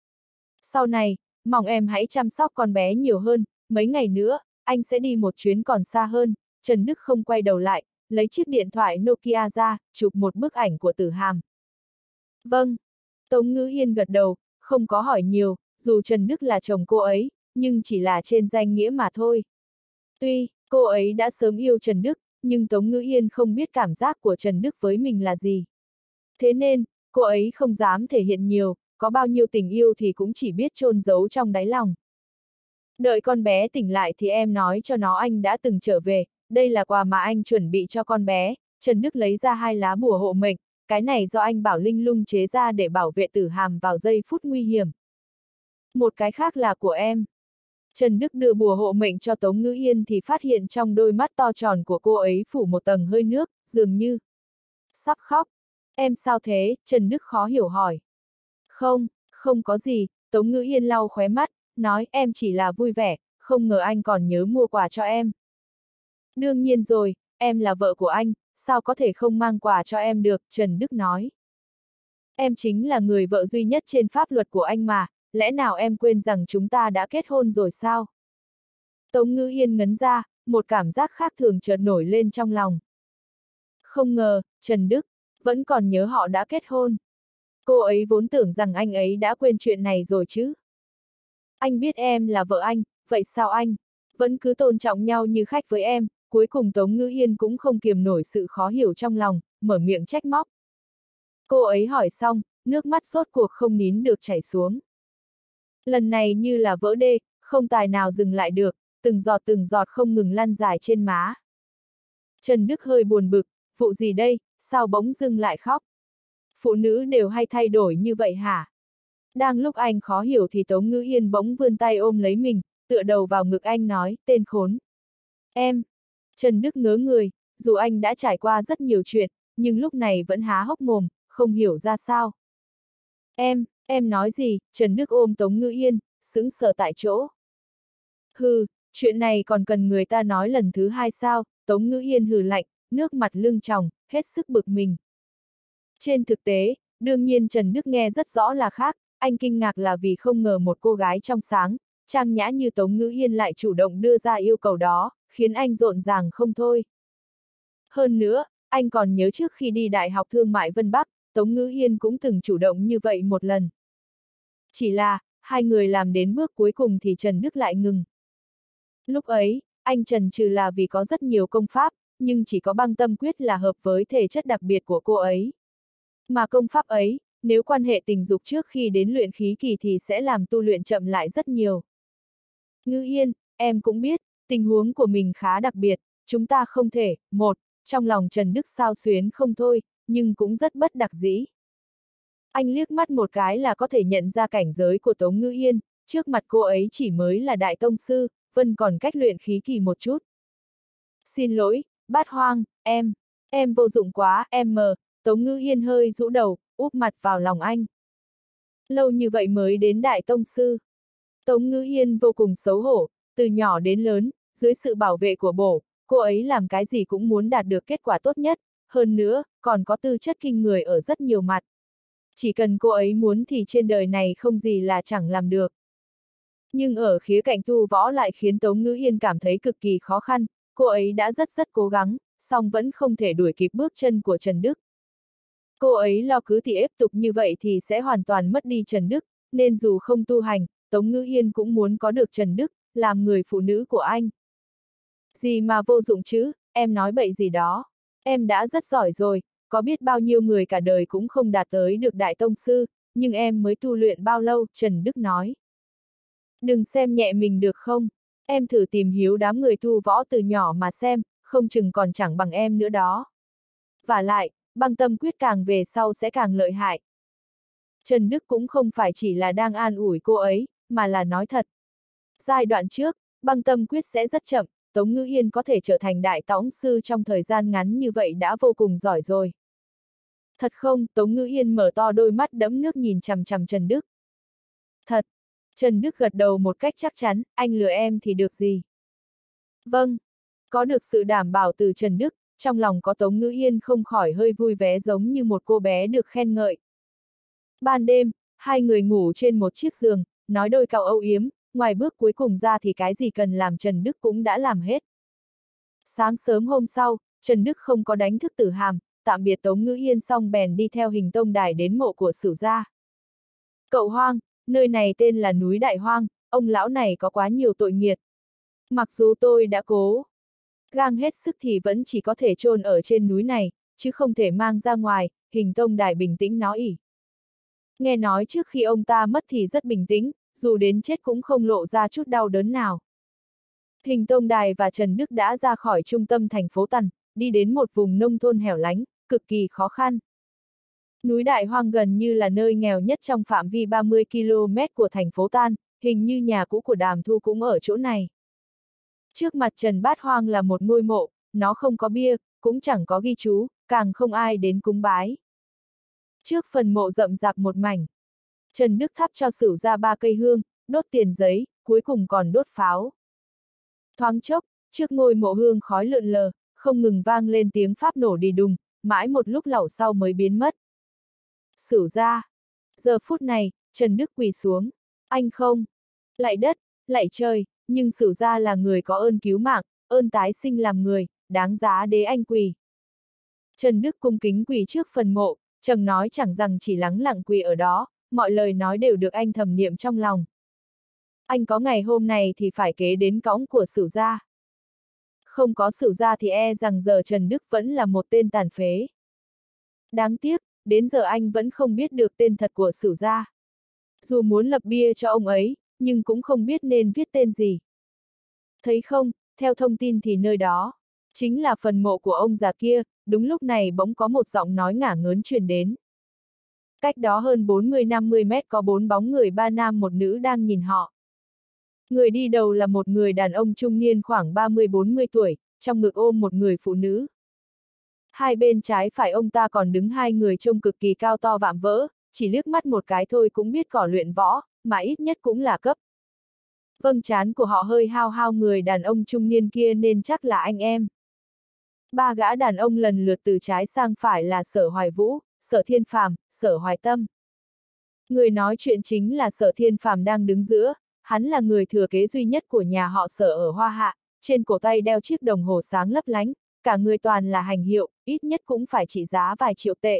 Sau này, mong em hãy chăm sóc con bé nhiều hơn, mấy ngày nữa, anh sẽ đi một chuyến còn xa hơn. Trần Đức không quay đầu lại, lấy chiếc điện thoại Nokia ra, chụp một bức ảnh của Tử Hàm. Vâng. Tống Ngữ Yên gật đầu, không có hỏi nhiều, dù Trần Đức là chồng cô ấy, nhưng chỉ là trên danh nghĩa mà thôi. Tuy, cô ấy đã sớm yêu Trần Đức, nhưng Tống Ngữ Yên không biết cảm giác của Trần Đức với mình là gì. Thế nên, cô ấy không dám thể hiện nhiều, có bao nhiêu tình yêu thì cũng chỉ biết chôn giấu trong đáy lòng. Đợi con bé tỉnh lại thì em nói cho nó anh đã từng trở về, đây là quà mà anh chuẩn bị cho con bé. Trần Đức lấy ra hai lá bùa hộ mệnh, cái này do anh Bảo Linh Lung chế ra để bảo vệ Tử Hàm vào giây phút nguy hiểm. Một cái khác là của em. Trần Đức đưa bùa hộ mệnh cho Tống Ngữ Yên thì phát hiện trong đôi mắt to tròn của cô ấy phủ một tầng hơi nước, dường như sắp khóc. Em sao thế? Trần Đức khó hiểu hỏi. Không, không có gì, Tống Ngữ Yên lau khóe mắt, nói em chỉ là vui vẻ, không ngờ anh còn nhớ mua quà cho em. Đương nhiên rồi, em là vợ của anh, sao có thể không mang quà cho em được, Trần Đức nói. Em chính là người vợ duy nhất trên pháp luật của anh mà, lẽ nào em quên rằng chúng ta đã kết hôn rồi sao? Tống Ngữ Yên ngấn ra, một cảm giác khác thường chợt nổi lên trong lòng. Không ngờ, Trần Đức vẫn còn nhớ họ đã kết hôn. Cô ấy vốn tưởng rằng anh ấy đã quên chuyện này rồi chứ. Anh biết em là vợ anh, vậy sao anh vẫn cứ tôn trọng nhau như khách với em? Cuối cùng Tống Ngữ Yên cũng không kiềm nổi sự khó hiểu trong lòng, mở miệng trách móc. Cô ấy hỏi xong, nước mắt rốt cuộc không nín được chảy xuống. Lần này như là vỡ đê, không tài nào dừng lại được, từng giọt từng giọt không ngừng lăn dài trên má. Trần Đức hơi buồn bực, vụ gì đây, sao bỗng dưng lại khóc? Phụ nữ đều hay thay đổi như vậy hả? Đang lúc anh khó hiểu thì Tống Ngữ Yên bỗng vươn tay ôm lấy mình, tựa đầu vào ngực anh nói, tên khốn. Em. Trần Đức ngớ người, dù anh đã trải qua rất nhiều chuyện, nhưng lúc này vẫn há hốc mồm, không hiểu ra sao. Em, em nói gì? Trần Đức ôm Tống Ngữ Yên, sững sờ tại chỗ. Hừ, chuyện này còn cần người ta nói lần thứ hai sao? Tống Ngữ Yên hừ lạnh, nước mặt lưng tròng, hết sức bực mình. Trên thực tế, đương nhiên Trần Đức nghe rất rõ là khác, anh kinh ngạc là vì không ngờ một cô gái trong sáng, trang nhã như Tống Ngữ Yên lại chủ động đưa ra yêu cầu đó, khiến anh rộn ràng không thôi. Hơn nữa, anh còn nhớ trước khi đi Đại học Thương mại Vân Bắc, Tống Ngữ Yên cũng từng chủ động như vậy một lần. Chỉ là, hai người làm đến bước cuối cùng thì Trần Đức lại ngừng. Lúc ấy, anh chần chừ là vì có rất nhiều công pháp, nhưng chỉ có băng tâm quyết là hợp với thể chất đặc biệt của cô ấy. Mà công pháp ấy, nếu quan hệ tình dục trước khi đến luyện khí kỳ thì sẽ làm tu luyện chậm lại rất nhiều. Ngữ Yên, em cũng biết, tình huống của mình khá đặc biệt, chúng ta không thể, một, trong lòng Trần Đức xao xuyến không thôi, nhưng cũng rất bất đắc dĩ. Anh liếc mắt một cái là có thể nhận ra cảnh giới của Tống Ngữ Yên, trước mặt cô ấy chỉ mới là đại tông sư, vẫn còn cách luyện khí kỳ một chút. Xin lỗi, Bát Hoang, em, em vô dụng quá, em mờ, Tống Ngữ Yên hơi rũ đầu, úp mặt vào lòng anh. Lâu như vậy mới đến đại tông sư. Tống Ngữ Yên vô cùng xấu hổ, từ nhỏ đến lớn, dưới sự bảo vệ của bổ, cô ấy làm cái gì cũng muốn đạt được kết quả tốt nhất, hơn nữa, còn có tư chất kinh người ở rất nhiều mặt. Chỉ cần cô ấy muốn thì trên đời này không gì là chẳng làm được. Nhưng ở khía cạnh tu võ lại khiến Tống Ngữ Yên cảm thấy cực kỳ khó khăn, cô ấy đã rất rất cố gắng, song vẫn không thể đuổi kịp bước chân của Trần Đức. Cô ấy lo cứ thì ép tục như vậy thì sẽ hoàn toàn mất đi Trần Đức, nên dù không tu hành, Tống Ngữ Yên cũng muốn có được Trần Đức, làm người phụ nữ của anh. Gì mà vô dụng chứ, em nói bậy gì đó. Em đã rất giỏi rồi, có biết bao nhiêu người cả đời cũng không đạt tới được đại tông sư, nhưng em mới tu luyện bao lâu, Trần Đức nói. Đừng xem nhẹ mình được không, em thử tìm hiểu đám người tu võ từ nhỏ mà xem, không chừng còn chẳng bằng em nữa đó. Vả lại, băng tâm quyết càng về sau sẽ càng lợi hại. Trần Đức cũng không phải chỉ là đang an ủi cô ấy, mà là nói thật. Giai đoạn trước, băng tâm quyết sẽ rất chậm, Tống Ngữ Yên có thể trở thành đại tông sư trong thời gian ngắn như vậy đã vô cùng giỏi rồi. Thật không? Tống Ngữ Yên mở to đôi mắt đẫm nước nhìn chằm chằm Trần Đức. Thật. Trần Đức gật đầu một cách chắc chắn, anh lừa em thì được gì? Vâng. Có được sự đảm bảo từ Trần Đức, trong lòng có Tống Ngữ Yên không khỏi hơi vui vẻ giống như một cô bé được khen ngợi. Ban đêm, hai người ngủ trên một chiếc giường, nói đôi câu âu yếm, ngoài bước cuối cùng ra thì cái gì cần làm Trần Đức cũng đã làm hết. Sáng sớm hôm sau, Trần Đức không có đánh thức Tử Hàm, tạm biệt Tống Ngữ Yên xong bèn đi theo Hình Tông Đài đến mộ của Sửu gia. Cậu Hoang, nơi này tên là núi Đại Hoang, ông lão này có quá nhiều tội nghiệt. Mặc dù tôi đã cố gang hết sức thì vẫn chỉ có thể chôn ở trên núi này, chứ không thể mang ra ngoài, Hình Tông Đài bình tĩnh nói ỉ. Nghe nói trước khi ông ta mất thì rất bình tĩnh, dù đến chết cũng không lộ ra chút đau đớn nào. Hình Tông Đài và Trần Đức đã ra khỏi trung tâm thành phố Tần, đi đến một vùng nông thôn hẻo lánh, cực kỳ khó khăn. Núi Đại Hoang gần như là nơi nghèo nhất trong phạm vi ba mươi ki lô mét của thành phố Tan, hình như nhà cũ của Đàm Thu cũng ở chỗ này. Trước mặt Trần Bát Hoang là một ngôi mộ, nó không có bia, cũng chẳng có ghi chú, càng không ai đến cúng bái. Trước phần mộ rậm rạp một mảnh, Trần Đức thắp cho Sửu ra ba cây hương, đốt tiền giấy, cuối cùng còn đốt pháo. Thoáng chốc, trước ngôi mộ hương khói lượn lờ, không ngừng vang lên tiếng pháp nổ đi đùng, mãi một lúc lâu sau mới biến mất. Sửu ra. Giờ phút này, Trần Đức quỳ xuống. Anh không. Lạy đất, lạy trời, nhưng Sửu ra là người có ơn cứu mạng, ơn tái sinh làm người, đáng giá đế anh quỳ. Trần Đức cung kính quỳ trước phần mộ, chẳng nói chẳng rằng chỉ lắng lặng quỳ ở đó, mọi lời nói đều được anh thầm niệm trong lòng. Anh có ngày hôm này thì phải kế đến cõng của Sửu gia. Không có Sửu gia thì e rằng giờ Trần Đức vẫn là một tên tàn phế. Đáng tiếc, đến giờ anh vẫn không biết được tên thật của Sửu gia. Dù muốn lập bia cho ông ấy, nhưng cũng không biết nên viết tên gì. Thấy không, theo thông tin thì nơi đó chính là phần mộ của ông già kia, đúng lúc này bỗng có một giọng nói ngả ngớn truyền đến. Cách đó hơn bốn mươi năm mươi mét có bốn bóng người ba nam một nữ đang nhìn họ. Người đi đầu là một người đàn ông trung niên khoảng ba mươi bốn mươi tuổi, trong ngực ôm một người phụ nữ. Hai bên trái phải ông ta còn đứng hai người trông cực kỳ cao to vạm vỡ, chỉ liếc mắt một cái thôi cũng biết cỏ luyện võ, mà ít nhất cũng là cấp. Vâng, trán của họ hơi hao hao người đàn ông trung niên kia nên chắc là anh em. Ba gã đàn ông lần lượt từ trái sang phải là Sở Hoài Vũ, Sở Thiên Phàm, Sở Hoài Tâm. Người nói chuyện chính là Sở Thiên Phàm đang đứng giữa, hắn là người thừa kế duy nhất của nhà họ Sở ở Hoa Hạ, trên cổ tay đeo chiếc đồng hồ sáng lấp lánh, cả người toàn là hành hiệu, ít nhất cũng phải trị giá vài triệu tệ.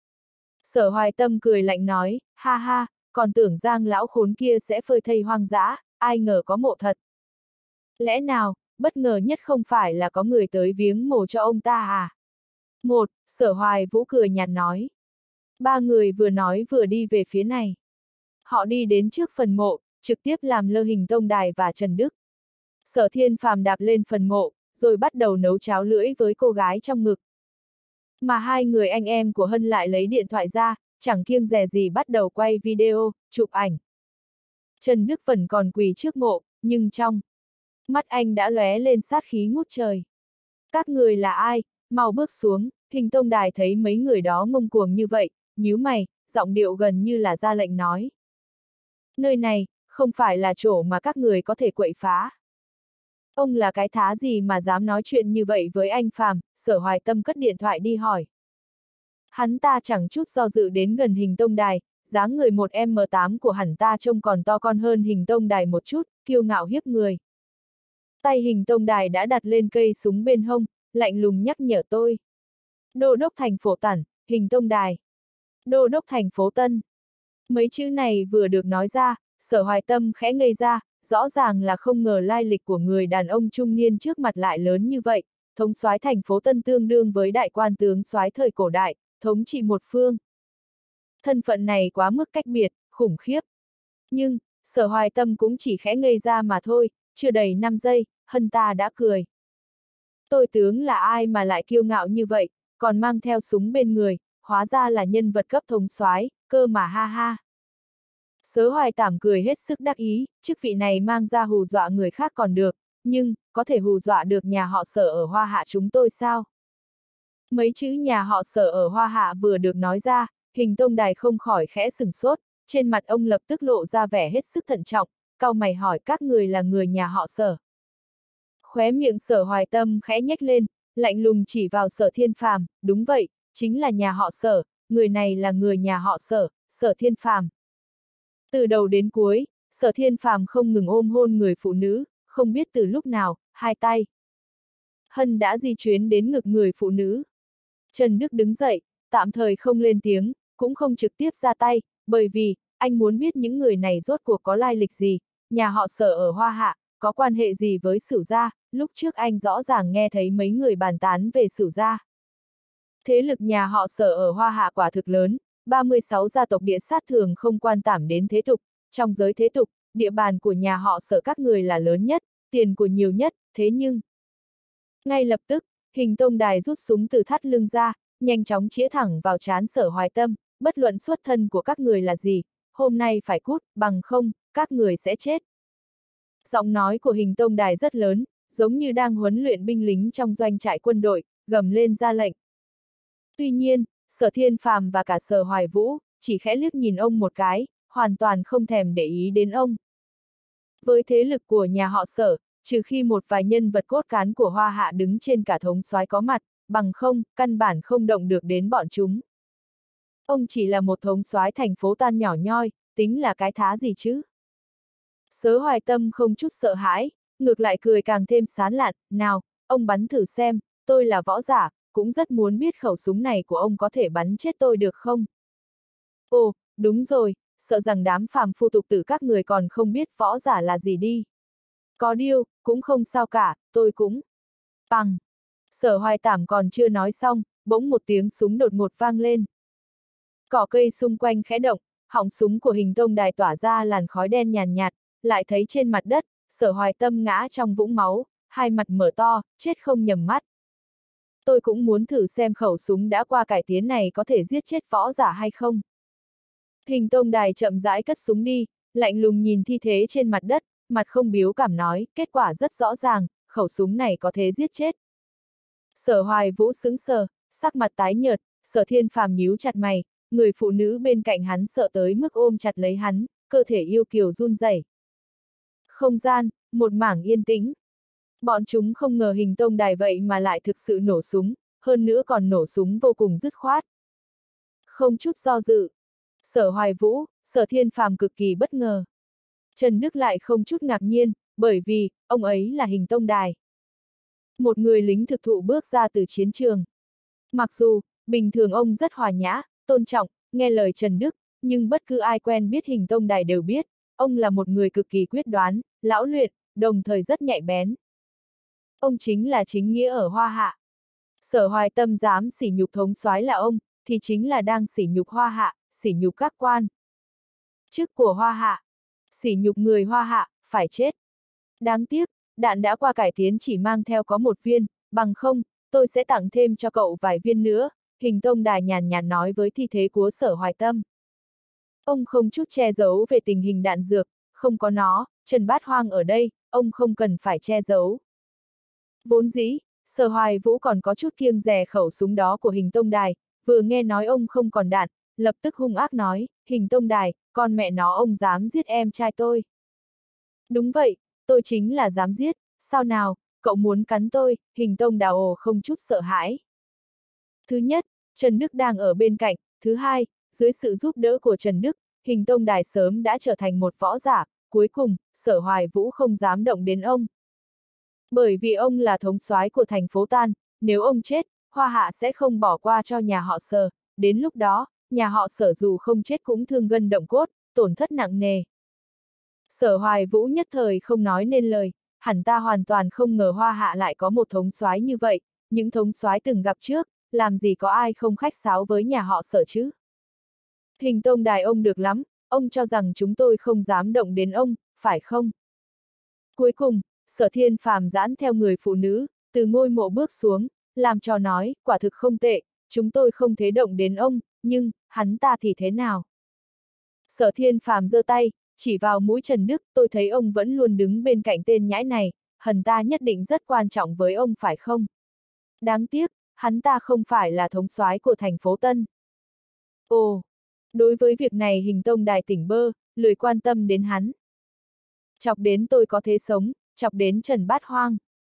Sở Hoài Tâm cười lạnh nói, ha ha, còn tưởng Giang lão khốn kia sẽ phơi thây hoang dã, ai ngờ có mộ thật. Lẽ nào, bất ngờ nhất không phải là có người tới viếng mồ cho ông ta à? Một, Sở Hoài Vũ cười nhạt nói. Ba người vừa nói vừa đi về phía này. Họ đi đến trước phần mộ, trực tiếp làm lơ Hình Tông Đài và Trần Đức. Sở Thiên Phàm đạp lên phần mộ, rồi bắt đầu nấu cháo lưỡi với cô gái trong ngực. Mà hai người anh em của Hân lại lấy điện thoại ra, chẳng kiêng dè gì bắt đầu quay video, chụp ảnh. Trần Đức vẫn còn quỳ trước mộ, nhưng trong mắt anh đã lóe lên sát khí ngút trời. Các người là ai, mau bước xuống. Hình Tông Đài thấy mấy người đó ngông cuồng như vậy, nhíu mày, giọng điệu gần như là ra lệnh nói. Nơi này, không phải là chỗ mà các người có thể quậy phá. Ông là cái thá gì mà dám nói chuyện như vậy với anh Phàm? Sở Hoài Tâm cất điện thoại đi hỏi. Hắn ta chẳng chút do dự đến gần Hình Tông Đài, dáng người một em tám của hắn ta trông còn to con hơn Hình Tông Đài một chút, kiêu ngạo hiếp người. Tay Hình Tông Đài đã đặt lên cây súng bên hông, lạnh lùng nhắc nhở tôi. Đô đốc thành phố Tản, Hình Tông Đài. Đô đốc thành phố Tân. Mấy chữ này vừa được nói ra, Sở Hoài Tâm khẽ ngây ra, rõ ràng là không ngờ lai lịch của người đàn ông trung niên trước mặt lại lớn như vậy, thống soái thành phố Tân tương đương với đại quan tướng soái thời cổ đại, thống trị một phương. Thân phận này quá mức cách biệt, khủng khiếp. Nhưng, Sở Hoài Tâm cũng chỉ khẽ ngây ra mà thôi, chưa đầy năm giây, Hân ta đã cười. Tôi tướng là ai mà lại kiêu ngạo như vậy, còn mang theo súng bên người, hóa ra là nhân vật cấp thống soái, cơ mà ha ha. Sớ Hoài Tảm cười hết sức đắc ý, chức vị này mang ra hù dọa người khác còn được, nhưng, có thể hù dọa được nhà họ Sở ở Hoa Hạ chúng tôi sao? Mấy chữ nhà họ Sở ở Hoa Hạ vừa được nói ra, Hình Tông Đài không khỏi khẽ sửng sốt, trên mặt ông lập tức lộ ra vẻ hết sức thận trọng, cau mày hỏi các người là người nhà họ Sở. Khóe miệng Sở Hoài Tâm khẽ nhếch lên, lạnh lùng chỉ vào Sở Thiên Phàm, đúng vậy, chính là nhà họ Sở, người này là người nhà họ Sở, Sở Thiên Phàm. Từ đầu đến cuối, Sở Thiên Phàm không ngừng ôm hôn người phụ nữ, không biết từ lúc nào, hai tay Hân đã di chuyển đến ngực người phụ nữ. Trần Đức đứng dậy, tạm thời không lên tiếng, cũng không trực tiếp ra tay, bởi vì, anh muốn biết những người này rốt cuộc có lai lịch gì, nhà họ Sở ở Hoa Hạ, có quan hệ gì với Sửu gia, lúc trước anh rõ ràng nghe thấy mấy người bàn tán về Sửu gia. Thế lực nhà họ Sở ở Hoa Hạ quả thực lớn, ba mươi sáu gia tộc địa sát thường không quan tảm đến thế tục, trong giới thế tục, địa bàn của nhà họ Sở các người là lớn nhất, tiền của nhiều nhất, thế nhưng... Ngay lập tức, Hình Tông Đài rút súng từ thắt lưng ra, nhanh chóng chĩa thẳng vào trán Sở Hoài Tâm, bất luận xuất thân của các người là gì, hôm nay phải cút, bằng không, các người sẽ chết. Giọng nói của Hình Tông Đài rất lớn, giống như đang huấn luyện binh lính trong doanh trại quân đội, gầm lên ra lệnh. Tuy nhiên, Sở Thiên Phàm và cả Sở Hoài Vũ, chỉ khẽ liếc nhìn ông một cái, hoàn toàn không thèm để ý đến ông. Với thế lực của nhà họ Sở, trừ khi một vài nhân vật cốt cán của Hoa Hạ đứng trên cả thống soái có mặt, bằng không, căn bản không động được đến bọn chúng. Ông chỉ là một thống soái thành phố Tan nhỏ nhoi, tính là cái thá gì chứ? Sở Hoài Tâm không chút sợ hãi, ngược lại cười càng thêm sán lạn, nào, ông bắn thử xem, tôi là võ giả, cũng rất muốn biết khẩu súng này của ông có thể bắn chết tôi được không? Ồ, đúng rồi, sợ rằng đám phàm phu tục tử các người còn không biết võ giả là gì đi. Có điều, cũng không sao cả, tôi cũng. Bằng. Sở Hoài Tảm còn chưa nói xong, bỗng một tiếng súng đột ngột vang lên. Cỏ cây xung quanh khẽ động, họng súng của Hình Tông Đài tỏa ra làn khói đen nhàn nhạt, lại thấy trên mặt đất, Sở Hoài Tâm ngã trong vũng máu, hai mặt mở to, chết không nhầm mắt. Tôi cũng muốn thử xem khẩu súng đã qua cải tiến này có thể giết chết võ giả hay không. Hình Tông Đài chậm rãi cất súng đi, lạnh lùng nhìn thi thế trên mặt đất, mặt không biếu cảm nói, kết quả rất rõ ràng, khẩu súng này có thể giết chết. Sở Hoài Vũ sững sờ, sắc mặt tái nhợt, Sở Thiên Phàm nhíu chặt mày, người phụ nữ bên cạnh hắn sợ tới mức ôm chặt lấy hắn, cơ thể yêu kiều run rẩy. Không gian, một mảng yên tĩnh. Bọn chúng không ngờ Hình Tông Đài vậy mà lại thực sự nổ súng, hơn nữa còn nổ súng vô cùng dứt khoát. Không chút do dự. Sở Hoài Vũ, Sở Thiên Phàm cực kỳ bất ngờ. Trần Đức lại không chút ngạc nhiên, bởi vì, ông ấy là Hình Tông Đài. Một người lính thực thụ bước ra từ chiến trường. Mặc dù, bình thường ông rất hòa nhã, tôn trọng, nghe lời Trần Đức, nhưng bất cứ ai quen biết Hình Tông Đài đều biết, ông là một người cực kỳ quyết đoán, lão luyện, đồng thời rất nhạy bén. Ông chính là chính nghĩa ở Hoa Hạ. Sở Hoài Tâm dám sỉ nhục thống soái là ông, thì chính là đang sỉ nhục Hoa Hạ, sỉ nhục các quan chức của Hoa Hạ, sỉ nhục người Hoa Hạ, phải chết. Đáng tiếc, đạn đã qua cải tiến chỉ mang theo có một viên, bằng không, tôi sẽ tặng thêm cho cậu vài viên nữa, Hình Tông Đài nhàn nhạt nói với thi thế của Sở Hoài Tâm. Ông không chút che giấu về tình hình đạn dược, không có nó, Trần Bát Hoang ở đây, ông không cần phải che giấu. Vốn dĩ, Sở Hoài Vũ còn có chút kiêng dè khẩu súng đó của Hình Tông Đài, vừa nghe nói ông không còn đạn, lập tức hung ác nói, Hình Tông Đài, con mẹ nó ông dám giết em trai tôi. Đúng vậy, tôi chính là dám giết, sao nào, cậu muốn cắn tôi, Hình Tông Đào ồ không chút sợ hãi. Thứ nhất, Trần Đức đang ở bên cạnh, thứ hai, dưới sự giúp đỡ của Trần Đức, Hình Tông Đài sớm đã trở thành một võ giả, cuối cùng, Sở Hoài Vũ không dám động đến ông. Bởi vì ông là thống soái của thành phố Tan, nếu ông chết, Hoa Hạ sẽ không bỏ qua cho nhà họ Sở, đến lúc đó, nhà họ Sở dù không chết cũng thương gân động cốt, tổn thất nặng nề. Sở Hoài Vũ nhất thời không nói nên lời, hẳn ta hoàn toàn không ngờ Hoa Hạ lại có một thống soái như vậy, những thống soái từng gặp trước, làm gì có ai không khách sáo với nhà họ Sở chứ. Hình Tông Đài ông được lắm, ông cho rằng chúng tôi không dám động đến ông, phải không? Cuối cùng, Sở Thiên Phàm giãn theo người phụ nữ, từ ngôi mộ bước xuống, làm trò nói, quả thực không tệ, chúng tôi không thế động đến ông, nhưng, hắn ta thì thế nào? Sở Thiên Phàm giơ tay, chỉ vào mũi Trần Đức, tôi thấy ông vẫn luôn đứng bên cạnh tên nhãi này, hẳn ta nhất định rất quan trọng với ông phải không? Đáng tiếc, hắn ta không phải là thống soái của thành phố Tân. Ồ, đối với việc này Hình Tông Đài tỉnh bơ, lười quan tâm đến hắn. Chọc đến tôi có thế sống, chọc đến Trần Bát Hoang.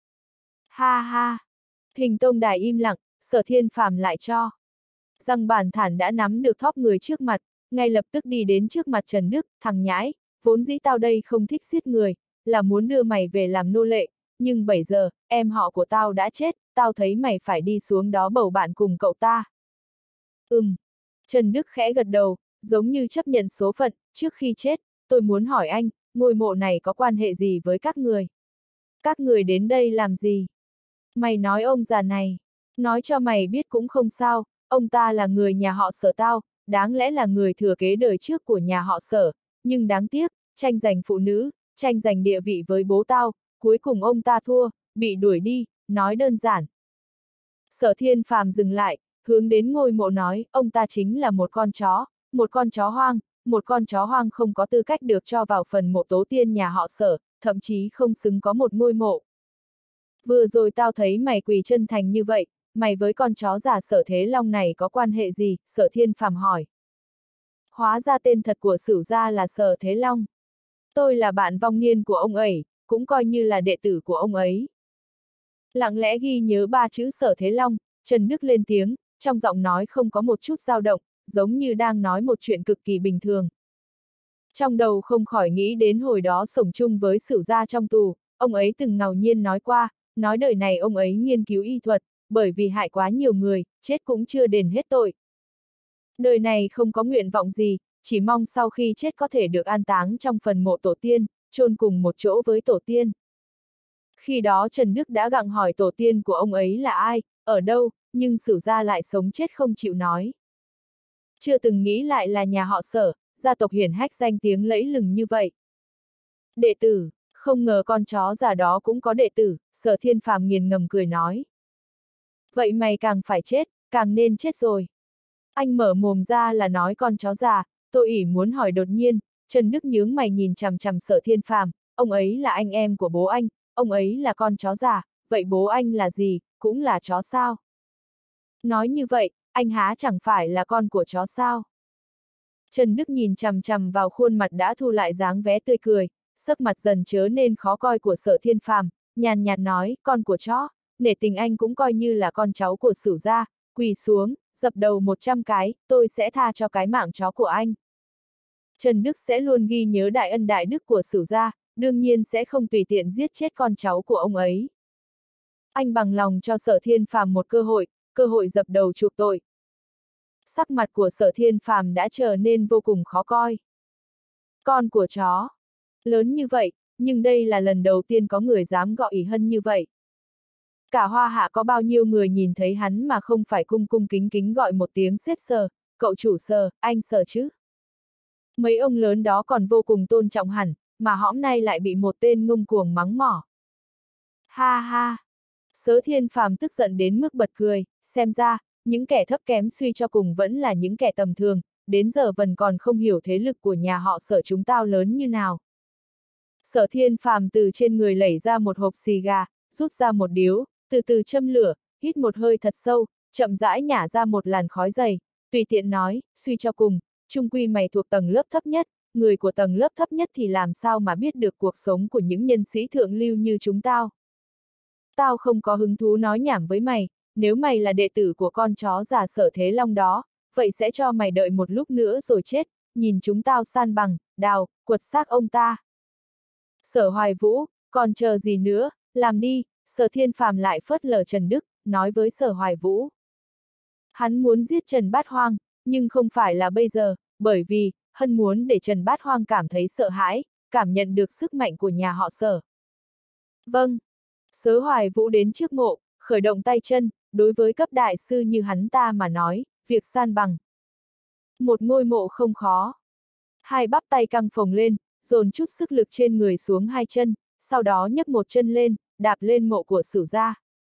Ha ha, Hình Tông Đài im lặng, Sở Thiên Phàm lại cho. Răng bản thản đã nắm được thóp người trước mặt, ngay lập tức đi đến trước mặt Trần Đức, thằng nhãi, vốn dĩ tao đây không thích giết người, là muốn đưa mày về làm nô lệ, nhưng bây giờ, em họ của tao đã chết, tao thấy mày phải đi xuống đó bầu bạn cùng cậu ta. Ừm. Trần Đức khẽ gật đầu, giống như chấp nhận số phận, trước khi chết, tôi muốn hỏi anh, ngôi mộ này có quan hệ gì với các người? Các người đến đây làm gì? Mày nói ông già này, nói cho mày biết cũng không sao, ông ta là người nhà họ Sở tao, đáng lẽ là người thừa kế đời trước của nhà họ Sở, nhưng đáng tiếc, tranh giành phụ nữ, tranh giành địa vị với bố tao, cuối cùng ông ta thua, bị đuổi đi, nói đơn giản. Sở Thiên Phàm dừng lại, hướng đến ngôi mộ nói, ông ta chính là một con chó, một con chó hoang, một con chó hoang không có tư cách được cho vào phần mộ tổ tiên nhà họ Sở, thậm chí không xứng có một ngôi mộ. Vừa rồi tao thấy mày quỳ chân thành như vậy, mày với con chó già Sở Thế Long này có quan hệ gì? Sở Thiên Phàm hỏi. Hóa ra tên thật của Sửu gia là Sở Thế Long. Tôi là bạn vong niên của ông ấy, cũng coi như là đệ tử của ông ấy. Lặng lẽ ghi nhớ ba chữ Sở Thế Long, Trần Đức lên tiếng, trong giọng nói không có một chút dao động, giống như đang nói một chuyện cực kỳ bình thường. Trong đầu không khỏi nghĩ đến hồi đó sống chung với Sửu gia trong tù, ông ấy từng ngạo nhiên nói qua, nói đời này ông ấy nghiên cứu y thuật, bởi vì hại quá nhiều người, chết cũng chưa đền hết tội. Đời này không có nguyện vọng gì, chỉ mong sau khi chết có thể được an táng trong phần mộ tổ tiên, chôn cùng một chỗ với tổ tiên. Khi đó Trần Đức đã gặng hỏi tổ tiên của ông ấy là ai, ở đâu, nhưng Sửu gia lại sống chết không chịu nói. Chưa từng nghĩ lại là nhà họ Sở, gia tộc hiển hách danh tiếng lẫy lừng như vậy. Đệ tử, không ngờ con chó già đó cũng có đệ tử, Sở Thiên Phàm nghiền ngầm cười nói. Vậy mày càng phải chết, càng nên chết rồi. Anh mở mồm ra là nói con chó già, Tô ỉ muốn hỏi đột nhiên, Trần Đức nhướng mày nhìn chằm chằm Sở Thiên Phàm, ông ấy là anh em của bố anh, ông ấy là con chó già, vậy bố anh là gì, cũng là chó sao? Nói như vậy, anh há chẳng phải là con của chó sao? Trần Đức nhìn chằm chằm vào khuôn mặt đã thu lại dáng vé tươi cười, sắc mặt dần trở nên khó coi của Sở Thiên Phàm, nhàn nhạt nói, con của chó, nể tình anh cũng coi như là con cháu của Sửu gia, quỳ xuống, dập đầu một trăm cái, tôi sẽ tha cho cái mạng chó của anh. Trần Đức sẽ luôn ghi nhớ đại ân đại đức của Sửu gia, đương nhiên sẽ không tùy tiện giết chết con cháu của ông ấy. Anh bằng lòng cho Sở Thiên Phàm một cơ hội, cơ hội dập đầu chuộc tội. Sắc mặt của Sở Thiên Phàm đã trở nên vô cùng khó coi. Con của chó. Lớn như vậy, nhưng đây là lần đầu tiên có người dám gọi ỷ hân như vậy. Cả Hoa Hạ có bao nhiêu người nhìn thấy hắn mà không phải cung cung kính kính gọi một tiếng xếp Sở, cậu chủ Sở, anh Sở chứ. Mấy ông lớn đó còn vô cùng tôn trọng hẳn, mà hõm nay lại bị một tên ngông cuồng mắng mỏ. Ha ha! Sở Thiên Phàm tức giận đến mức bật cười, xem ra, những kẻ thấp kém suy cho cùng vẫn là những kẻ tầm thường, đến giờ vẫn còn không hiểu thế lực của nhà họ Sở chúng tao lớn như nào. Sở Thiên Phàm từ trên người lẩy ra một hộp xì gà, rút ra một điếu, từ từ châm lửa, hít một hơi thật sâu, chậm rãi nhả ra một làn khói dày, tùy tiện nói, suy cho cùng, chung quy mày thuộc tầng lớp thấp nhất, người của tầng lớp thấp nhất thì làm sao mà biết được cuộc sống của những nhân sĩ thượng lưu như chúng tao. Tao không có hứng thú nói nhảm với mày, nếu mày là đệ tử của con chó già Sở Thế Long đó, vậy sẽ cho mày đợi một lúc nữa rồi chết, nhìn chúng tao san bằng, đào, quật xác ông ta. Sở Hoài Vũ, còn chờ gì nữa, làm đi, Sở Thiên Phàm lại phớt lờ Trần Đức, nói với Sở Hoài Vũ. Hắn muốn giết Trần Bát Hoang, nhưng không phải là bây giờ, bởi vì, Hân muốn để Trần Bát Hoang cảm thấy sợ hãi, cảm nhận được sức mạnh của nhà họ Sở. Vâng. Sở Hoài Vũ đến trước mộ, khởi động tay chân, đối với cấp đại sư như hắn ta mà nói, việc san bằng. Một ngôi mộ không khó. Hai bắp tay căng phồng lên, dồn chút sức lực trên người xuống hai chân, sau đó nhấc một chân lên, đạp lên mộ của Sửu gia.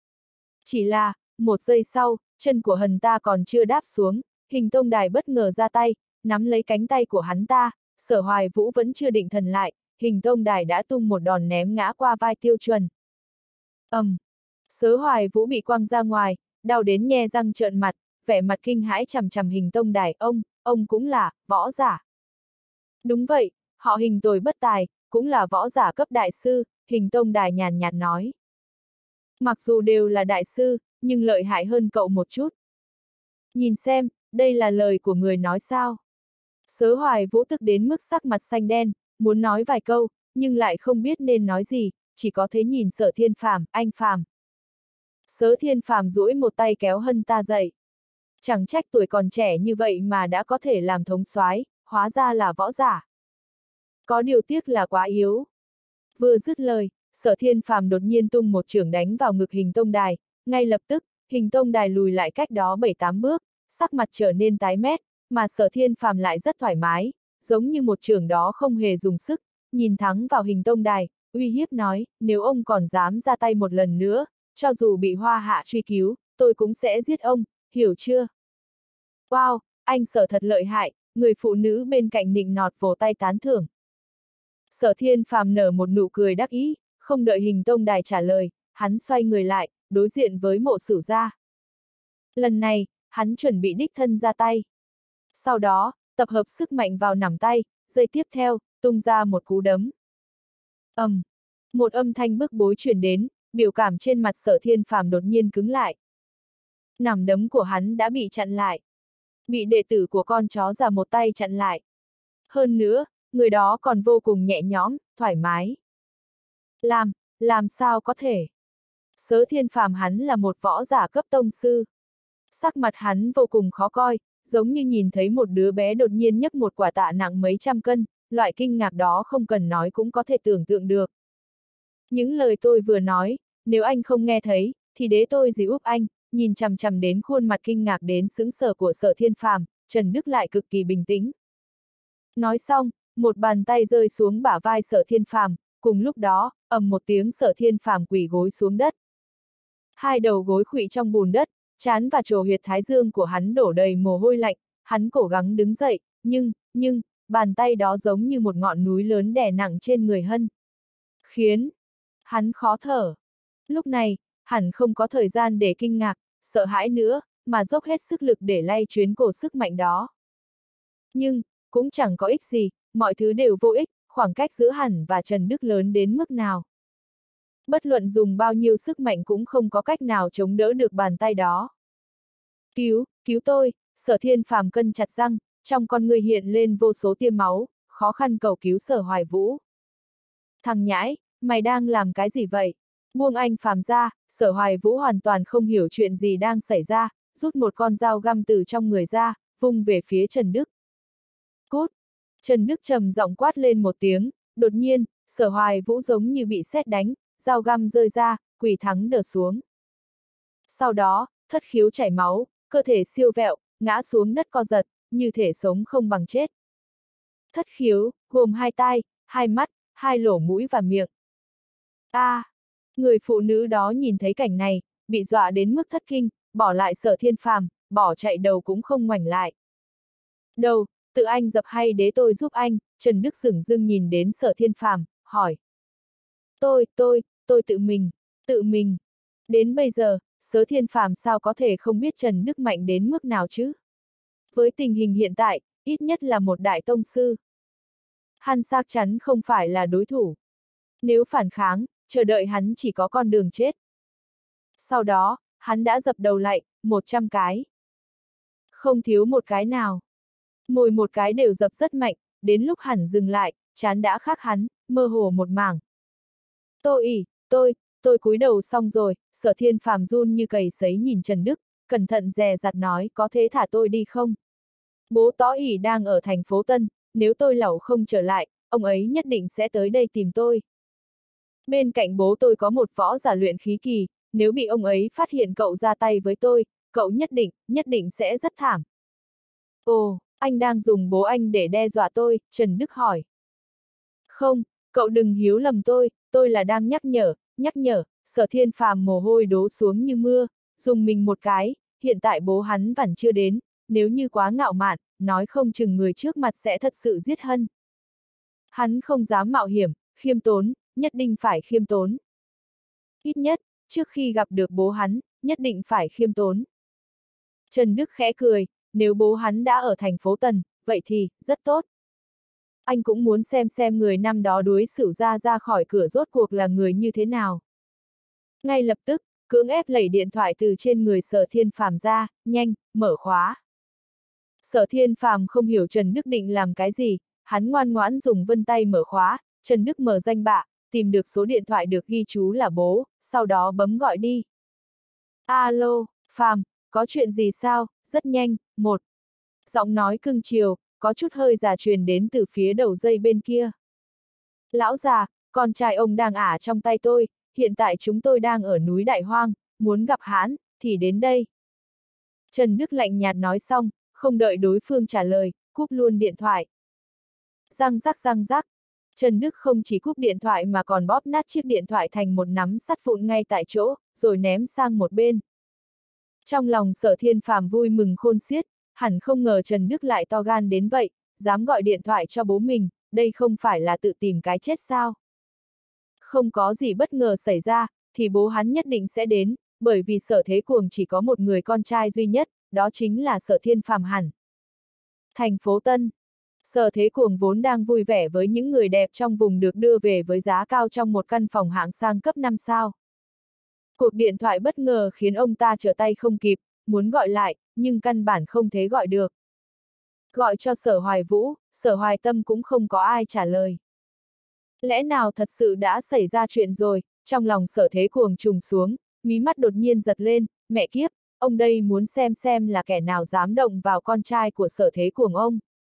Chỉ là, một giây sau, chân của Hân ta còn chưa đáp xuống, Hình Tông Đài bất ngờ ra tay, nắm lấy cánh tay của hắn ta, Sở Hoài Vũ vẫn chưa định thần lại, Hình Tông Đài đã tung một đòn ném ngã qua vai Tiêu Chuẩn. ầm, um, Sở Hoài Vũ bị quăng ra ngoài, đau đến nhe răng trợn mặt, vẻ mặt kinh hãi chằm chằm Hình Tông Đài, ông, ông cũng là võ giả. Đúng vậy, họ Hình tôi bất tài, cũng là võ giả cấp đại sư, Hình Tông Đài nhàn nhạt nói. Mặc dù đều là đại sư, nhưng lợi hại hơn cậu một chút. Nhìn xem, đây là lời của người nói sao. Sở Hoài Vũ tức đến mức sắc mặt xanh đen, muốn nói vài câu, nhưng lại không biết nên nói gì, chỉ có thế nhìn Sở Thiên Phàm, anh Phàm. Sở Thiên Phàm duỗi một tay kéo Hân ta dậy. Chẳng trách tuổi còn trẻ như vậy mà đã có thể làm thống soái, hóa ra là võ giả. Có điều tiếc là quá yếu. Vừa dứt lời, Sở Thiên Phàm đột nhiên tung một chưởng đánh vào ngực Hình Tông Đài, ngay lập tức, Hình Tông Đài lùi lại cách đó bảy tám bước, sắc mặt trở nên tái mét, mà Sở Thiên Phàm lại rất thoải mái, giống như một chưởng đó không hề dùng sức, nhìn thẳng vào Hình Tông Đài, uy hiếp nói, nếu ông còn dám ra tay một lần nữa, cho dù bị Hoa Hạ truy cứu, tôi cũng sẽ giết ông, hiểu chưa? Wow, anh Sở thật lợi hại, người phụ nữ bên cạnh nịnh nọt vỗ tay tán thưởng. Sở Thiên Phàm nở một nụ cười đắc ý, không đợi Hình Tông Đài trả lời, hắn xoay người lại, đối diện với Mộ Sửu gia. Lần này, hắn chuẩn bị đích thân ra tay. Sau đó, tập hợp sức mạnh vào nắm tay, giây tiếp theo, tung ra một cú đấm. ầm, um, một âm thanh bức bối truyền đến, biểu cảm trên mặt Sở Thiên Phàm đột nhiên cứng lại. Nắm đấm của hắn đã bị chặn lại. Bị đệ tử của con chó già một tay chặn lại. Hơn nữa, người đó còn vô cùng nhẹ nhõm, thoải mái. Làm, làm sao có thể? Sở Thiên Phàm hắn là một võ giả cấp tông sư. Sắc mặt hắn vô cùng khó coi, giống như nhìn thấy một đứa bé đột nhiên nhấc một quả tạ nặng mấy trăm cân, loại kinh ngạc đó không cần nói cũng có thể tưởng tượng được. Những lời tôi vừa nói, nếu anh không nghe thấy, thì đế tôi gì úp anh, nhìn chằm chằm đến khuôn mặt kinh ngạc đến sững sờ của Sở Thiên Phàm, Trần Đức lại cực kỳ bình tĩnh. Nói xong, một bàn tay rơi xuống bả vai Sở Thiên Phàm, cùng lúc đó, ầm một tiếng Sở Thiên Phàm quỳ gối xuống đất. Hai đầu gối khuỵu trong bùn đất, trán và trồ huyệt thái dương của hắn đổ đầy mồ hôi lạnh, hắn cố gắng đứng dậy, nhưng, nhưng, bàn tay đó giống như một ngọn núi lớn đè nặng trên người Hân. Khiến hắn khó thở. Lúc này, hẳn không có thời gian để kinh ngạc, sợ hãi nữa, mà dốc hết sức lực để lay chuyến cổ sức mạnh đó. Nhưng, cũng chẳng có ích gì, mọi thứ đều vô ích, khoảng cách giữa hắn và Trần Đức lớn đến mức nào. Bất luận dùng bao nhiêu sức mạnh cũng không có cách nào chống đỡ được bàn tay đó. Cứu, cứu tôi, Sở Thiên Phàm cân chặt răng, trong con người hiện lên vô số tia máu, khó khăn cầu cứu Sở Hoài Vũ. Thằng nhãi, mày đang làm cái gì vậy? Buông anh Phàm ra, Sở Hoài Vũ hoàn toàn không hiểu chuyện gì đang xảy ra, rút một con dao găm từ trong người ra, vung về phía Trần Đức. Cút! Trần Đức trầm giọng quát lên một tiếng, đột nhiên, Sở Hoài Vũ giống như bị sét đánh, dao găm rơi ra, quỳ thẳng đờ xuống. Sau đó, thất khiếu chảy máu, cơ thể siêu vẹo, ngã xuống đất co giật, như thể sống không bằng chết. Thất khiếu, gồm hai tai, hai mắt, hai lỗ mũi và miệng. A! À, người phụ nữ đó nhìn thấy cảnh này, bị dọa đến mức thất kinh, bỏ lại Sở Thiên Phàm, bỏ chạy đầu cũng không ngoảnh lại. Đầu, tự anh dập hay đế tôi giúp anh? Trần Đức dửng dưng nhìn đến Sở Thiên Phàm, hỏi. Tôi, tôi, tôi tự mình, tự mình. Đến bây giờ, Sở Thiên Phàm sao có thể không biết Trần Đức mạnh đến mức nào chứ? Với tình hình hiện tại, ít nhất là một đại tông sư. Hắn chắc chắn không phải là đối thủ. Nếu phản kháng, chờ đợi hắn chỉ có con đường chết. Sau đó, hắn đã dập đầu lại, một trăm cái. Không thiếu một cái nào. Mỗi một cái đều dập rất mạnh, đến lúc hẳn dừng lại, trán đã khác hắn, mơ hồ một mảng. Tôi ỉ, tôi, tôi cúi đầu xong rồi, Sở Thiên Phàm run như cầy sấy nhìn Trần Đức, cẩn thận dè dặt nói có thế thả tôi đi không? Bố Tõ ỉ đang ở thành phố Tân, nếu tôi lẩu không trở lại, ông ấy nhất định sẽ tới đây tìm tôi. Bên cạnh bố tôi có một võ giả luyện khí kỳ, nếu bị ông ấy phát hiện cậu ra tay với tôi, cậu nhất định, nhất định sẽ rất thảm. Ồ, anh đang dùng bố anh để đe dọa tôi, Trần Đức hỏi. Không, cậu đừng hiểu lầm tôi, tôi là đang nhắc nhở, nhắc nhở, Sở Thiên Phàm mồ hôi đổ xuống như mưa, dùng mình một cái, hiện tại bố hắn vẫn chưa đến, nếu như quá ngạo mạn, nói không chừng người trước mặt sẽ thật sự giết Hân. Hắn không dám mạo hiểm, khiêm tốn, nhất định phải khiêm tốn. Ít nhất, trước khi gặp được bố hắn, nhất định phải khiêm tốn. Trần Đức khẽ cười, nếu bố hắn đã ở thành phố Tần, vậy thì, rất tốt. Anh cũng muốn xem xem người năm đó đuổi Sửu gia ra khỏi cửa rốt cuộc là người như thế nào. Ngay lập tức, cưỡng ép lấy điện thoại từ trên người Sở Thiên Phàm ra, nhanh, mở khóa. Sở Thiên Phàm không hiểu Trần Đức định làm cái gì, hắn ngoan ngoãn dùng vân tay mở khóa, Trần Đức mở danh bạ, tìm được số điện thoại được ghi chú là bố, sau đó bấm gọi đi. Alo, Phàm, có chuyện gì sao? Rất nhanh, một. Giọng nói cưng chiều, có chút hơi già truyền đến từ phía đầu dây bên kia. Lão già, con trai ông đang ả trong tay tôi, hiện tại chúng tôi đang ở núi Đại Hoang, muốn gặp hắn, thì đến đây. Trần Đức lạnh nhạt nói xong, không đợi đối phương trả lời, cúp luôn điện thoại. Răng rắc răng rắc. Trần Đức không chỉ cúp điện thoại mà còn bóp nát chiếc điện thoại thành một nắm sắt vụn ngay tại chỗ, rồi ném sang một bên. Trong lòng Sở Thiên Phàm vui mừng khôn xiết, hẳn không ngờ Trần Đức lại to gan đến vậy, dám gọi điện thoại cho bố mình, đây không phải là tự tìm cái chết sao? Không có gì bất ngờ xảy ra, thì bố hắn nhất định sẽ đến, bởi vì Sở Thế Cuồng chỉ có một người con trai duy nhất, đó chính là Sở Thiên Phàm hẳn. Thành phố Tân. Sở Thế Cuồng vốn đang vui vẻ với những người đẹp trong vùng được đưa về với giá cao trong một căn phòng hạng sang cấp năm sao. Cuộc điện thoại bất ngờ khiến ông ta trở tay không kịp, muốn gọi lại, nhưng căn bản không thể gọi được. Gọi cho Sở Hoài Vũ, Sở Hoài Tâm cũng không có ai trả lời. Lẽ nào thật sự đã xảy ra chuyện rồi, trong lòng Sở Thế Cuồng trùng xuống, mí mắt đột nhiên giật lên, mẹ kiếp, ông đây muốn xem xem là kẻ nào dám động vào con trai của Sở Thế Cuồng ông.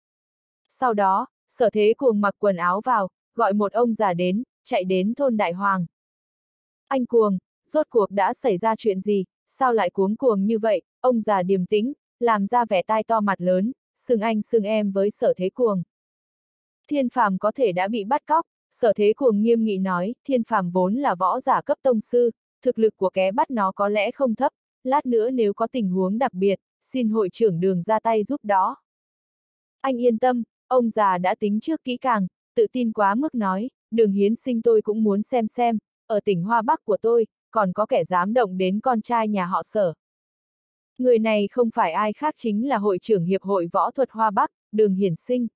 Sau đó, Sở Thế Cuồng mặc quần áo vào, gọi một ông già đến, chạy đến thôn Đại Hoàng. Anh Cuồng, rốt cuộc đã xảy ra chuyện gì, sao lại cuống cuồng như vậy, ông già điềm tĩnh, làm ra vẻ tai to mặt lớn, xưng anh xưng em với Sở Thế Cuồng. Thiên Phàm có thể đã bị bắt cóc, Sở Thế Cuồng nghiêm nghị nói, Thiên Phàm vốn là võ giả cấp tông sư, thực lực của kẻ bắt nó có lẽ không thấp, lát nữa nếu có tình huống đặc biệt, xin hội trưởng Đường ra tay giúp đó. Anh yên tâm, ông già đã tính trước kỹ càng, tự tin quá mức nói, Đường Hiến Sinh tôi cũng muốn xem xem, ở tỉnh Hoa Bắc của tôi, còn có kẻ dám động đến con trai nhà họ Sở. Người này không phải ai khác chính là hội trưởng Hiệp hội Võ thuật Hoa Bắc, Đường Hiển Sinh.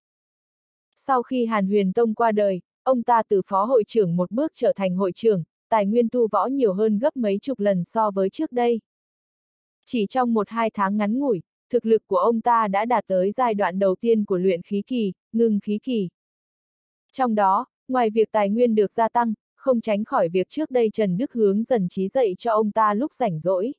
Sau khi Hàn Huyền Tông qua đời, ông ta từ phó hội trưởng một bước trở thành hội trưởng, tài nguyên tu võ nhiều hơn gấp mấy chục lần so với trước đây. Chỉ trong một hai tháng ngắn ngủi, thực lực của ông ta đã đạt tới giai đoạn đầu tiên của luyện khí kỳ, ngưng khí kỳ. Trong đó, ngoài việc tài nguyên được gia tăng, không tránh khỏi việc trước đây Trần Đức hướng dần trí dạy cho ông ta lúc rảnh rỗi.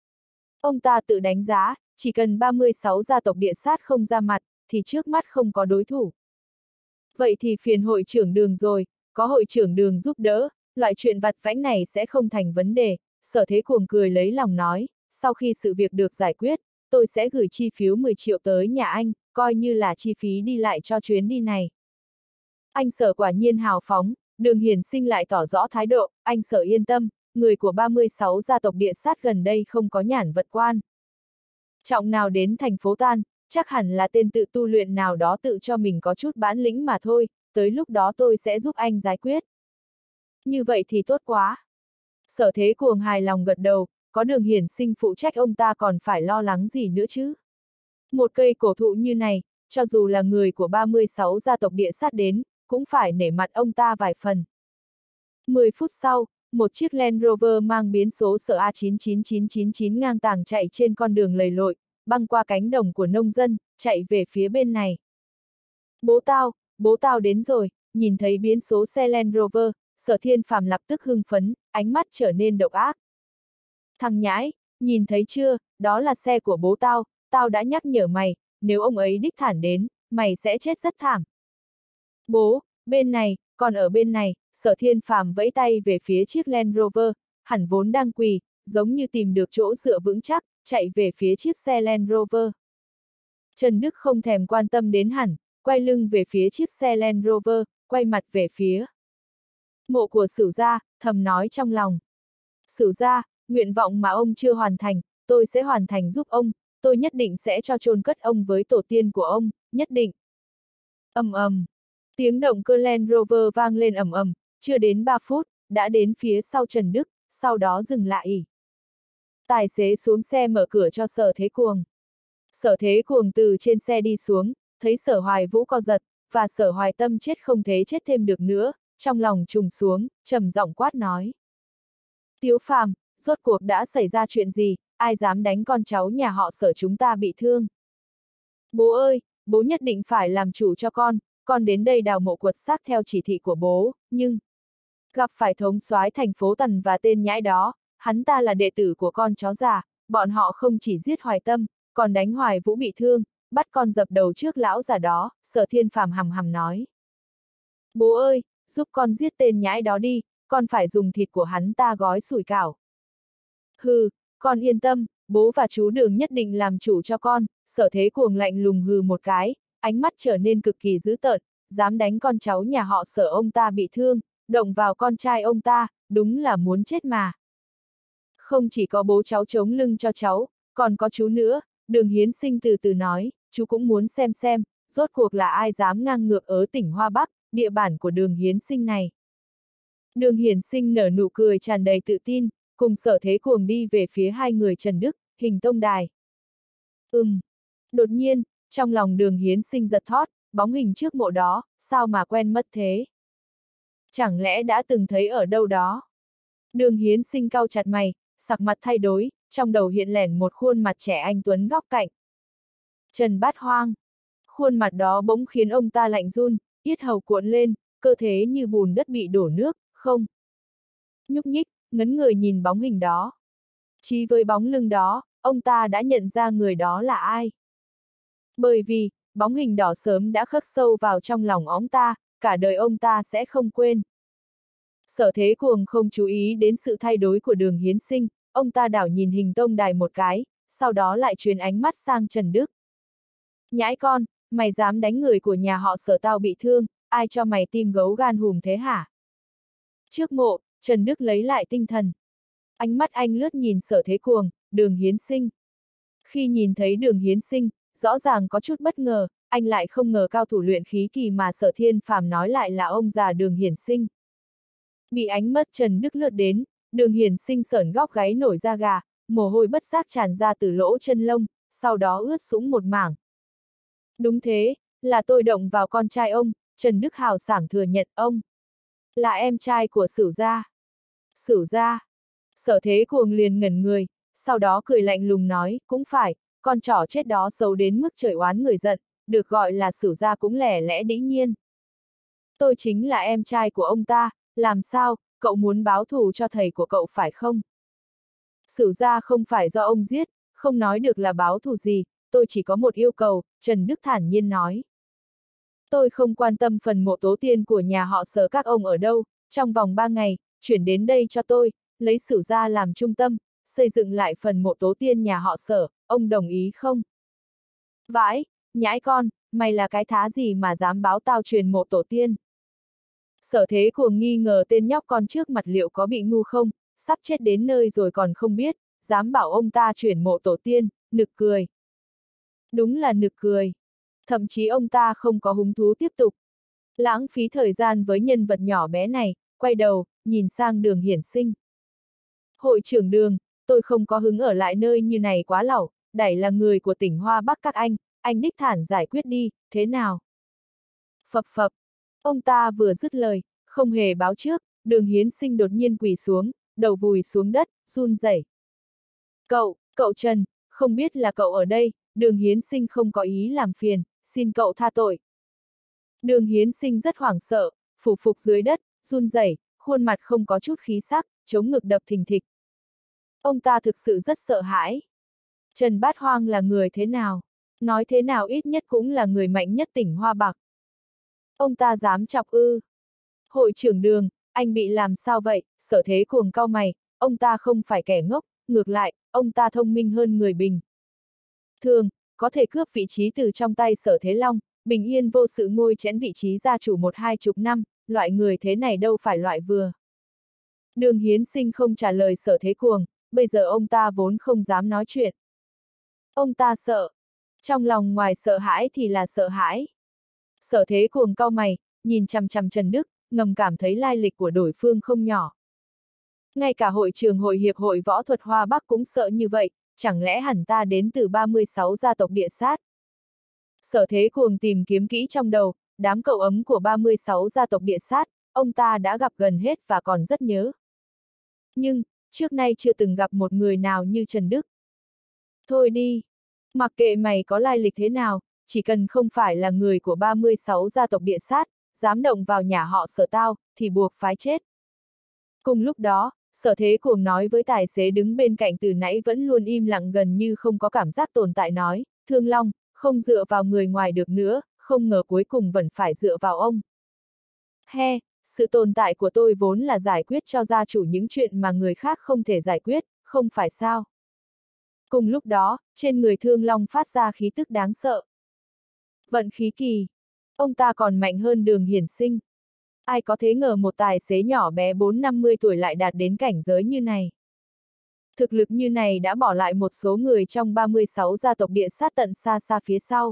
Ông ta tự đánh giá, chỉ cần ba mươi sáu gia tộc địa sát không ra mặt, thì trước mắt không có đối thủ. Vậy thì phiền hội trưởng Đường rồi, có hội trưởng Đường giúp đỡ, loại chuyện vặt vãnh này sẽ không thành vấn đề, Sở Thế Cuồng cười lấy lòng nói, sau khi sự việc được giải quyết, tôi sẽ gửi chi phiếu mười triệu tới nhà anh, coi như là chi phí đi lại cho chuyến đi này. Anh Sở quả nhiên hào phóng, Đường Hiển Sinh lại tỏ rõ thái độ, anh Sở yên tâm, người của ba mươi sáu gia tộc địa sát gần đây không có nhản vật quan. Trọng nào đến thành phố Tan, chắc hẳn là tên tự tu luyện nào đó tự cho mình có chút bản lĩnh mà thôi, tới lúc đó tôi sẽ giúp anh giải quyết. Như vậy thì tốt quá. Sở Thế Cuồng hài lòng gật đầu, có Đường Hiển Sinh phụ trách ông ta còn phải lo lắng gì nữa chứ. Một cây cổ thụ như này, cho dù là người của ba mươi sáu gia tộc địa sát đến, cũng phải nể mặt ông ta vài phần. mười phút sau, một chiếc Land Rover mang biến số sở A chín chín chín chín chín ngang tàng chạy trên con đường lầy lội, băng qua cánh đồng của nông dân, chạy về phía bên này. Bố tao, bố tao đến rồi, nhìn thấy biến số xe Land Rover, Sở Thiên Phàm lập tức hưng phấn, ánh mắt trở nên độc ác. Thằng nhãi, nhìn thấy chưa, đó là xe của bố tao, tao đã nhắc nhở mày, nếu ông ấy đích thản đến, mày sẽ chết rất thảm. Bố, bên này, còn ở bên này, Sở Thiên Phàm vẫy tay về phía chiếc Land Rover, hẳn vốn đang quỳ, giống như tìm được chỗ dựa vững chắc, chạy về phía chiếc xe Land Rover. Trần Đức không thèm quan tâm đến hẳn, quay lưng về phía chiếc xe Land Rover, quay mặt về phía mộ của Sửu gia, thầm nói trong lòng. Sửu gia, nguyện vọng mà ông chưa hoàn thành, tôi sẽ hoàn thành giúp ông, tôi nhất định sẽ cho chôn cất ông với tổ tiên của ông, nhất định. Ầm ầm, tiếng động cơ Land Rover vang lên ầm ầm, chưa đến ba phút, đã đến phía sau Trần Đức, sau đó dừng lại. Tài xế xuống xe mở cửa cho Sở Thế Cuồng. Sở Thế Cuồng từ trên xe đi xuống, thấy Sở Hoài Vũ co giật, và Sở Hoài Tâm chết không thể chết thêm được nữa, trong lòng trùng xuống, trầm giọng quát nói. Tiếu Phàm, rốt cuộc đã xảy ra chuyện gì, ai dám đánh con cháu nhà họ Sở chúng ta bị thương? Bố ơi, bố nhất định phải làm chủ cho con, con đến đây đào mộ quật xác theo chỉ thị của bố, nhưng gặp phải thống soái thành phố Tần và tên nhãi đó, hắn ta là đệ tử của con chó già, bọn họ không chỉ giết Hoài Tâm, còn đánh Hoài Vũ bị thương, bắt con dập đầu trước lão già đó, Sở Thiên Phàm hằm hằm nói. Bố ơi, giúp con giết tên nhãi đó đi, con phải dùng thịt của hắn ta gói sủi cảo. Hừ, con yên tâm, bố và chú Đường nhất định làm chủ cho con. Sở Thế Cuồng lạnh lùng hừ một cái, ánh mắt trở nên cực kỳ dữ tợn, dám đánh con cháu nhà họ Sở ông ta bị thương, động vào con trai ông ta, đúng là muốn chết mà. Không chỉ có bố cháu chống lưng cho cháu, còn có chú nữa. Đường Hiến Sinh từ từ nói, chú cũng muốn xem xem, rốt cuộc là ai dám ngang ngược ở tỉnh Hoa Bắc, địa bản của Đường Hiến Sinh này. Đường Hiển Sinh nở nụ cười tràn đầy tự tin, cùng Sở Thế Cuồng đi về phía hai người Trần Đức, Hình Tông Đài. Ừm. Đột nhiên, trong lòng Đường Hiến Sinh giật thót, bóng hình trước mộ đó, sao mà quen mất thế? Chẳng lẽ đã từng thấy ở đâu đó? Đường Hiến Sinh cau chặt mày, sắc mặt thay đổi, trong đầu hiện lẻn một khuôn mặt trẻ anh tuấn góc cạnh. Trần Bát Hoang. Khuôn mặt đó bỗng khiến ông ta lạnh run, yết hầu cuộn lên, cơ thể như bùn đất bị đổ nước, không nhúc nhích, ngấn người nhìn bóng hình đó. Chỉ với bóng lưng đó, ông ta đã nhận ra người đó là ai. Bởi vì, bóng hình đỏ sớm đã khắc sâu vào trong lòng ông ta, cả đời ông ta sẽ không quên. Sở Thế Cuồng không chú ý đến sự thay đổi của Đường Hiến Sinh, ông ta đảo nhìn Hình Tông Đài một cái, sau đó lại truyền ánh mắt sang Trần Đức. Nhãi con, mày dám đánh người của nhà họ Sở tao bị thương, ai cho mày tim gấu gan hùm thế hả? Trước mộ, Trần Đức lấy lại tinh thần. Ánh mắt anh lướt nhìn Sở Thế Cuồng, Đường Hiến Sinh. Khi nhìn thấy Đường Hiến Sinh, rõ ràng có chút bất ngờ, anh lại không ngờ cao thủ luyện khí kỳ mà Sở Thiên Phàm nói lại là ông già Đường Hiển Sinh. Bị ánh mắt Trần Đức lướt đến, Đường Hiển Sinh sởn góc gáy nổi da gà, mồ hôi bất giác tràn ra từ lỗ chân lông, sau đó ướt sũng một mảng. Đúng thế, là tôi động vào con trai ông, Trần Đức hào sảng thừa nhận ông là em trai của Sửu gia. Sửu gia. Sở Thế Cuồng liền ngẩn người, sau đó cười lạnh lùng nói, cũng phải, con trỏ chết đó xấu đến mức trời oán người giận, được gọi là Sửu gia cũng lẻ lẽ dĩ nhiên. Tôi chính là em trai của ông ta, làm sao, cậu muốn báo thù cho thầy của cậu phải không? Sửu gia không phải do ông giết, không nói được là báo thù gì, tôi chỉ có một yêu cầu, Trần Đức thản nhiên nói. Tôi không quan tâm phần mộ tổ tiên của nhà họ Sở các ông ở đâu, trong vòng ba ngày, chuyển đến đây cho tôi, lấy Sửu gia làm trung tâm, xây dựng lại phần mộ tổ tiên nhà họ Sở, ông đồng ý không? Vãi, nhãi con, mày là cái thá gì mà dám báo tao truyền mộ tổ tiên? Sở Thế Cuồng nghi ngờ tên nhóc con trước mặt liệu có bị ngu không, sắp chết đến nơi rồi còn không biết, dám bảo ông ta chuyển mộ tổ tiên, nực cười. Đúng là nực cười. Thậm chí ông ta không có hứng thú tiếp tục lãng phí thời gian với nhân vật nhỏ bé này, quay đầu, nhìn sang Đường Hiển Sinh. Hội trưởng Đường, tôi không có hứng ở lại nơi như này quá lẩu, đẩy là người của tỉnh Hoa Bắc các anh, anh đích thản giải quyết đi, thế nào? Phập phập, ông ta vừa dứt lời, không hề báo trước, Đường Hiến Sinh đột nhiên quỳ xuống, đầu vùi xuống đất, run rẩy. Cậu, cậu Trần, không biết là cậu ở đây, Đường Hiến Sinh không có ý làm phiền, xin cậu tha tội. Đường Hiến Sinh rất hoảng sợ, phủ phục dưới đất, run rẩy, khuôn mặt không có chút khí sắc, chống ngực đập thình thịch. Ông ta thực sự rất sợ hãi. Trần Bát Hoang là người thế nào? Nói thế nào ít nhất cũng là người mạnh nhất tỉnh Hoa Bắc. Ông ta dám chọc ư? Hội trưởng Đường, anh bị làm sao vậy? Sở Thế Cuồng cau mày, ông ta không phải kẻ ngốc, ngược lại, ông ta thông minh hơn người bình thường, có thể cướp vị trí từ trong tay Sở Thế Long, bình yên vô sự ngôi chén vị trí gia chủ một hai chục năm, loại người thế này đâu phải loại vừa. Đường Hiến Sinh không trả lời Sở Thế Cuồng, bây giờ ông ta vốn không dám nói chuyện. Ông ta sợ. Trong lòng ngoài sợ hãi thì là sợ hãi. Sở Thế Cuồng cau mày, nhìn chằm chằm Trần Đức, ngầm cảm thấy lai lịch của đối phương không nhỏ. Ngay cả hội trường hội hiệp hội võ thuật Hoa Bắc cũng sợ như vậy, chẳng lẽ hẳn ta đến từ ba mươi sáu gia tộc địa sát? Sở Thế Cuồng tìm kiếm kỹ trong đầu, đám cậu ấm của ba mươi sáu gia tộc địa sát, ông ta đã gặp gần hết và còn rất nhớ. Nhưng, trước nay chưa từng gặp một người nào như Trần Đức. Thôi đi, mặc kệ mày có lai lịch thế nào, chỉ cần không phải là người của ba mươi sáu gia tộc địa sát, dám động vào nhà họ Sở tao, thì buộc phái chết. Cùng lúc đó, Sở Thế Cuồng nói với tài xế đứng bên cạnh từ nãy vẫn luôn im lặng gần như không có cảm giác tồn tại nói, Thương Long, không dựa vào người ngoài được nữa, không ngờ cuối cùng vẫn phải dựa vào ông. He, sự tồn tại của tôi vốn là giải quyết cho gia chủ những chuyện mà người khác không thể giải quyết, không phải sao? Cùng lúc đó, trên người Thương Long phát ra khí tức đáng sợ. Vận khí kỳ. Ông ta còn mạnh hơn Đường Hiển Sinh. Ai có thể ngờ một tài xế nhỏ bé bốn năm mươi tuổi lại đạt đến cảnh giới như này. Thực lực như này đã bỏ lại một số người trong ba mươi sáu gia tộc địa sát tận xa xa phía sau.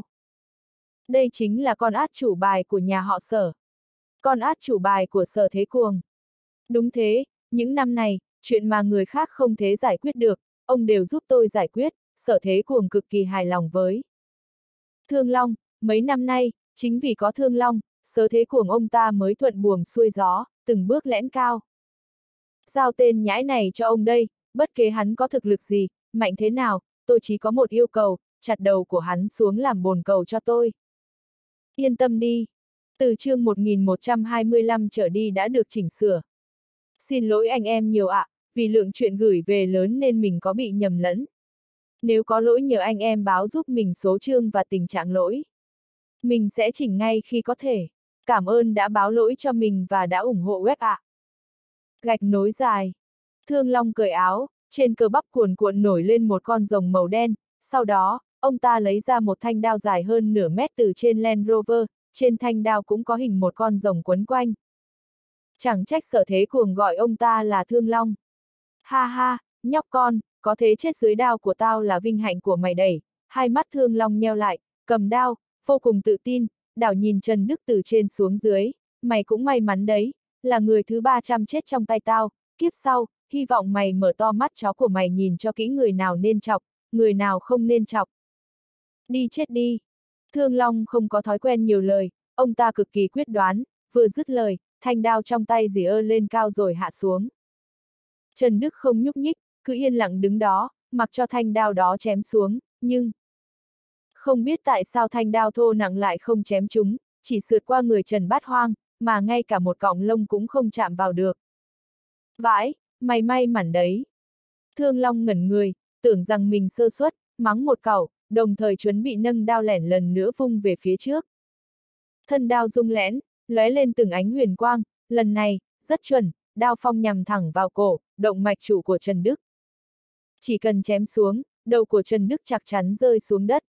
Đây chính là con át chủ bài của nhà họ Sở. Con át chủ bài của Sở Thế Cuồng. Đúng thế, những năm này, chuyện mà người khác không thể giải quyết được, ông đều giúp tôi giải quyết, Sở Thế Cuồng cực kỳ hài lòng với. Thương Long, mấy năm nay, chính vì có Thương Long, Sở Thế Cuồng ông ta mới thuận buồm xuôi gió, từng bước lẽn cao. Giao tên nhãi này cho ông đây, bất kể hắn có thực lực gì, mạnh thế nào, tôi chỉ có một yêu cầu, chặt đầu của hắn xuống làm bồn cầu cho tôi. Yên tâm đi. Từ chương một nghìn một trăm hai mươi lăm trở đi đã được chỉnh sửa. Xin lỗi anh em nhiều ạ, à, vì lượng chuyện gửi về lớn nên mình có bị nhầm lẫn. Nếu có lỗi nhờ anh em báo giúp mình số chương và tình trạng lỗi. Mình sẽ chỉnh ngay khi có thể. Cảm ơn đã báo lỗi cho mình và đã ủng hộ web ạ. À. Gạch nối dài. Thương Long cởi áo, trên cơ bắp cuồn cuộn nổi lên một con rồng màu đen, sau đó, ông ta lấy ra một thanh đao dài hơn nửa mét từ trên Land Rover, trên thanh đao cũng có hình một con rồng quấn quanh. Chẳng trách Sở Thế Cuồng gọi ông ta là Thương Long. Ha ha, nhóc con, có thế chết dưới đao của tao là vinh hạnh của mày đẩy. Hai mắt Thương Long nheo lại, cầm đao, vô cùng tự tin, đảo nhìn Trần Đức từ trên xuống dưới, mày cũng may mắn đấy, là người thứ ba trăm chết trong tay tao, kiếp sau, hy vọng mày mở to mắt chó của mày nhìn cho kỹ người nào nên chọc, người nào không nên chọc. Đi chết đi. Thương Long không có thói quen nhiều lời, ông ta cực kỳ quyết đoán, vừa dứt lời, thanh đao trong tay rỉ ơ lên cao rồi hạ xuống. Trần Đức không nhúc nhích, cứ yên lặng đứng đó, mặc cho thanh đao đó chém xuống, nhưng... Không biết tại sao thanh đao thô nặng lại không chém chúng, chỉ sượt qua người Trần Bát Hoang, mà ngay cả một cọng lông cũng không chạm vào được. Vãi, mày may mắn đấy. Thương Long ngẩn người, tưởng rằng mình sơ suất, mắng một cẩu, đồng thời chuẩn bị nâng đao lẻn lần nữa vung về phía trước. Thân đao rung lẽn, lóe lên từng ánh huyền quang, lần này, rất chuẩn, đao phong nhằm thẳng vào cổ, động mạch chủ của Trần Đức. Chỉ cần chém xuống, đầu của Trần Đức chắc chắn rơi xuống đất.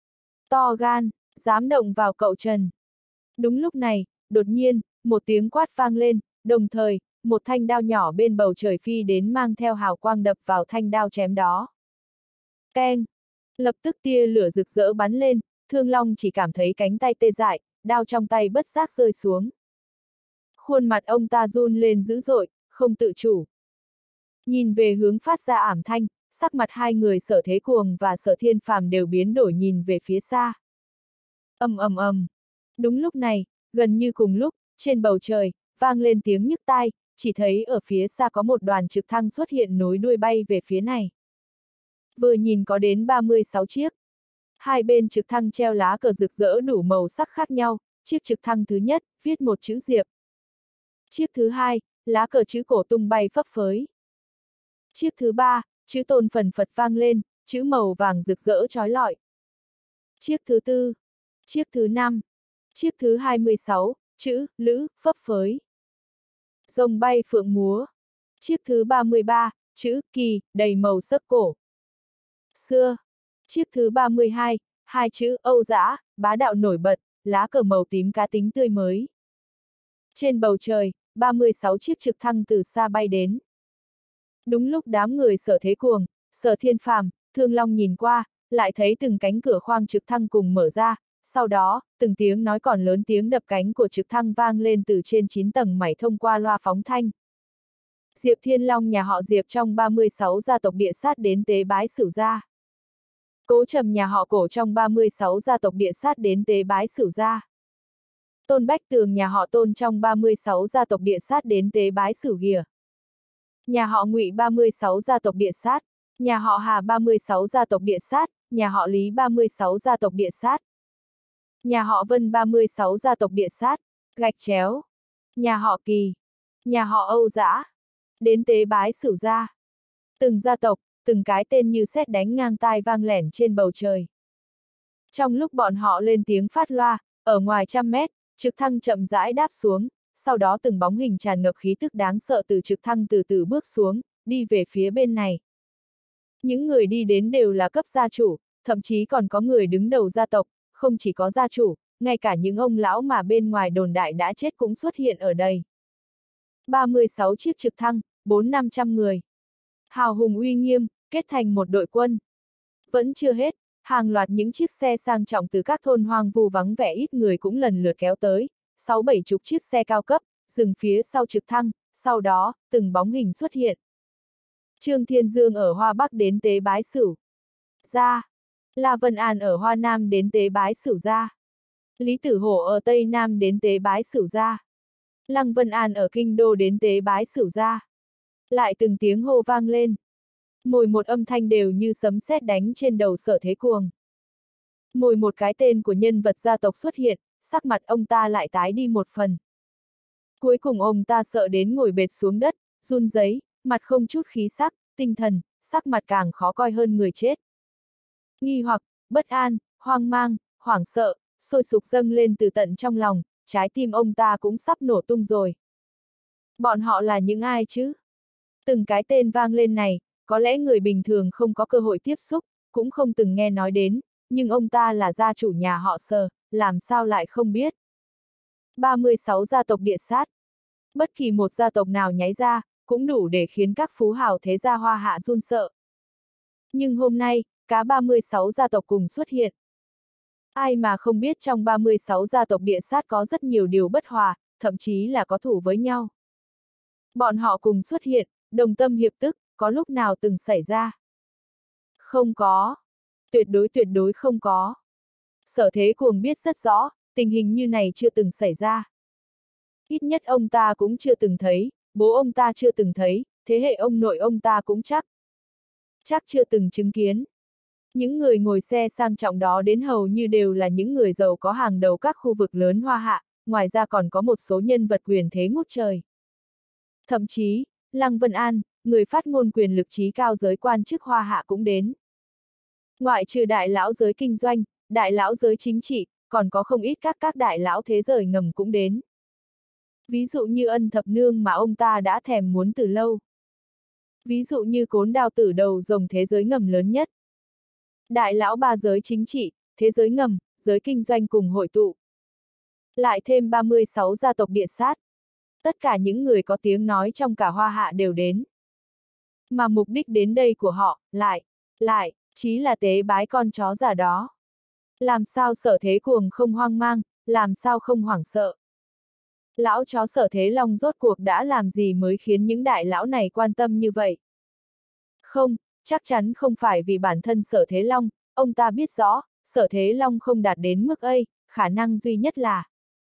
To gan, dám động vào cậu Trần. Đúng lúc này, đột nhiên, một tiếng quát vang lên, đồng thời, một thanh đao nhỏ bên bầu trời phi đến mang theo hào quang đập vào thanh đao chém đó. Keng! Lập tức tia lửa rực rỡ bắn lên, Thương Long chỉ cảm thấy cánh tay tê dại, đao trong tay bất giác rơi xuống. Khuôn mặt ông ta run lên dữ dội, không tự chủ. Nhìn về hướng phát ra ảm thanh, sắc mặt hai người Sở Thế Cuồng và Sở Thiên Phàm đều biến đổi nhìn về phía xa. Ầm ầm ầm. Đúng lúc này, gần như cùng lúc, trên bầu trời, vang lên tiếng nhức tai, chỉ thấy ở phía xa có một đoàn trực thăng xuất hiện nối đuôi bay về phía này. Vừa nhìn có đến ba mươi sáu chiếc. Hai bên trực thăng treo lá cờ rực rỡ đủ màu sắc khác nhau, chiếc trực thăng thứ nhất, viết một chữ Diệp. Chiếc thứ hai, lá cờ chữ cổ tung bay phấp phới. Chiếc thứ ba, chữ Tôn phần phật vang lên, chữ màu vàng rực rỡ chói lọi. Chiếc thứ tư, chiếc thứ năm, chiếc thứ hai mươi sáu, chữ Lữ phấp phới. Rồng bay phượng múa. Chiếc thứ ba mươi ba, chữ Kỳ đầy màu sắc cổ. Xưa. Chiếc thứ ba mươi hai, hai chữ Âu Dã, bá đạo nổi bật, lá cờ màu tím cá tính tươi mới. Trên bầu trời, ba mươi sáu chiếc trực thăng từ xa bay đến. Đúng lúc đám người Sở Thế Cuồng, Sở Thiên Phàm, Thương Long nhìn qua, lại thấy từng cánh cửa khoang trực thăng cùng mở ra, sau đó, từng tiếng nói còn lớn tiếng đập cánh của trực thăng vang lên từ trên chín tầng mảy thông qua loa phóng thanh. Diệp Thiên Long nhà họ Diệp trong ba mươi sáu gia tộc địa sát đến tế bái Sửu gia. Cố Trầm nhà họ Cổ trong ba mươi sáu gia tộc địa sát đến tế bái Sửu gia. Tôn Bách Tường nhà họ Tôn trong ba mươi sáu gia tộc địa sát đến tế bái Sửu ghìa. Nhà họ Ngụy ba mươi sáu gia tộc địa sát, nhà họ Hà ba mươi sáu gia tộc địa sát, nhà họ Lý ba mươi sáu gia tộc địa sát. Nhà họ Vân ba mươi sáu gia tộc địa sát, gạch chéo. Nhà họ Kỳ, nhà họ Âu Dã, đến tế bái Sửu gia. Từng gia tộc, từng cái tên như sét đánh ngang tai vang lẻn trên bầu trời. Trong lúc bọn họ lên tiếng phát loa, ở ngoài trăm mét, trực thăng chậm rãi đáp xuống, sau đó từng bóng hình tràn ngập khí tức đáng sợ từ trực thăng từ từ bước xuống, đi về phía bên này. Những người đi đến đều là cấp gia chủ, thậm chí còn có người đứng đầu gia tộc, không chỉ có gia chủ, ngay cả những ông lão mà bên ngoài đồn đại đã chết cũng xuất hiện ở đây. ba mươi sáu chiếc trực thăng, bốn năm trăm người. Hào hùng uy nghiêm, kết thành một đội quân. Vẫn chưa hết, hàng loạt những chiếc xe sang trọng từ các thôn hoang vu vắng vẻ ít người cũng lần lượt kéo tới, sáu bảy chục chiếc xe cao cấp, dừng phía sau trực thăng, sau đó, từng bóng hình xuất hiện. Trương Thiên Dương ở Hoa Bắc đến tế bái Sửu gia, La Vân An ở Hoa Nam đến tế bái Sửu gia, Lý Tử Hổ ở Tây Nam đến tế bái Sửu gia, Lăng Vân An ở Kinh Đô đến tế bái Sửu gia. Lại từng tiếng hô vang lên. Mỗi một âm thanh đều như sấm sét đánh trên đầu Sở Thế Cuồng. Mỗi một cái tên của nhân vật gia tộc xuất hiện, sắc mặt ông ta lại tái đi một phần. Cuối cùng ông ta sợ đến ngồi bệt xuống đất, run rẩy, mặt không chút khí sắc, tinh thần, sắc mặt càng khó coi hơn người chết. Nghi hoặc, bất an, hoang mang, hoảng sợ, sôi sục dâng lên từ tận trong lòng, trái tim ông ta cũng sắp nổ tung rồi. Bọn họ là những ai chứ? Từng cái tên vang lên này, có lẽ người bình thường không có cơ hội tiếp xúc, cũng không từng nghe nói đến, nhưng ông ta là gia chủ nhà họ Sở, làm sao lại không biết. ba mươi sáu gia tộc địa sát. Bất kỳ một gia tộc nào nháy ra, cũng đủ để khiến các phú hào thế gia Hoa Hạ run sợ. Nhưng hôm nay, cả ba mươi sáu gia tộc cùng xuất hiện. Ai mà không biết trong ba mươi sáu gia tộc địa sát có rất nhiều điều bất hòa, thậm chí là có thủ với nhau. Bọn họ cùng xuất hiện, đồng tâm hiệp tức, có lúc nào từng xảy ra? Không có. Tuyệt đối tuyệt đối không có. Sở Thế Cuồng biết rất rõ, tình hình như này chưa từng xảy ra. Ít nhất ông ta cũng chưa từng thấy, bố ông ta chưa từng thấy, thế hệ ông nội ông ta cũng chắc. Chắc chưa từng chứng kiến. Những người ngồi xe sang trọng đó đến hầu như đều là những người giàu có hàng đầu các khu vực lớn Hoa Hạ, ngoài ra còn có một số nhân vật quyền thế ngút trời. Thậm chí, Lăng Vân An, người phát ngôn quyền lực trí cao giới quan chức Hoa Hạ cũng đến. Ngoại trừ đại lão giới kinh doanh, đại lão giới chính trị, còn có không ít các các đại lão thế giới ngầm cũng đến. Ví dụ như Ân Thập Nương mà ông ta đã thèm muốn từ lâu. Ví dụ như Cốn Đao Tử đầu rồng thế giới ngầm lớn nhất. Đại lão ba giới chính trị, thế giới ngầm, giới kinh doanh cùng hội tụ. Lại thêm ba mươi sáu gia tộc địa sát. Tất cả những người có tiếng nói trong cả Hoa Hạ đều đến. Mà mục đích đến đây của họ, lại, lại, chí là tế bái con chó già đó. Làm sao Sở Thế Cuồng không hoang mang, làm sao không hoảng sợ. Lão chó Sở Thế Long rốt cuộc đã làm gì mới khiến những đại lão này quan tâm như vậy? Không, chắc chắn không phải vì bản thân Sở Thế Long, ông ta biết rõ, Sở Thế Long không đạt đến mức ấy, khả năng duy nhất là.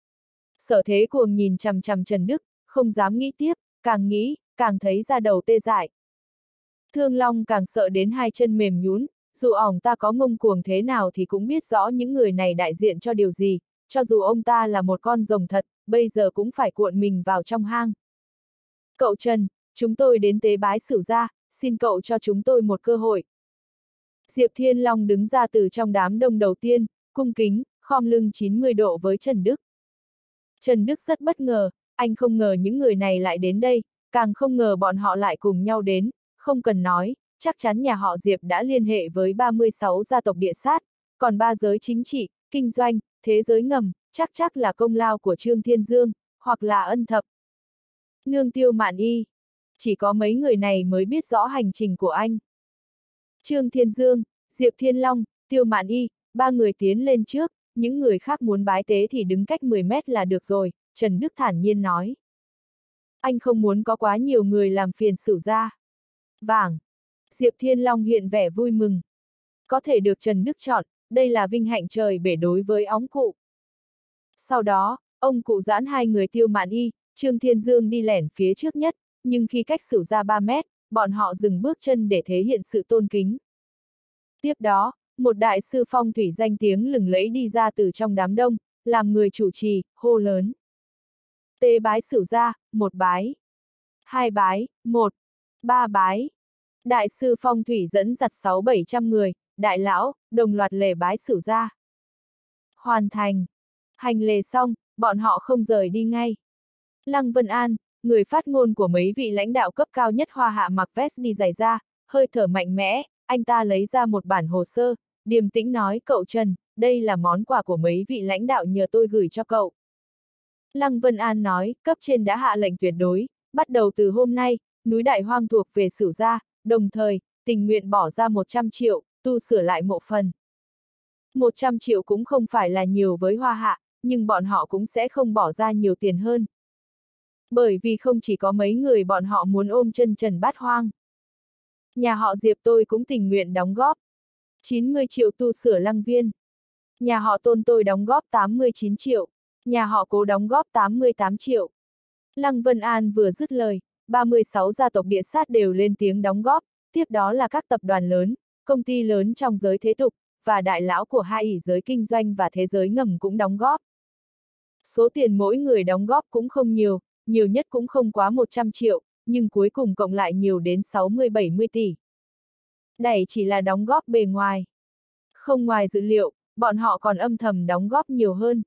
Sở Thế Cuồng nhìn chằm chằm Trần Đức, không dám nghĩ tiếp, càng nghĩ, càng thấy da đầu tê dại. Thương Long càng sợ đến hai chân mềm nhũn, dù ỏng ta có ngông cuồng thế nào thì cũng biết rõ những người này đại diện cho điều gì, cho dù ông ta là một con rồng thật, bây giờ cũng phải cuộn mình vào trong hang. Cậu Trần, chúng tôi đến tế bái Sửu gia, xin cậu cho chúng tôi một cơ hội. Diệp Thiên Long đứng ra từ trong đám đông đầu tiên, cung kính, khom lưng chín mươi độ với Trần Đức. Trần Đức rất bất ngờ, anh không ngờ những người này lại đến đây, càng không ngờ bọn họ lại cùng nhau đến, không cần nói, chắc chắn nhà họ Diệp đã liên hệ với ba mươi sáu gia tộc địa sát, còn ba giới chính trị, kinh doanh, thế giới ngầm, chắc chắc là công lao của Trương Thiên Dương, hoặc là Ân Thập. Nương Tiêu Mạn Y. Chỉ có mấy người này mới biết rõ hành trình của anh. Trương Thiên Dương, Diệp Thiên Long, Tiêu Mạn Y, ba người tiến lên trước, những người khác muốn bái tế thì đứng cách mười mét là được rồi, Trần Đức thản nhiên nói. Anh không muốn có quá nhiều người làm phiền Sửu gia. Vàng. Diệp Thiên Long hiện vẻ vui mừng. Có thể được Trần Đức chọn, đây là vinh hạnh trời bể đối với óng cụ. Sau đó, ông cụ giãn hai người Tiêu Mạn Y, Trương Thiên Dương đi lẻn phía trước nhất, nhưng khi cách Sửu gia ba mét, bọn họ dừng bước chân để thể hiện sự tôn kính. Tiếp đó, một đại sư phong thủy danh tiếng lừng lẫy đi ra từ trong đám đông, làm người chủ trì, hô lớn. Tế bái Sửu gia, một bái. Hai bái, một. Ba bái. Đại sư phong thủy dẫn dắt sáu bảy trăm người, đại lão, đồng loạt lễ bái Sửu gia. Hoàn thành. Hành lễ xong, bọn họ không rời đi ngay. Lăng Vân An, người phát ngôn của mấy vị lãnh đạo cấp cao nhất Hoa Hạ mặc vest đi giày da, hơi thở mạnh mẽ, anh ta lấy ra một bản hồ sơ, điềm tĩnh nói cậu Trần, đây là món quà của mấy vị lãnh đạo nhờ tôi gửi cho cậu. Lăng Vân An nói, cấp trên đã hạ lệnh tuyệt đối, bắt đầu từ hôm nay, núi Đại Hoang thuộc về Sửu gia, đồng thời, tình nguyện bỏ ra một trăm triệu, tu sửa lại mộ phần. một trăm triệu cũng không phải là nhiều với Hoa Hạ, nhưng bọn họ cũng sẽ không bỏ ra nhiều tiền hơn. Bởi vì không chỉ có mấy người bọn họ muốn ôm chân Trần Bát Hoang. Nhà họ Diệp tôi cũng tình nguyện đóng góp. chín mươi triệu tu sửa lăng viên. Nhà họ Tôn tôi đóng góp tám mươi chín triệu. Nhà họ Cố đóng góp tám mươi tám triệu. Lăng Vân An vừa dứt lời, ba mươi sáu gia tộc địa sát đều lên tiếng đóng góp, tiếp đó là các tập đoàn lớn, công ty lớn trong giới thế tục, và đại lão của hai ỷ giới kinh doanh và thế giới ngầm cũng đóng góp. Số tiền mỗi người đóng góp cũng không nhiều, nhiều nhất cũng không quá một trăm triệu, nhưng cuối cùng cộng lại nhiều đến sáu mươi bảy mươi tỷ. Đây chỉ là đóng góp bề ngoài. Không ngoài dữ liệu, bọn họ còn âm thầm đóng góp nhiều hơn.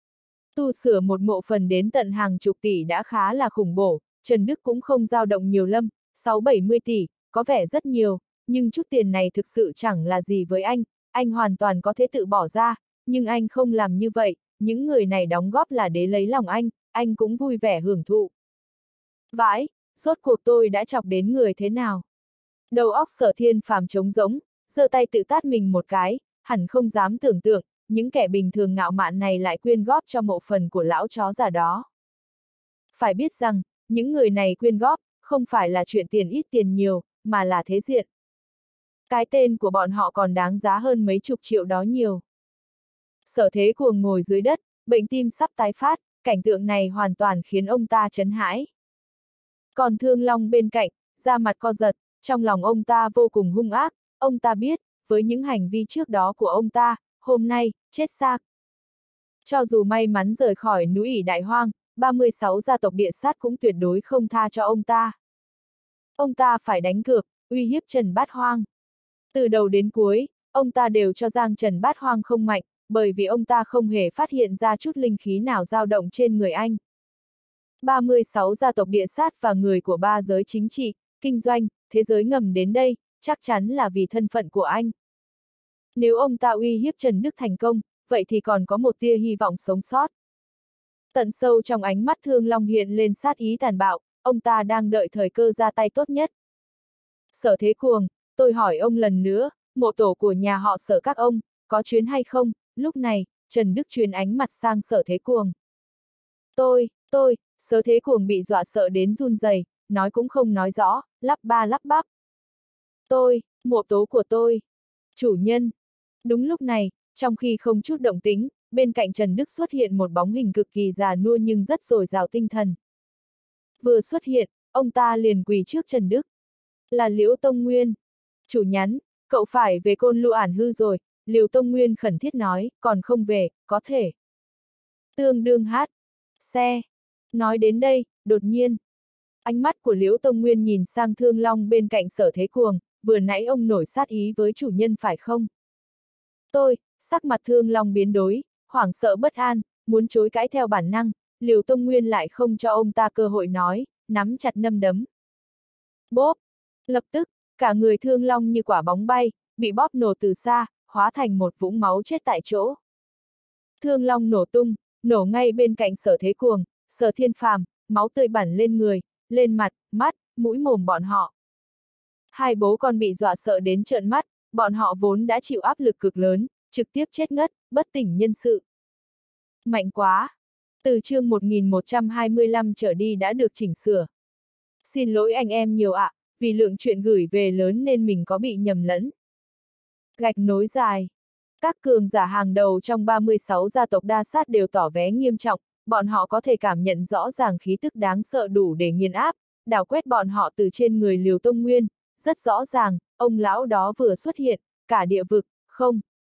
Tu sửa một mộ phần đến tận hàng chục tỷ đã khá là khủng bổ, Trần Đức cũng không dao động nhiều lắm, sáu bảy mươi tỷ, có vẻ rất nhiều, nhưng chút tiền này thực sự chẳng là gì với anh, anh hoàn toàn có thể tự bỏ ra, nhưng anh không làm như vậy, những người này đóng góp là để lấy lòng anh, anh cũng vui vẻ hưởng thụ. Vãi, rốt cuộc tôi đã chọc đến người thế nào? Đầu óc Sở Thiên Phàm trống rỗng, giơ tay tự tát mình một cái, hẳn không dám tưởng tượng, những kẻ bình thường ngạo mạn này lại quyên góp cho mộ phần của lão chó già đó. Phải biết rằng, những người này quyên góp, không phải là chuyện tiền ít tiền nhiều, mà là thế diện. Cái tên của bọn họ còn đáng giá hơn mấy chục triệu đó nhiều. Sở Thế Cuồng ngồi dưới đất, bệnh tim sắp tái phát, cảnh tượng này hoàn toàn khiến ông ta chấn hãi. Còn Thương Long bên cạnh, da mặt co giật, trong lòng ông ta vô cùng hung ác, ông ta biết, với những hành vi trước đó của ông ta, hôm nay, chết xác. Cho dù may mắn rời khỏi núi ỷ Đại Hoang, ba mươi sáu gia tộc địa sát cũng tuyệt đối không tha cho ông ta. Ông ta phải đánh cược, uy hiếp Trần Bát Hoang. Từ đầu đến cuối, ông ta đều cho rằng Trần Bát Hoang không mạnh, bởi vì ông ta không hề phát hiện ra chút linh khí nào dao động trên người anh. ba mươi sáu gia tộc địa sát và người của ba giới chính trị, kinh doanh, thế giới ngầm đến đây, chắc chắn là vì thân phận của anh. Nếu ông ta uy hiếp Trần Đức thành công, vậy thì còn có một tia hy vọng sống sót. Tận sâu trong ánh mắt Thương Long hiện lên sát ý tàn bạo, ông ta đang đợi thời cơ ra tay tốt nhất. Sở Thế Cuồng, tôi hỏi ông lần nữa, mộ tổ của nhà họ Sở các ông, có chuyến hay không? Lúc này, Trần Đức chuyển ánh mặt sang Sở Thế Cuồng. Tôi, tôi, Sở Thế Cuồng bị dọa sợ đến run rẩy, nói cũng không nói rõ, lắp ba lắp bắp. Tôi, mộ tổ của tôi. Chủ nhân. Đúng lúc này, trong khi không chút động tĩnh, bên cạnh Trần Đức xuất hiện một bóng hình cực kỳ già nua nhưng rất dồi dào tinh thần. Vừa xuất hiện, ông ta liền quỳ trước Trần Đức. Là Liễu Tông Nguyên. Chủ nhắn, cậu phải về Côn Lô Ản Hư rồi, Liễu Tông Nguyên khẩn thiết nói, còn không về, có thể. Tương đương hát. Xe. Nói đến đây, đột nhiên. Ánh mắt của Liễu Tông Nguyên nhìn sang Thương Long bên cạnh Sở Thế Cuồng, vừa nãy ông nổi sát ý với chủ nhân phải không? Tôi, sắc mặt Thương Long biến đổi, hoảng sợ bất an, muốn chối cãi theo bản năng, Liễu Tông Nguyên lại không cho ông ta cơ hội nói, nắm chặt nâm đấm. Bóp! Lập tức, cả người Thương Long như quả bóng bay, bị bóp nổ từ xa, hóa thành một vũng máu chết tại chỗ. Thương Long nổ tung, nổ ngay bên cạnh Sở Thế Cuồng, Sở Thiên Phàm, máu tươi bắn lên người, lên mặt, mắt, mũi mồm bọn họ. Hai bố con bị dọa sợ đến trợn mắt, bọn họ vốn đã chịu áp lực cực lớn, trực tiếp chết ngất, bất tỉnh nhân sự. Mạnh quá! Từ chương một nghìn một trăm hai mươi lăm trở đi đã được chỉnh sửa. Xin lỗi anh em nhiều ạ, vì lượng chuyện gửi về lớn nên mình có bị nhầm lẫn. Gạch nối dài. Các cường giả hàng đầu trong ba mươi sáu gia tộc đa sát đều tỏ vẻ nghiêm trọng, bọn họ có thể cảm nhận rõ ràng khí tức đáng sợ đủ để nghiền áp, đảo quét bọn họ từ trên người Liễu Tông Nguyên, rất rõ ràng, ông lão đó vừa xuất hiện, cả địa vực, không.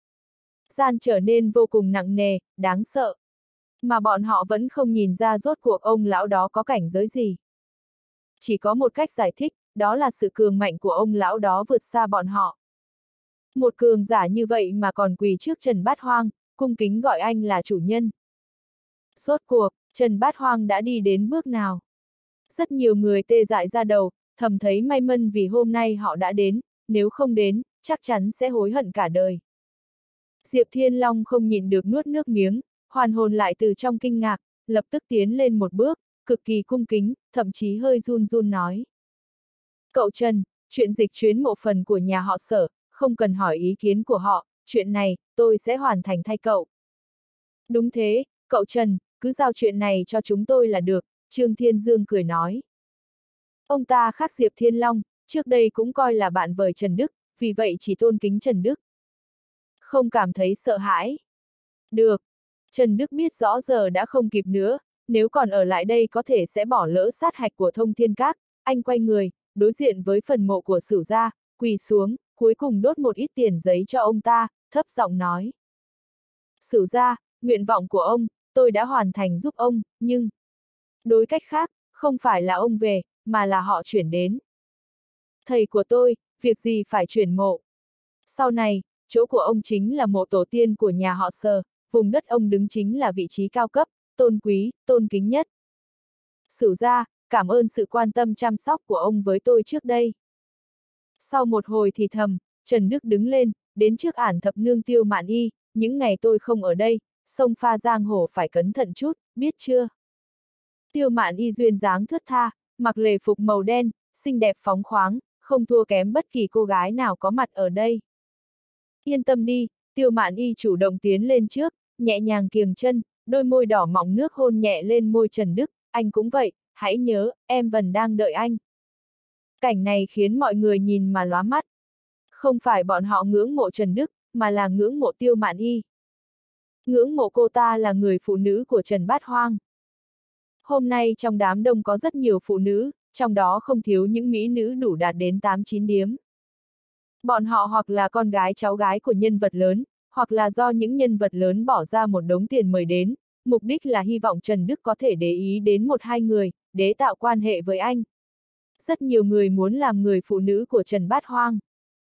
Gian trở nên vô cùng nặng nề, đáng sợ. Mà bọn họ vẫn không nhìn ra rốt cuộc ông lão đó có cảnh giới gì. Chỉ có một cách giải thích, đó là sự cường mạnh của ông lão đó vượt xa bọn họ. Một cường giả như vậy mà còn quỳ trước Trần Bát Hoang, cung kính gọi anh là chủ nhân. Rốt cuộc, Trần Bát Hoang đã đi đến bước nào? Rất nhiều người tê dại ra đầu, thầm thấy may mắn vì hôm nay họ đã đến, nếu không đến, chắc chắn sẽ hối hận cả đời. Diệp Thiên Long không nhịn được nuốt nước miếng, hoàn hồn lại từ trong kinh ngạc, lập tức tiến lên một bước, cực kỳ cung kính, thậm chí hơi run run nói. Cậu Trần, chuyện dịch chuyến mộ phần của nhà họ Sở, không cần hỏi ý kiến của họ, chuyện này, tôi sẽ hoàn thành thay cậu. Đúng thế, cậu Trần, cứ giao chuyện này cho chúng tôi là được, Trương Thiên Dương cười nói. Ông ta khác Diệp Thiên Long, trước đây cũng coi là bạn vời Trần Đức, vì vậy chỉ tôn kính Trần Đức. Không cảm thấy sợ hãi. Được. Trần Đức biết rõ giờ đã không kịp nữa, nếu còn ở lại đây có thể sẽ bỏ lỡ sát hạch của Thông Thiên Các. Anh quay người, đối diện với phần mộ của Sửu gia, quỳ xuống, cuối cùng đốt một ít tiền giấy cho ông ta, thấp giọng nói. Sửu gia, nguyện vọng của ông, tôi đã hoàn thành giúp ông, nhưng... Đối cách khác, không phải là ông về, mà là họ chuyển đến. Thầy của tôi, việc gì phải chuyển mộ? Sau này, chỗ của ông chính là mộ tổ tiên của nhà họ Sở, vùng đất ông đứng chính là vị trí cao cấp, tôn quý, tôn kính nhất. Sửu gia, cảm ơn sự quan tâm chăm sóc của ông với tôi trước đây. Sau một hồi thì thầm, Trần Đức đứng lên, đến trước ản thập nương Tiêu Mạn Y, những ngày tôi không ở đây, sông pha giang hồ phải cẩn thận chút, biết chưa? Tiêu Mạn Y duyên dáng thướt tha, mặc lễ phục màu đen, xinh đẹp phóng khoáng, không thua kém bất kỳ cô gái nào có mặt ở đây. Yên tâm đi, Tiêu Mạn Y chủ động tiến lên trước, nhẹ nhàng kiềng chân, đôi môi đỏ mọng nước hôn nhẹ lên môi Trần Đức, anh cũng vậy, hãy nhớ, em vẫn đang đợi anh. Cảnh này khiến mọi người nhìn mà lóa mắt. Không phải bọn họ ngưỡng mộ Trần Đức, mà là ngưỡng mộ Tiêu Mạn Y. Ngưỡng mộ cô ta là người phụ nữ của Trần Bát Hoang. Hôm nay trong đám đông có rất nhiều phụ nữ, trong đó không thiếu những mỹ nữ đủ đạt đến tám chín điếm. Bọn họ hoặc là con gái cháu gái của nhân vật lớn, hoặc là do những nhân vật lớn bỏ ra một đống tiền mời đến, mục đích là hy vọng Trần Đức có thể để ý đến một hai người, để tạo quan hệ với anh. Rất nhiều người muốn làm người phụ nữ của Trần Bát Hoang.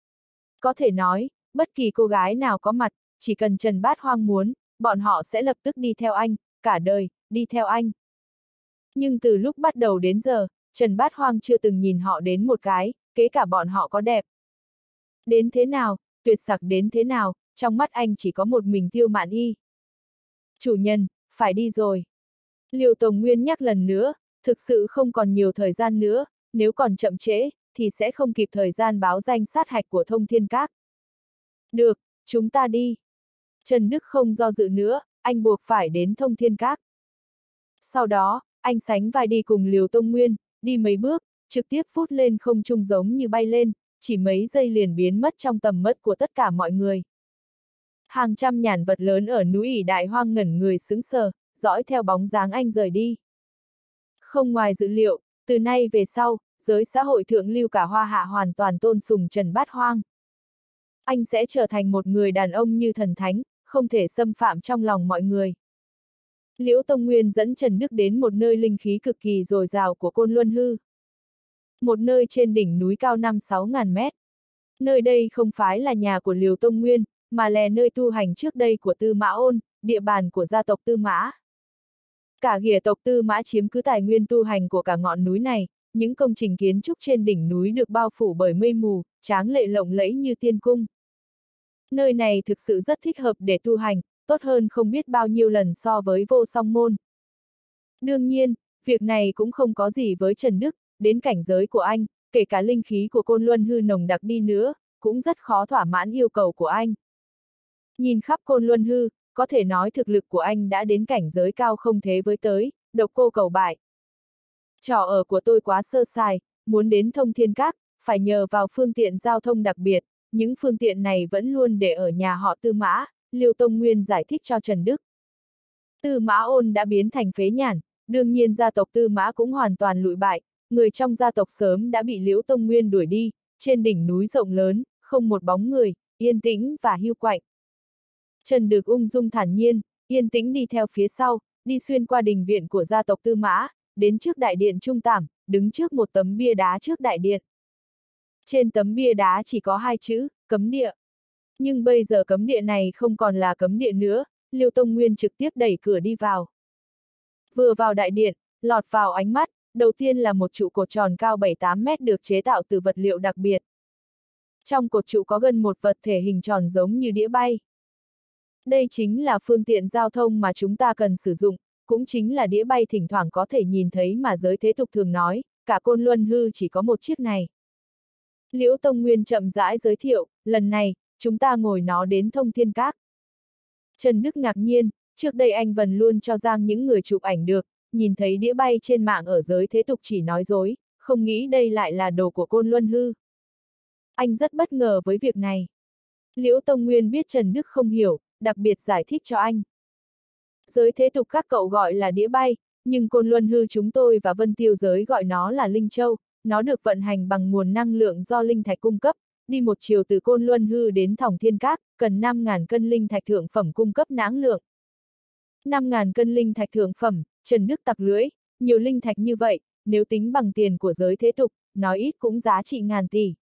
Có thể nói, bất kỳ cô gái nào có mặt, chỉ cần Trần Bát Hoang muốn, bọn họ sẽ lập tức đi theo anh, cả đời, đi theo anh. Nhưng từ lúc bắt đầu đến giờ, Trần Bát Hoang chưa từng nhìn họ đến một cái, kể cả bọn họ có đẹp đến thế nào, tuyệt sắc đến thế nào, trong mắt anh chỉ có một mình Tiêu Mạn Y. Chủ nhân, phải đi rồi. Liêu Tồng Nguyên nhắc lần nữa, thực sự không còn nhiều thời gian nữa, nếu còn chậm trễ, thì sẽ không kịp thời gian báo danh sát hạch của Thông Thiên Các. Được, chúng ta đi. Trần Đức không do dự nữa, anh buộc phải đến Thông Thiên Các. Sau đó, anh sánh vai đi cùng Liêu Tông Nguyên, đi mấy bước, trực tiếp phút lên không trung giống như bay lên, chỉ mấy giây liền biến mất trong tầm mắt của tất cả mọi người. Hàng trăm nhàn vật lớn ở núi ỉ Đại Hoang ngẩn người sững sờ, dõi theo bóng dáng anh rời đi. Không ngoài dự liệu, từ nay về sau, giới xã hội thượng lưu cả Hoa Hạ hoàn toàn tôn sùng Trần Bát Hoang. Anh sẽ trở thành một người đàn ông như thần thánh, không thể xâm phạm trong lòng mọi người. Liễu Tông Nguyên dẫn Trần Đức đến một nơi linh khí cực kỳ dồi dào của Côn Luân Hư. Một nơi trên đỉnh núi cao năm sáu ngàn mét. Nơi đây không phải là nhà của Liễu Tông Nguyên, mà là nơi tu hành trước đây của Tư Mã Ôn, địa bàn của gia tộc Tư Mã. Cả ghìa tộc Tư Mã chiếm cứ tài nguyên tu hành của cả ngọn núi này, những công trình kiến trúc trên đỉnh núi được bao phủ bởi mây mù, tráng lệ lộng lẫy như tiên cung. Nơi này thực sự rất thích hợp để tu hành, tốt hơn không biết bao nhiêu lần so với Vô Song Môn. Đương nhiên, việc này cũng không có gì với Trần Đức, đến cảnh giới của anh, kể cả linh khí của Côn Luân Hư nồng đặc đi nữa, cũng rất khó thỏa mãn yêu cầu của anh. Nhìn khắp Côn Luân Hư, có thể nói thực lực của anh đã đến cảnh giới cao không thế với tới, độc cô cầu bại. Trò ở của tôi quá sơ sài, muốn đến Thông Thiên Các, phải nhờ vào phương tiện giao thông đặc biệt, những phương tiện này vẫn luôn để ở nhà họ Tư Mã, Liêu Tông Nguyên giải thích cho Trần Đức. Tư Mã Ôn đã biến thành phế nhàn, đương nhiên gia tộc Tư Mã cũng hoàn toàn lụi bại, người trong gia tộc sớm đã bị Liễu Tông Nguyên đuổi đi, trên đỉnh núi rộng lớn, không một bóng người, yên tĩnh và hiu quạnh. Trần Đức ung dung thản nhiên, yên tĩnh đi theo phía sau, đi xuyên qua đình viện của gia tộc Tư Mã, đến trước đại điện trung tảm, đứng trước một tấm bia đá trước đại điện. Trên tấm bia đá chỉ có hai chữ, cấm địa. Nhưng bây giờ cấm địa này không còn là cấm địa nữa, Liêu Tông Nguyên trực tiếp đẩy cửa đi vào. Vừa vào đại điện, lọt vào ánh mắt, đầu tiên là một trụ cột tròn cao bảy tám mét được chế tạo từ vật liệu đặc biệt. Trong cột trụ có gần một vật thể hình tròn giống như đĩa bay. Đây chính là phương tiện giao thông mà chúng ta cần sử dụng, cũng chính là đĩa bay thỉnh thoảng có thể nhìn thấy mà giới thế tục thường nói, cả Côn Luân Hư chỉ có một chiếc này. Liễu Tông Nguyên chậm rãi giới thiệu, lần này, chúng ta ngồi nó đến Thông Thiên Các. Trần Đức ngạc nhiên, trước đây anh Vân luôn cho rằng những người chụp ảnh được, nhìn thấy đĩa bay trên mạng ở giới thế tục chỉ nói dối, không nghĩ đây lại là đồ của Côn Luân Hư. Anh rất bất ngờ với việc này. Liễu Tông Nguyên biết Trần Đức không hiểu, đặc biệt giải thích cho anh. Giới thế tục các cậu gọi là đĩa bay, nhưng Côn Luân Hư chúng tôi và Vân Tiêu giới gọi nó là Linh Châu, nó được vận hành bằng nguồn năng lượng do linh thạch cung cấp, đi một chiều từ Côn Luân Hư đến Thòng Thiên Các, cần năm nghìn cân linh thạch thượng phẩm cung cấp năng lượng. năm nghìn cân linh thạch thượng phẩm, Trần Đức tặc lưỡi, nhiều linh thạch như vậy, nếu tính bằng tiền của giới thế tục, nói ít cũng giá trị ngàn tỷ.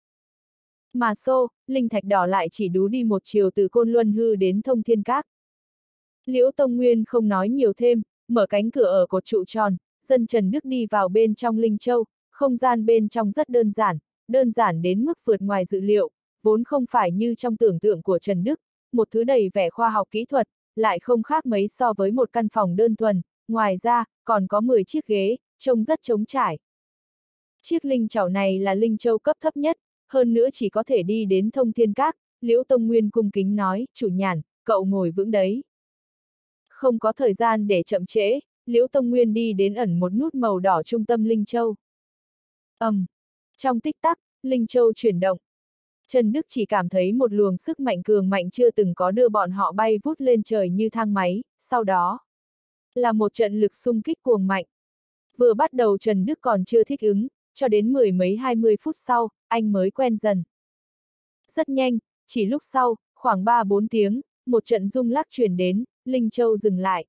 Mà xô, linh thạch đỏ lại chỉ đủ đi một chiều từ Côn Luân Hư đến Thông Thiên Các. Liễu Tông Nguyên không nói nhiều thêm, mở cánh cửa ở cột trụ tròn, dân Trần Đức đi vào bên trong Linh Châu, không gian bên trong rất đơn giản, đơn giản đến mức vượt ngoài dự liệu, vốn không phải như trong tưởng tượng của Trần Đức, một thứ đầy vẻ khoa học kỹ thuật, lại không khác mấy so với một căn phòng đơn thuần, ngoài ra, còn có mười chiếc ghế, trông rất trống trải. Chiếc linh chảo này là Linh Châu cấp thấp nhất, hơn nữa chỉ có thể đi đến Thông Thiên Các, Liễu Tông Nguyên cung kính nói, chủ nhàn, cậu ngồi vững đấy. Không có thời gian để chậm trễ, Liễu Tông Nguyên đi đến ẩn một nút màu đỏ trung tâm Linh Châu. ầm, um, trong tích tắc, Linh Châu chuyển động. Trần Đức chỉ cảm thấy một luồng sức mạnh cường mạnh chưa từng có đưa bọn họ bay vút lên trời như thang máy, sau đó là một trận lực xung kích cuồng mạnh. Vừa bắt đầu Trần Đức còn chưa thích ứng, cho đến mười mấy hai mươi phút sau, anh mới quen dần. Rất nhanh, chỉ lúc sau, khoảng ba bốn tiếng, một trận rung lắc truyền đến, Linh Châu dừng lại.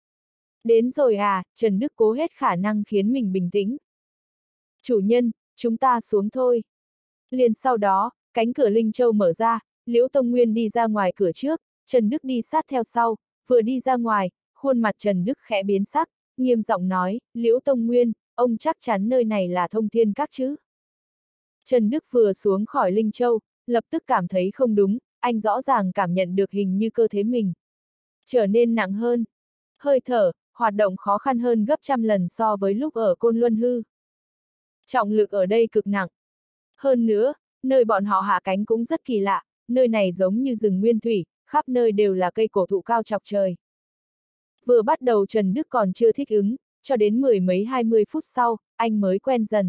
Đến rồi à, Trần Đức cố hết khả năng khiến mình bình tĩnh. Chủ nhân, chúng ta xuống thôi. Liền sau đó, cánh cửa Linh Châu mở ra, Liễu Tông Nguyên đi ra ngoài cửa trước, Trần Đức đi sát theo sau, vừa đi ra ngoài, khuôn mặt Trần Đức khẽ biến sắc, nghiêm giọng nói, Liễu Tông Nguyên, ông chắc chắn nơi này là Thông Thiên Các chứ? Trần Đức vừa xuống khỏi Linh Châu, lập tức cảm thấy không đúng, anh rõ ràng cảm nhận được hình như cơ thể mình trở nên nặng hơn. Hơi thở, hoạt động khó khăn hơn gấp trăm lần so với lúc ở Côn Luân Hư. Trọng lực ở đây cực nặng. Hơn nữa, nơi bọn họ hạ cánh cũng rất kỳ lạ, nơi này giống như rừng nguyên thủy, khắp nơi đều là cây cổ thụ cao chọc trời. Vừa bắt đầu Trần Đức còn chưa thích ứng, cho đến mười mấy hai mươi phút sau, anh mới quen dần.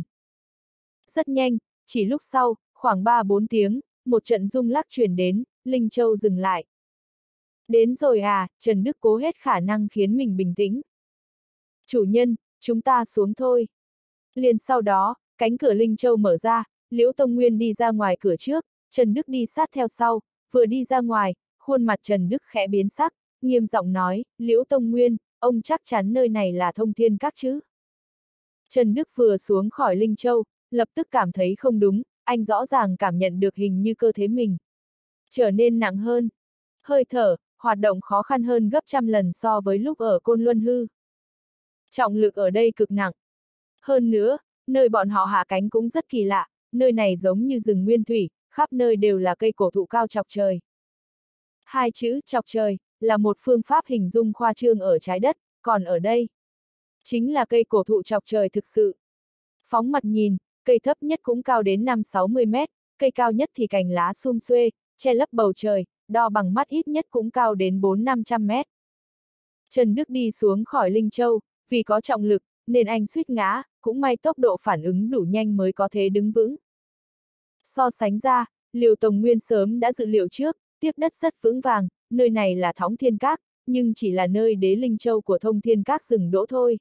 Rất nhanh, chỉ lúc sau, khoảng ba bốn tiếng, một trận rung lắc truyền đến, Linh Châu dừng lại. Đến rồi à, Trần Đức cố hết khả năng khiến mình bình tĩnh. Chủ nhân, chúng ta xuống thôi. Liền sau đó, cánh cửa Linh Châu mở ra, Liễu Tông Nguyên đi ra ngoài cửa trước, Trần Đức đi sát theo sau, vừa đi ra ngoài, khuôn mặt Trần Đức khẽ biến sắc, nghiêm giọng nói, Liễu Tông Nguyên, ông chắc chắn nơi này là Thông Thiên Các chứ? Trần Đức vừa xuống khỏi Linh Châu, lập tức cảm thấy không đúng, anh rõ ràng cảm nhận được hình như cơ thể mình trở nên nặng hơn. Hơi thở, hoạt động khó khăn hơn gấp trăm lần so với lúc ở Côn Luân Hư. Trọng lực ở đây cực nặng. Hơn nữa, nơi bọn họ hạ cánh cũng rất kỳ lạ, nơi này giống như rừng nguyên thủy, khắp nơi đều là cây cổ thụ cao chọc trời. Hai chữ chọc trời là một phương pháp hình dung khoa trương ở trái đất, còn ở đây chính là cây cổ thụ chọc trời thực sự. Phóng mặt nhìn, cây thấp nhất cũng cao đến năm sáu mươi mét, cây cao nhất thì cành lá sum xuê, che lấp bầu trời, đo bằng mắt ít nhất cũng cao đến bốn năm trăm mét. Trần Đức đi xuống khỏi Linh Châu, vì có trọng lực, nên anh suýt ngã, cũng may tốc độ phản ứng đủ nhanh mới có thể đứng vững. So sánh ra, Liễu Tông Nguyên sớm đã dự liệu trước, tiếp đất rất vững vàng, nơi này là Thóng Thiên Các, nhưng chỉ là nơi đế Linh Châu của Thông Thiên Các dừng đỗ thôi.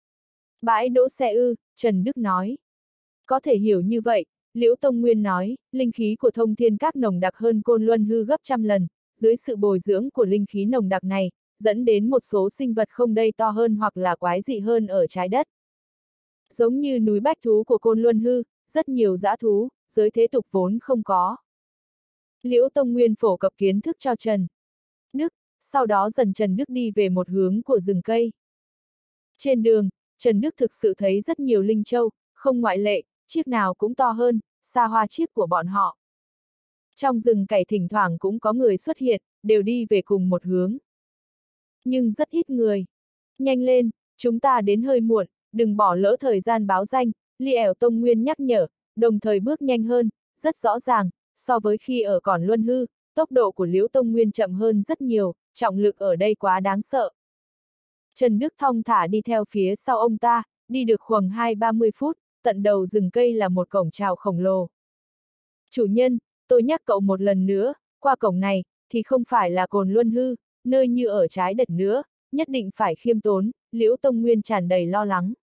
Bãi đỗ xe ư, Trần Đức nói. Có thể hiểu như vậy, Liễu Tông Nguyên nói, linh khí của Thông Thiên Các nồng đặc hơn Côn Luân Hư gấp trăm lần, dưới sự bồi dưỡng của linh khí nồng đặc này, dẫn đến một số sinh vật không đầy to hơn hoặc là quái dị hơn ở trái đất. Giống như núi bách thú của Côn Luân Hư, rất nhiều dã thú, giới thế tục vốn không có. Liễu Tông Nguyên phổ cập kiến thức cho Trần Đức, sau đó dần Trần Đức đi về một hướng của rừng cây. Trên đường, Trần Đức thực sự thấy rất nhiều linh châu, không ngoại lệ, chiếc nào cũng to hơn, xa hoa chiếc của bọn họ. Trong rừng cày thỉnh thoảng cũng có người xuất hiện, đều đi về cùng một hướng. Nhưng rất ít người. Nhanh lên, chúng ta đến hơi muộn, đừng bỏ lỡ thời gian báo danh, Li ẻo Tông Nguyên nhắc nhở, đồng thời bước nhanh hơn, rất rõ ràng, so với khi ở Cổn Luân Hư, tốc độ của Liễu Tông Nguyên chậm hơn rất nhiều, trọng lực ở đây quá đáng sợ. Trần Đức thong thả đi theo phía sau ông ta, đi được khoảng hai ba mươi phút, tận đầu rừng cây là một cổng chào khổng lồ. Chủ nhân, tôi nhắc cậu một lần nữa, qua cổng này, thì không phải là Cổn Luân Hư, nơi như ở trái đất nữa, nhất định phải khiêm tốn, Liễu Tông Nguyên tràn đầy lo lắng.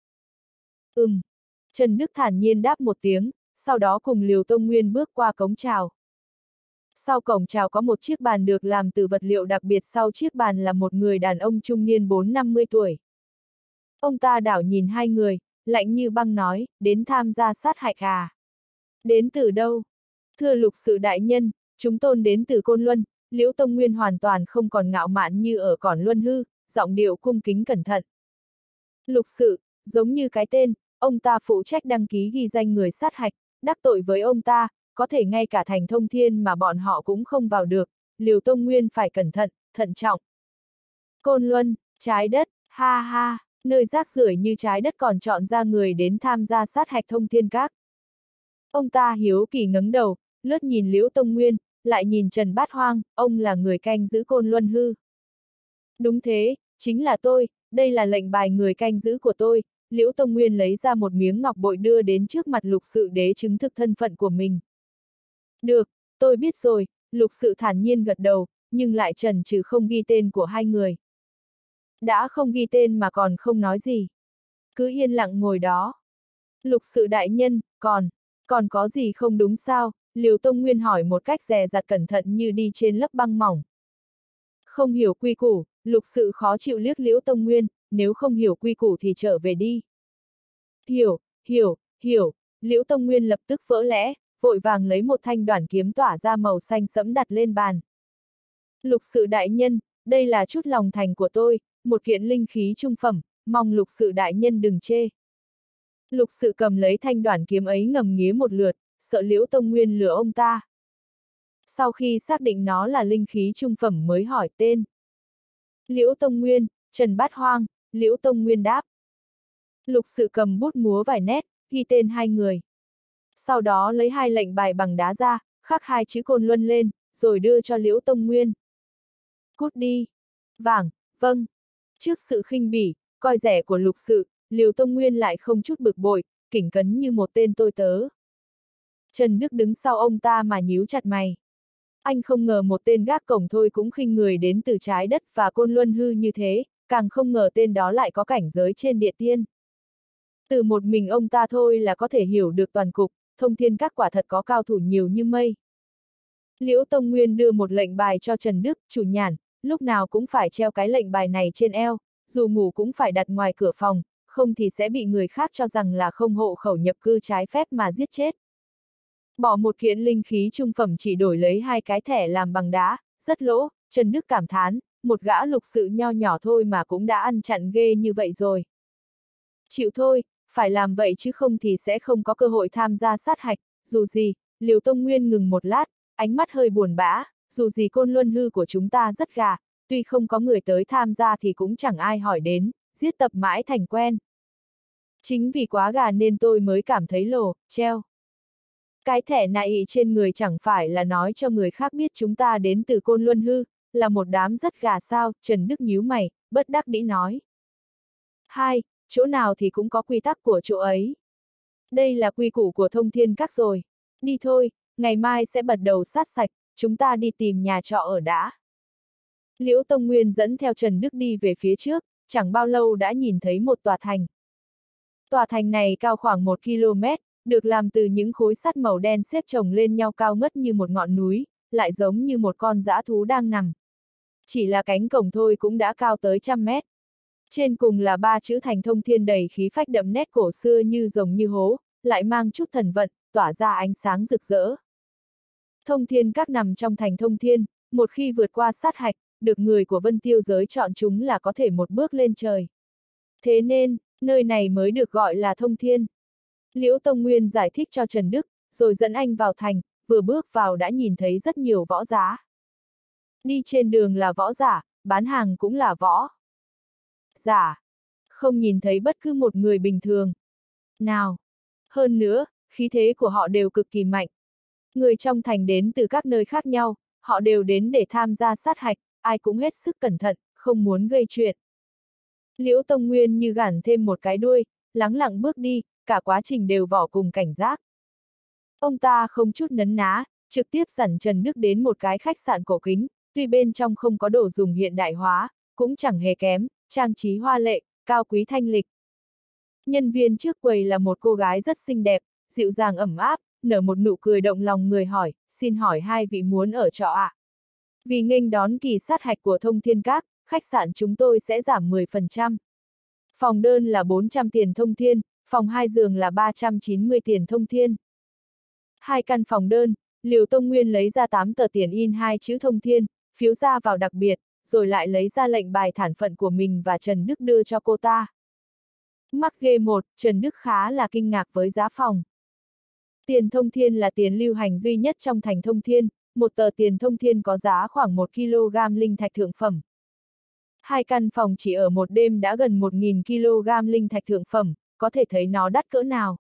Ừm. Trần Đức thản nhiên đáp một tiếng, sau đó cùng Liễu Tông Nguyên bước qua cổng chào. Sau cổng chào có một chiếc bàn được làm từ vật liệu đặc biệt, sau chiếc bàn là một người đàn ông trung niên bốn năm mươi tuổi. Ông ta đảo nhìn hai người, lạnh như băng nói, đến tham gia sát hạch à? Đến từ đâu? Thưa lục sự đại nhân, chúng tôn đến từ Côn Luân. Liễu Tông Nguyên hoàn toàn không còn ngạo mạn như ở Cổn Luân Hư, giọng điệu cung kính cẩn thận. Lục sự, giống như cái tên, ông ta phụ trách đăng ký ghi danh người sát hạch, đắc tội với ông ta, có thể ngay cả thành Thông Thiên mà bọn họ cũng không vào được, Liễu Tông Nguyên phải cẩn thận, thận trọng. Côn Luân, trái đất, ha ha, nơi rác rưởi như trái đất còn chọn ra người đến tham gia sát hạch Thông Thiên Các. Ông ta hiếu kỳ ngẩng đầu, lướt nhìn Liễu Tông Nguyên, lại nhìn Trần Bát Hoang, ông là người canh giữ Côn Luân Hư. Đúng thế, chính là tôi, đây là lệnh bài người canh giữ của tôi. Liễu Tông Nguyên lấy ra một miếng ngọc bội đưa đến trước mặt lục sự đế chứng thực thân phận của mình. Được, tôi biết rồi, lục sự thản nhiên gật đầu, nhưng lại chần chừ không ghi tên của hai người. Đã không ghi tên mà còn không nói gì. Cứ yên lặng ngồi đó. Lục sự đại nhân, còn, còn có gì không đúng sao? Liễu Tông Nguyên hỏi một cách dè dặt cẩn thận như đi trên lớp băng mỏng. Không hiểu quy củ, lục sự khó chịu liếc Liễu Tông Nguyên, nếu không hiểu quy củ thì trở về đi. Hiểu, hiểu, hiểu, Liễu Tông Nguyên lập tức vỡ lẽ, vội vàng lấy một thanh đoản kiếm tỏa ra màu xanh sẫm đặt lên bàn. Lục sự đại nhân, đây là chút lòng thành của tôi, một kiện linh khí trung phẩm, mong lục sự đại nhân đừng chê. Lục sự cầm lấy thanh đoản kiếm ấy ngầm nghía một lượt, sợ Liễu Tông Nguyên lừa ông ta. Sau khi xác định nó là linh khí trung phẩm mới hỏi tên. Liễu Tông Nguyên, Trần Bát Hoang, Liễu Tông Nguyên đáp. Lục sự cầm bút múa vài nét, ghi tên hai người. Sau đó lấy hai lệnh bài bằng đá ra, khắc hai chữ Côn Luân lên, rồi đưa cho Liễu Tông Nguyên. Cút đi. Vàng, vâng. Trước sự khinh bỉ, coi rẻ của lục sự, Liễu Tông Nguyên lại không chút bực bội, kỉnh cấn như một tên tôi tớ. Trần Đức đứng sau ông ta mà nhíu chặt mày. Anh không ngờ một tên gác cổng thôi cũng khinh người đến từ trái đất và Côn Luân Hư như thế, càng không ngờ tên đó lại có cảnh giới trên địa tiên. Từ một mình ông ta thôi là có thể hiểu được toàn cục, Thông Thiên Các quả thật có cao thủ nhiều như mây. Liễu Tông Nguyên đưa một lệnh bài cho Trần Đức, chủ nhàn, lúc nào cũng phải treo cái lệnh bài này trên eo, dù ngủ cũng phải đặt ngoài cửa phòng, không thì sẽ bị người khác cho rằng là không hộ khẩu nhập cư trái phép mà giết chết. Bỏ một kiện linh khí trung phẩm chỉ đổi lấy hai cái thẻ làm bằng đá, rất lỗ, Trần Đức cảm thán, một gã lục sự nho nhỏ thôi mà cũng đã ăn chặn ghê như vậy rồi. Chịu thôi, phải làm vậy chứ không thì sẽ không có cơ hội tham gia sát hạch, dù gì, Liễu Tông Nguyên ngừng một lát, ánh mắt hơi buồn bã, dù gì Côn Luân Hư của chúng ta rất gà, tuy không có người tới tham gia thì cũng chẳng ai hỏi đến, giết tập mãi thành quen. Chính vì quá gà nên tôi mới cảm thấy lồ, treo. Cái thẻ này trên người chẳng phải là nói cho người khác biết chúng ta đến từ Côn Luân Hư, là một đám rất gà sao, Trần Đức nhíu mày, bất đắc dĩ nói. Hai, chỗ nào thì cũng có quy tắc của chỗ ấy. Đây là quy củ của Thông Thiên Các rồi. Đi thôi, ngày mai sẽ bắt đầu sát sạch, chúng ta đi tìm nhà trọ ở đã. Liễu Tông Nguyên dẫn theo Trần Đức đi về phía trước, chẳng bao lâu đã nhìn thấy một tòa thành. Tòa thành này cao khoảng một ki lô mét, được làm từ những khối sắt màu đen xếp chồng lên nhau cao ngất như một ngọn núi, lại giống như một con dã thú đang nằm. Chỉ là cánh cổng thôi cũng đã cao tới trăm mét. Trên cùng là ba chữ Thành Thông Thiên đầy khí phách đậm nét cổ xưa như rồng như hố, lại mang chút thần vận, tỏa ra ánh sáng rực rỡ. Thông Thiên Các nằm trong Thành Thông Thiên, một khi vượt qua sát hạch, được người của Vân Tiêu giới chọn chúng là có thể một bước lên trời. Thế nên, nơi này mới được gọi là Thông Thiên. Liễu Tông Nguyên giải thích cho Trần Đức, rồi dẫn anh vào thành, vừa bước vào đã nhìn thấy rất nhiều võ giá. Đi trên đường là võ giả, bán hàng cũng là võ giả. Không nhìn thấy bất cứ một người bình thường nào. Hơn nữa, khí thế của họ đều cực kỳ mạnh. Người trong thành đến từ các nơi khác nhau, họ đều đến để tham gia sát hạch, ai cũng hết sức cẩn thận, không muốn gây chuyện. Liễu Tông Nguyên như gằn thêm một cái đuôi, lắng lặng bước đi, cả quá trình đều vỏ cùng cảnh giác. Ông ta không chút nấn ná, trực tiếp dẫn Trần Đức đến một cái khách sạn cổ kính, tuy bên trong không có đồ dùng hiện đại hóa, cũng chẳng hề kém, trang trí hoa lệ, cao quý thanh lịch. Nhân viên trước quầy là một cô gái rất xinh đẹp, dịu dàng ẩm áp, nở một nụ cười động lòng người hỏi, xin hỏi hai vị muốn ở trọ ạ? À? Vì nghênh đón kỳ sát hạch của Thông Thiên Các, khách sạn chúng tôi sẽ giảm mười phần trăm. Phòng đơn là bốn trăm tiền Thông Thiên, phòng hai giường là ba trăm chín mươi tiền Thông Thiên. Hai căn phòng đơn, Liễu Tông Nguyên lấy ra tám tờ tiền in hai chữ Thông Thiên, phiếu ra vào đặc biệt, rồi lại lấy ra lệnh bài thản phận của mình và Trần Đức đưa cho cô ta. Mắc ghê một, Trần Đức khá là kinh ngạc với giá phòng. Tiền Thông Thiên là tiền lưu hành duy nhất trong thành Thông Thiên, một tờ tiền Thông Thiên có giá khoảng một ki lô gam linh thạch thượng phẩm. Hai căn phòng chỉ ở một đêm đã gần một nghìn ki lô gam linh thạch thượng phẩm, có thể thấy nó đắt cỡ nào.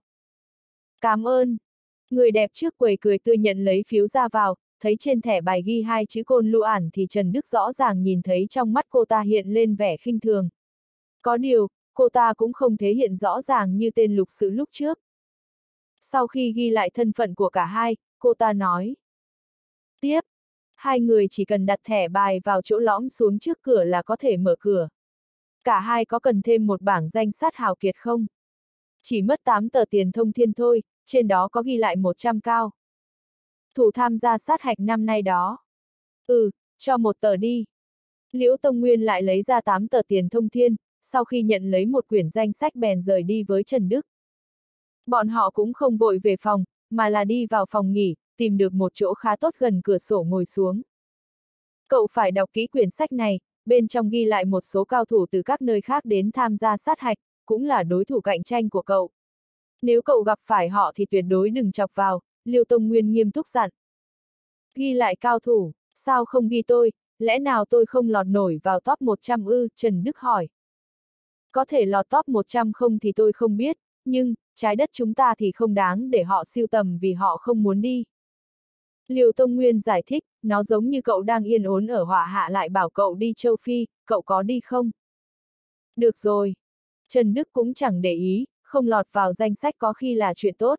Cảm ơn. Người đẹp trước quầy cười tươi nhận lấy phiếu ra vào, thấy trên thẻ bài ghi hai chữ Côn Lu Ản thì Trần Đức rõ ràng nhìn thấy trong mắt cô ta hiện lên vẻ khinh thường. Có điều, cô ta cũng không thể hiện rõ ràng như tên lục sự lúc trước. Sau khi ghi lại thân phận của cả hai, cô ta nói. Tiếp, hai người chỉ cần đặt thẻ bài vào chỗ lõm xuống trước cửa là có thể mở cửa. Cả hai có cần thêm một bảng danh sát hào kiệt không? Chỉ mất tám tờ tiền Thông Thiên thôi, trên đó có ghi lại một trăm cao. Thủ tham gia sát hạch năm nay đó. Ừ, cho một tờ đi. Liễu Tông Nguyên lại lấy ra tám tờ tiền Thông Thiên, sau khi nhận lấy một quyển danh sách bèn rời đi với Trần Đức. Bọn họ cũng không vội về phòng, mà là đi vào phòng nghỉ, tìm được một chỗ khá tốt gần cửa sổ ngồi xuống. Cậu phải đọc kỹ quyển sách này, bên trong ghi lại một số cao thủ từ các nơi khác đến tham gia sát hạch, cũng là đối thủ cạnh tranh của cậu. Nếu cậu gặp phải họ thì tuyệt đối đừng chọc vào, Liễu Tông Nguyên nghiêm túc dặn. Ghi lại cao thủ, sao không ghi tôi, lẽ nào tôi không lọt nổi vào top một trăm ư, Trần Đức hỏi. Có thể lọt top một trăm không thì tôi không biết, nhưng, trái đất chúng ta thì không đáng để họ sưu tầm vì họ không muốn đi. Liễu Tông Nguyên giải thích, nó giống như cậu đang yên ổn ở Họa Hạ lại bảo cậu đi châu Phi, cậu có đi không? Được rồi. Trần Đức cũng chẳng để ý, không lọt vào danh sách có khi là chuyện tốt.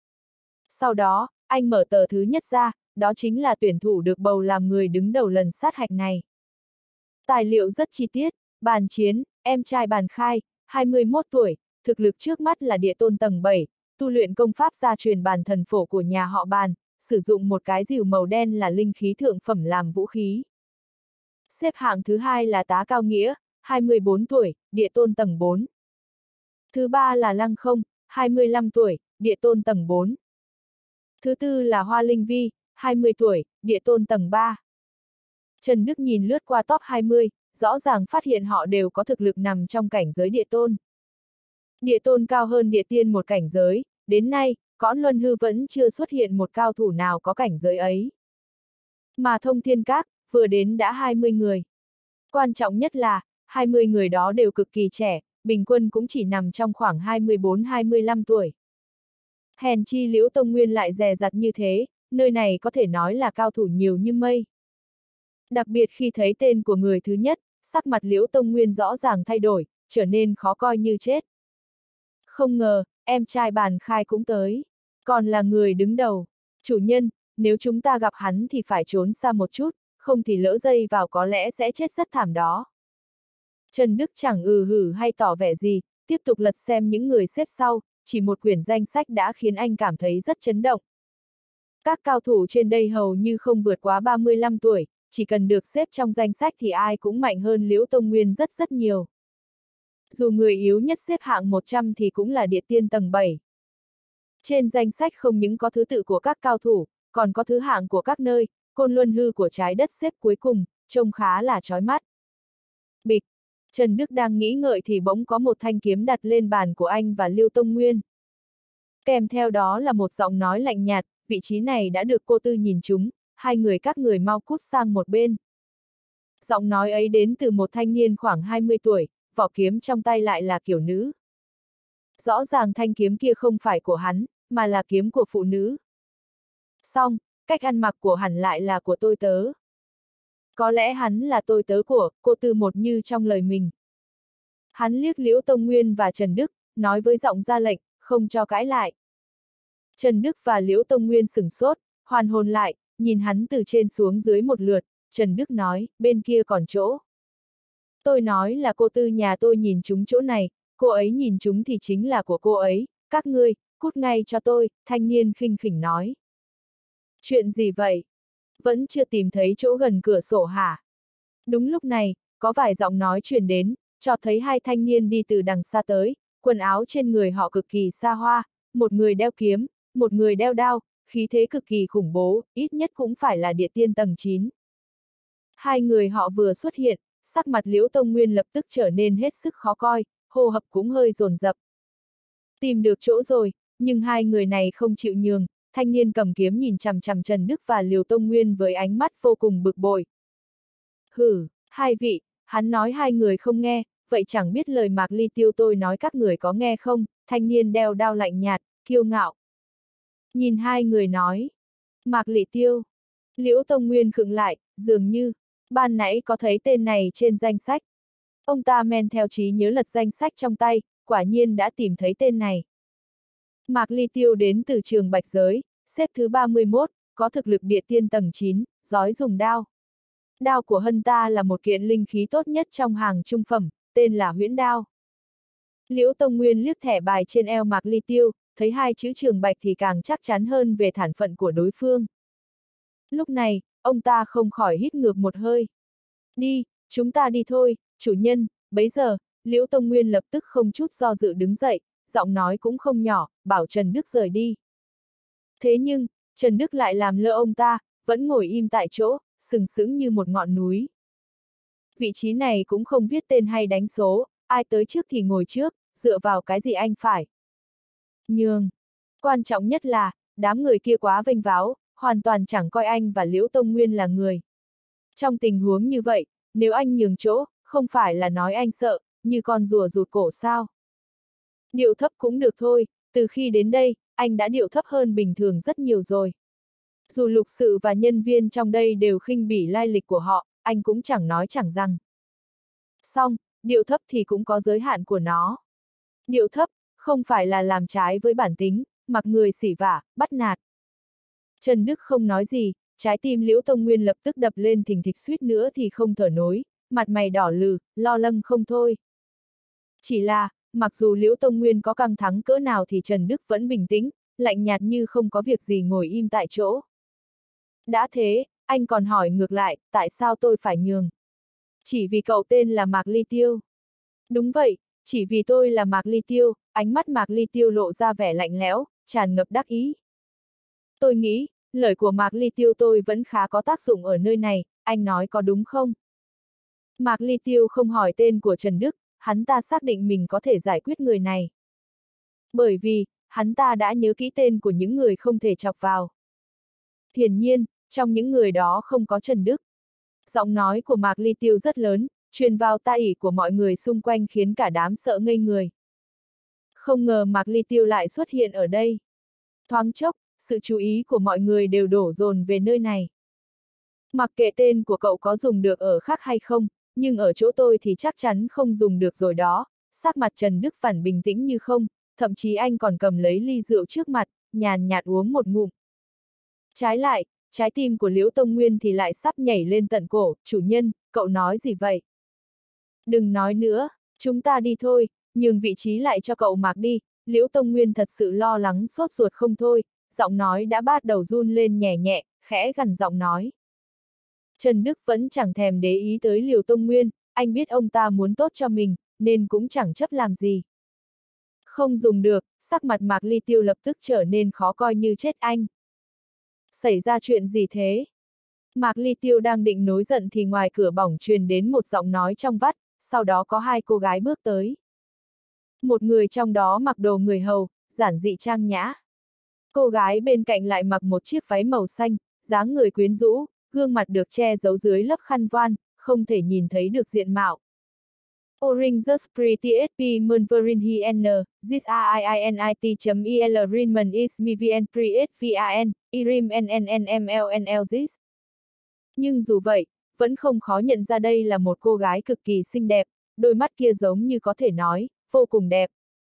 Sau đó, anh mở tờ thứ nhất ra, đó chính là tuyển thủ được bầu làm người đứng đầu lần sát hạch này. Tài liệu rất chi tiết, Bàn Chiến, em trai Bàn Khai, hai mươi mốt tuổi, thực lực trước mắt là địa tôn tầng bảy, tu luyện công pháp gia truyền Bàn Thần Phổ của nhà họ Bàn, sử dụng một cái rìu màu đen là linh khí thượng phẩm làm vũ khí. Xếp hạng thứ hai là Tá Cao Nghĩa, hai mươi bốn tuổi, địa tôn tầng bốn. Thứ ba là Lăng Không, hai mươi lăm tuổi, địa tôn tầng bốn. Thứ tư là Hoa Linh Vi, hai mươi tuổi, địa tôn tầng ba. Trần Đức nhìn lướt qua top hai mươi, rõ ràng phát hiện họ đều có thực lực nằm trong cảnh giới địa tôn. Địa tôn cao hơn địa tiên một cảnh giới, đến nay, cõi luân hư vẫn chưa xuất hiện một cao thủ nào có cảnh giới ấy. Mà Thông Thiên Các, vừa đến đã hai mươi người. Quan trọng nhất là, hai mươi người đó đều cực kỳ trẻ, bình quân cũng chỉ nằm trong khoảng hai mươi bốn hai mươi lăm tuổi. Hèn chi Liễu Tông Nguyên lại dè dặt như thế, nơi này có thể nói là cao thủ nhiều như mây. Đặc biệt khi thấy tên của người thứ nhất, sắc mặt Liễu Tông Nguyên rõ ràng thay đổi, trở nên khó coi như chết. Không ngờ, em trai Bàn Khai cũng tới. Còn là người đứng đầu. Chủ nhân, nếu chúng ta gặp hắn thì phải trốn xa một chút, không thì lỡ dây vào có lẽ sẽ chết rất thảm đó. Trần Đức chẳng ừ hử hay tỏ vẻ gì, tiếp tục lật xem những người xếp sau, chỉ một quyển danh sách đã khiến anh cảm thấy rất chấn động. Các cao thủ trên đây hầu như không vượt quá ba mươi lăm tuổi, chỉ cần được xếp trong danh sách thì ai cũng mạnh hơn Liễu Tông Nguyên rất rất nhiều. Dù người yếu nhất xếp hạng một trăm thì cũng là địa tiên tầng bảy. Trên danh sách không những có thứ tự của các cao thủ, còn có thứ hạng của các nơi, Côn Luân Hư của trái đất xếp cuối cùng, trông khá là chói mắt. Bịch, Trần Đức đang nghĩ ngợi thì bỗng có một thanh kiếm đặt lên bàn của anh và Liêu Tông Nguyên. Kèm theo đó là một giọng nói lạnh nhạt, vị trí này đã được cô Tư nhìn trúng, hai người các người mau cút sang một bên. Giọng nói ấy đến từ một thanh niên khoảng hai mươi tuổi, vỏ kiếm trong tay lại là kiểu nữ. Rõ ràng thanh kiếm kia không phải của hắn, mà là kiếm của phụ nữ. Song, cách ăn mặc của hắn lại là của tôi tớ. Có lẽ hắn là tôi tớ của cô Tư một như trong lời mình. Hắn liếc Liễu Tông Nguyên và Trần Đức, nói với giọng ra lệnh, không cho cãi lại. Trần Đức và Liễu Tông Nguyên sửng sốt, hoàn hồn lại, nhìn hắn từ trên xuống dưới một lượt. Trần Đức nói, bên kia còn chỗ. Tôi nói là cô Tư nhà tôi nhìn chúng chỗ này, cô ấy nhìn chúng thì chính là của cô ấy, các ngươi, cút ngay cho tôi, thanh niên khinh khỉnh nói. Chuyện gì vậy? Vẫn chưa tìm thấy chỗ gần cửa sổ hả? Đúng lúc này, có vài giọng nói truyền đến, cho thấy hai thanh niên đi từ đằng xa tới, quần áo trên người họ cực kỳ xa hoa, một người đeo kiếm, một người đeo đao, khí thế cực kỳ khủng bố, ít nhất cũng phải là địa tiên tầng chín. Hai người họ vừa xuất hiện, sắc mặt Liễu Tông Nguyên lập tức trở nên hết sức khó coi, hô hấp cũng hơi dồn dập. Tìm được chỗ rồi, nhưng hai người này không chịu nhường, thanh niên cầm kiếm nhìn chằm chằm Trần Đức và Liễu Tông Nguyên với ánh mắt vô cùng bực bội. Hử, hai vị, hắn nói hai người không nghe, vậy chẳng biết lời Mạc Ly Tiêu tôi nói các người có nghe không, thanh niên đeo đao lạnh nhạt, kiêu ngạo. Nhìn hai người nói, Mạc Ly Tiêu, Liễu Tông Nguyên khựng lại, dường như, ban nãy có thấy tên này trên danh sách. Ông ta men theo trí nhớ lật danh sách trong tay, quả nhiên đã tìm thấy tên này. Mạc Ly Tiêu đến từ trường Bạch Giới, xếp thứ ba mươi mốt, có thực lực địa tiên tầng chín, giỏi dùng đao. Đao của hân ta là một kiện linh khí tốt nhất trong hàng trung phẩm, tên là huyễn đao. Liễu Tông Nguyên liếc thẻ bài trên eo Mạc Ly Tiêu, thấy hai chữ trường Bạch thì càng chắc chắn hơn về thản phận của đối phương. Lúc này, ông ta không khỏi hít ngược một hơi. Đi, chúng ta đi thôi, chủ nhân, bấy giờ, Liễu Tông Nguyên lập tức không chút do dự đứng dậy, giọng nói cũng không nhỏ, bảo Trần Đức rời đi. Thế nhưng, Trần Đức lại làm lơ ông ta, vẫn ngồi im tại chỗ, sừng sững như một ngọn núi. Vị trí này cũng không viết tên hay đánh số, ai tới trước thì ngồi trước, dựa vào cái gì anh phải. Nhường. Quan trọng nhất là, đám người kia quá vênh váo, hoàn toàn chẳng coi anh và Liễu Tông Nguyên là người. Trong tình huống như vậy, nếu anh nhường chỗ, không phải là nói anh sợ, như con rùa rụt cổ sao. Điệu thấp cũng được thôi, từ khi đến đây, anh đã điệu thấp hơn bình thường rất nhiều rồi. Dù lục sự và nhân viên trong đây đều khinh bỉ lai lịch của họ, anh cũng chẳng nói chẳng rằng. Xong, điệu thấp thì cũng có giới hạn của nó. Điệu thấp, không phải là làm trái với bản tính, mặc người xỉ vả, bắt nạt. Trần Đức không nói gì, trái tim Liễu Tông Nguyên lập tức đập lên thình thịch suýt nữa thì không thở nổi, mặt mày đỏ lừ, lo lắng không thôi. Chỉ là, mặc dù Liễu Tông Nguyên có căng thẳng cỡ nào thì Trần Đức vẫn bình tĩnh, lạnh nhạt như không có việc gì ngồi im tại chỗ. Đã thế, anh còn hỏi ngược lại, tại sao tôi phải nhường? Chỉ vì cậu tên là Mạc Ly Tiêu. Đúng vậy, chỉ vì tôi là Mạc Ly Tiêu, ánh mắt Mạc Ly Tiêu lộ ra vẻ lạnh lẽo, tràn ngập đắc ý. Tôi nghĩ, lời của Mạc Ly Tiêu tôi vẫn khá có tác dụng ở nơi này, anh nói có đúng không? Mạc Ly Tiêu không hỏi tên của Trần Đức, hắn ta xác định mình có thể giải quyết người này. Bởi vì, hắn ta đã nhớ kỹ tên của những người không thể chọc vào. Hiển nhiên, trong những người đó không có Trần Đức. Giọng nói của Mạc Ly Tiêu rất lớn, truyền vào tai ỉ của mọi người xung quanh khiến cả đám sợ ngây người. Không ngờ Mạc Ly Tiêu lại xuất hiện ở đây. Thoáng chốc, sự chú ý của mọi người đều đổ dồn về nơi này. Mặc kệ tên của cậu có dùng được ở khác hay không, nhưng ở chỗ tôi thì chắc chắn không dùng được rồi đó. Sắc mặt Trần Đức phản bình tĩnh như không, thậm chí anh còn cầm lấy ly rượu trước mặt, nhàn nhạt uống một ngụm. Trái lại, trái tim của Liễu Tông Nguyên thì lại sắp nhảy lên tận cổ, chủ nhân, cậu nói gì vậy? Đừng nói nữa, chúng ta đi thôi, nhường vị trí lại cho cậu Mạc đi. Liễu Tông Nguyên thật sự lo lắng sốt ruột không thôi, giọng nói đã bắt đầu run lên nhẹ nhẹ, khẽ gằn giọng nói. Trần Đức vẫn chẳng thèm để ý tới Liễu Tông Nguyên, anh biết ông ta muốn tốt cho mình, nên cũng chẳng chấp làm gì. Không dùng được, sắc mặt Mạc Ly Tiêu lập tức trở nên khó coi như chết anh. Xảy ra chuyện gì thế? Mạc Ly Tiêu đang định nổi giận thì ngoài cửa bỏng truyền đến một giọng nói trong vắt, sau đó có hai cô gái bước tới. Một người trong đó mặc đồ người hầu, giản dị trang nhã. Cô gái bên cạnh lại mặc một chiếc váy màu xanh, dáng người quyến rũ, gương mặt được che giấu dưới lớp khăn voan, không thể nhìn thấy được diện mạo. Orange just pretty S P Munverin H N, this A I I N I T chấm I L Rinman is me V N Pre S V A N, Irim N N N M L N L this. Nhưng dù vậy, vẫn không khó nhận ra đây là một cô gái cực kỳ xinh đẹp, đôi mắt kia giống như có thể nói, vô cùng đẹp.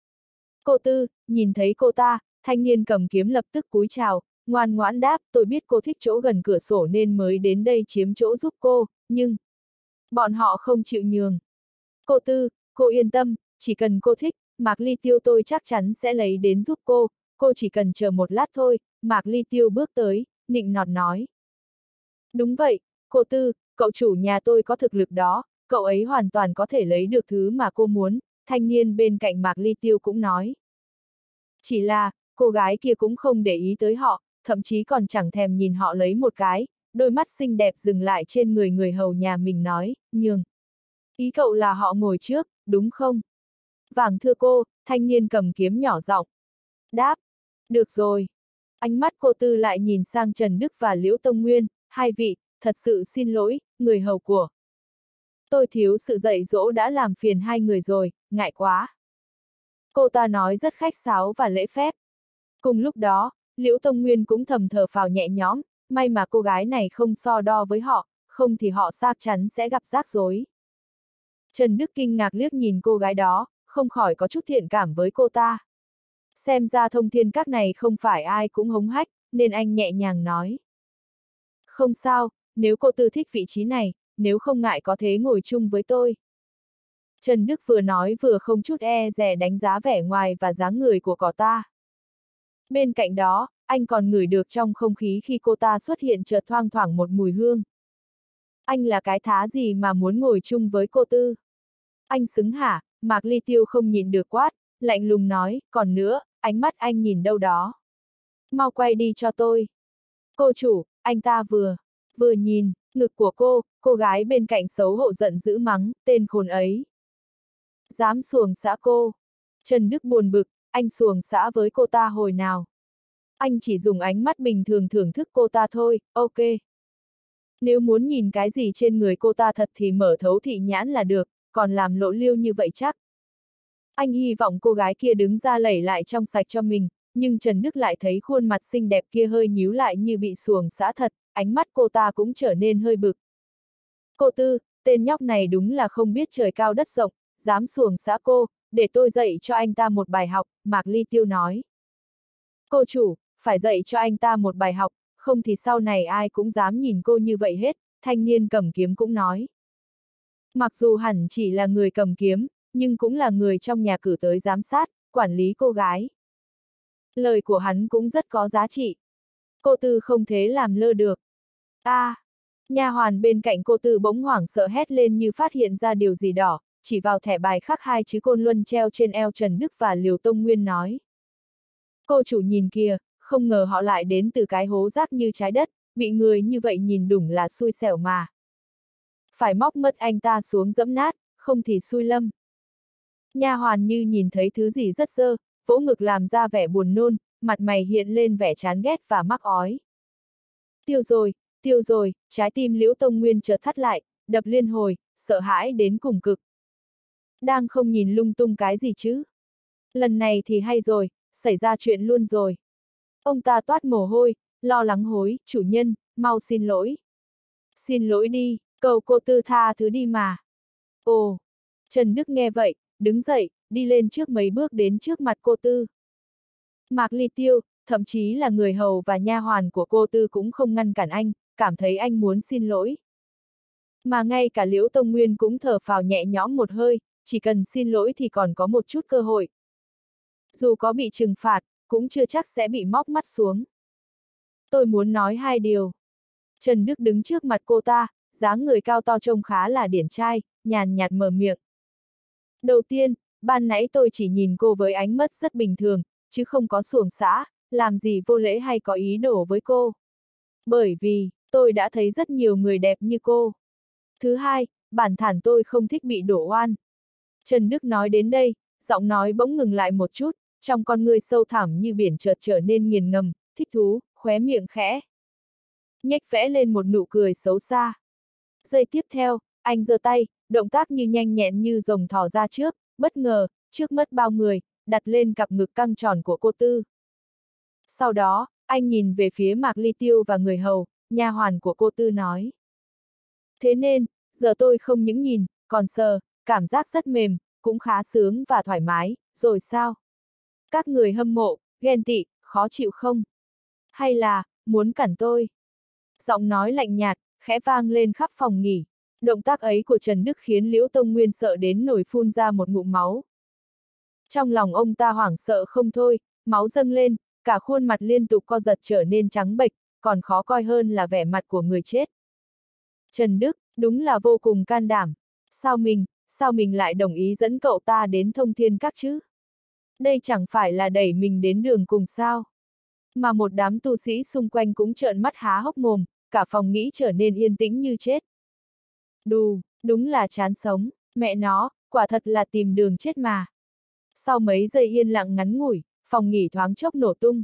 Cô Tư, nhìn thấy cô ta, thanh niên cầm kiếm lập tức cúi chào, ngoan ngoãn đáp, tôi biết cô thích chỗ gần cửa sổ nên mới đến đây chiếm chỗ giúp cô, nhưng bọn họ không chịu nhường. Cô Tư, cô yên tâm, chỉ cần cô thích, Mạc Ly Tiêu tôi chắc chắn sẽ lấy đến giúp cô, cô chỉ cần chờ một lát thôi. Mạc Ly Tiêu bước tới, nịnh nọt nói. Đúng vậy, cô Tư, cậu chủ nhà tôi có thực lực đó, cậu ấy hoàn toàn có thể lấy được thứ mà cô muốn, thanh niên bên cạnh Mạc Ly Tiêu cũng nói. Chỉ là, cô gái kia cũng không để ý tới họ, thậm chí còn chẳng thèm nhìn họ lấy một cái, đôi mắt xinh đẹp dừng lại trên người người hầu nhà mình nói, nhường. Ý cậu là họ ngồi trước, đúng không? Vàng thưa cô, thanh niên cầm kiếm nhỏ giọng. Đáp. Được rồi. Ánh mắt cô Tư lại nhìn sang Trần Đức và Liễu Tông Nguyên, hai vị, thật sự xin lỗi, người hầu của. Tôi thiếu sự dạy dỗ đã làm phiền hai người rồi, ngại quá. Cô ta nói rất khách sáo và lễ phép. Cùng lúc đó, Liễu Tông Nguyên cũng thầm thở phào nhẹ nhõm, may mà cô gái này không so đo với họ, không thì họ chắc chắn sẽ gặp rắc rối. Trần Đức kinh ngạc liếc nhìn cô gái đó, không khỏi có chút thiện cảm với cô ta. Xem ra Thông Thiên Các này không phải ai cũng hống hách, nên anh nhẹ nhàng nói. Không sao, nếu cô Tư thích vị trí này, nếu không ngại có thể ngồi chung với tôi. Trần Đức vừa nói vừa không chút e dè đánh giá vẻ ngoài và dáng người của cô ta. Bên cạnh đó, anh còn ngửi được trong không khí khi cô ta xuất hiện chợt thoang thoảng một mùi hương. Anh là cái thá gì mà muốn ngồi chung với cô Tư? Anh xứng hả? Mạc Ly Tiêu không nhìn được quát, lạnh lùng nói, còn nữa, ánh mắt anh nhìn đâu đó. Mau quay đi cho tôi. Cô chủ, anh ta vừa, vừa nhìn, ngực của cô, cô gái bên cạnh xấu hổ giận dữ mắng, tên khốn ấy. Dám xuồng xã cô. Trần Đức buồn bực, anh xuồng xã với cô ta hồi nào? Anh chỉ dùng ánh mắt bình thường thưởng thức cô ta thôi, ok. Nếu muốn nhìn cái gì trên người cô ta thật thì mở thấu thị nhãn là được, còn làm lộ liêu như vậy chắc. Anh hy vọng cô gái kia đứng ra lẩy lại trong sạch cho mình, nhưng Trần Đức lại thấy khuôn mặt xinh đẹp kia hơi nhíu lại như bị xuồng xã thật, ánh mắt cô ta cũng trở nên hơi bực. Cô Tư, tên nhóc này đúng là không biết trời cao đất rộng, dám xuồng xã cô, để tôi dạy cho anh ta một bài học, Mạc Ly Tiêu nói. Cô chủ, phải dạy cho anh ta một bài học, không thì sau này ai cũng dám nhìn cô như vậy hết, thanh niên cầm kiếm cũng nói. Mặc dù hẳn chỉ là người cầm kiếm, nhưng cũng là người trong nhà cử tới giám sát, quản lý cô gái. Lời của hắn cũng rất có giá trị. Cô Tư không thế làm lơ được. A, à, nha hoàn bên cạnh cô Tư bỗng hoảng sợ hét lên như phát hiện ra điều gì đỏ, chỉ vào thẻ bài khắc hai chữ Côn Luân treo trên eo Trần Đức và Liều Tông Nguyên nói. Cô chủ nhìn kìa, không ngờ họ lại đến từ cái hố rác như trái đất, bị người như vậy nhìn đúng là xui xẻo mà. Phải móc mất anh ta xuống dẫm nát, không thì xui lâm. Nha hoàn như nhìn thấy thứ gì rất dơ, vỗ ngực làm ra vẻ buồn nôn, mặt mày hiện lên vẻ chán ghét và mắc ói. Tiêu rồi, tiêu rồi, trái tim Liễu Tông Nguyên chợt thắt lại, đập liên hồi, sợ hãi đến cùng cực. Đang không nhìn lung tung cái gì chứ? Lần này thì hay rồi, xảy ra chuyện luôn rồi. Ông ta toát mồ hôi, lo lắng hối, chủ nhân, mau xin lỗi. Xin lỗi đi, cầu cô Tư tha thứ đi mà. Ồ, Trần Đức nghe vậy, đứng dậy, đi lên trước mấy bước đến trước mặt cô Tư. Mạc Ly Tiêu, thậm chí là người hầu và nha hoàn của cô Tư cũng không ngăn cản anh, cảm thấy anh muốn xin lỗi. Mà ngay cả Liễu Tông Nguyên cũng thở phào nhẹ nhõm một hơi, chỉ cần xin lỗi thì còn có một chút cơ hội. Dù có bị trừng phạt, cũng chưa chắc sẽ bị móc mắt xuống. Tôi muốn nói hai điều. Trần Đức đứng trước mặt cô ta, dáng người cao to trông khá là điển trai, nhàn nhạt mở miệng. Đầu tiên, ban nãy tôi chỉ nhìn cô với ánh mắt rất bình thường, chứ không có xuồng xã, làm gì vô lễ hay có ý đồ với cô. Bởi vì, tôi đã thấy rất nhiều người đẹp như cô. Thứ hai, bản thản tôi không thích bị đổ oan. Trần Đức nói đến đây, giọng nói bỗng ngừng lại một chút, trong con ngươi sâu thẳm như biển chợt trở nên nghiền ngầm, thích thú, khóe miệng khẽ nhếch vẽ lên một nụ cười xấu xa. Giây tiếp theo, anh giơ tay, động tác như nhanh nhẹn như rồng thò ra trước, bất ngờ, trước mắt bao người, đặt lên cặp ngực căng tròn của cô Tư. Sau đó, anh nhìn về phía Mạc Ly Tiêu và người hầu, nha hoàn của cô Tư nói. Thế nên, giờ tôi không những nhìn, còn sờ, cảm giác rất mềm, cũng khá sướng và thoải mái, rồi sao? Các người hâm mộ, ghen tị, khó chịu không? Hay là, muốn cản tôi? Giọng nói lạnh nhạt, khẽ vang lên khắp phòng nghỉ. Động tác ấy của Trần Đức khiến Liễu Tông Nguyên sợ đến nổi phun ra một ngụm máu. Trong lòng ông ta hoảng sợ không thôi, máu dâng lên, cả khuôn mặt liên tục co giật trở nên trắng bệch, còn khó coi hơn là vẻ mặt của người chết. Trần Đức, đúng là vô cùng can đảm. Sao mình, sao mình lại đồng ý dẫn cậu ta đến Thông Thiên Các chứ? Đây chẳng phải là đẩy mình đến đường cùng sao? Mà một đám tu sĩ xung quanh cũng trợn mắt há hốc mồm, cả phòng nghĩ trở nên yên tĩnh như chết. Đù, đúng là chán sống, mẹ nó, quả thật là tìm đường chết mà. Sau mấy giây yên lặng ngắn ngủi, phòng nghỉ thoáng chốc nổ tung.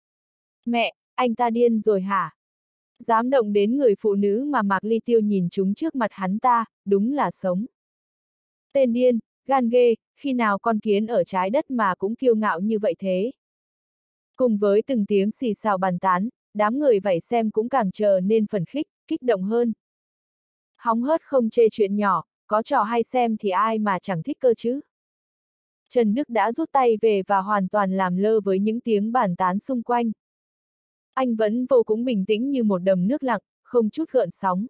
Mẹ, anh ta điên rồi hả? Dám động đến người phụ nữ mà Mạc Ly Tiêu nhìn chúng trước mặt hắn ta, đúng là sống. Tên điên, gan ghê, khi nào con kiến ở trái đất mà cũng kiêu ngạo như vậy thế? Cùng với từng tiếng xì xào bàn tán, đám người vảy xem cũng càng trở nên phấn khích, kích động hơn. Hóng hớt không chê chuyện nhỏ, có trò hay xem thì ai mà chẳng thích cơ chứ. Trần Đức đã rút tay về và hoàn toàn làm lơ với những tiếng bàn tán xung quanh. Anh vẫn vô cùng bình tĩnh như một đầm nước lặng, không chút gợn sóng.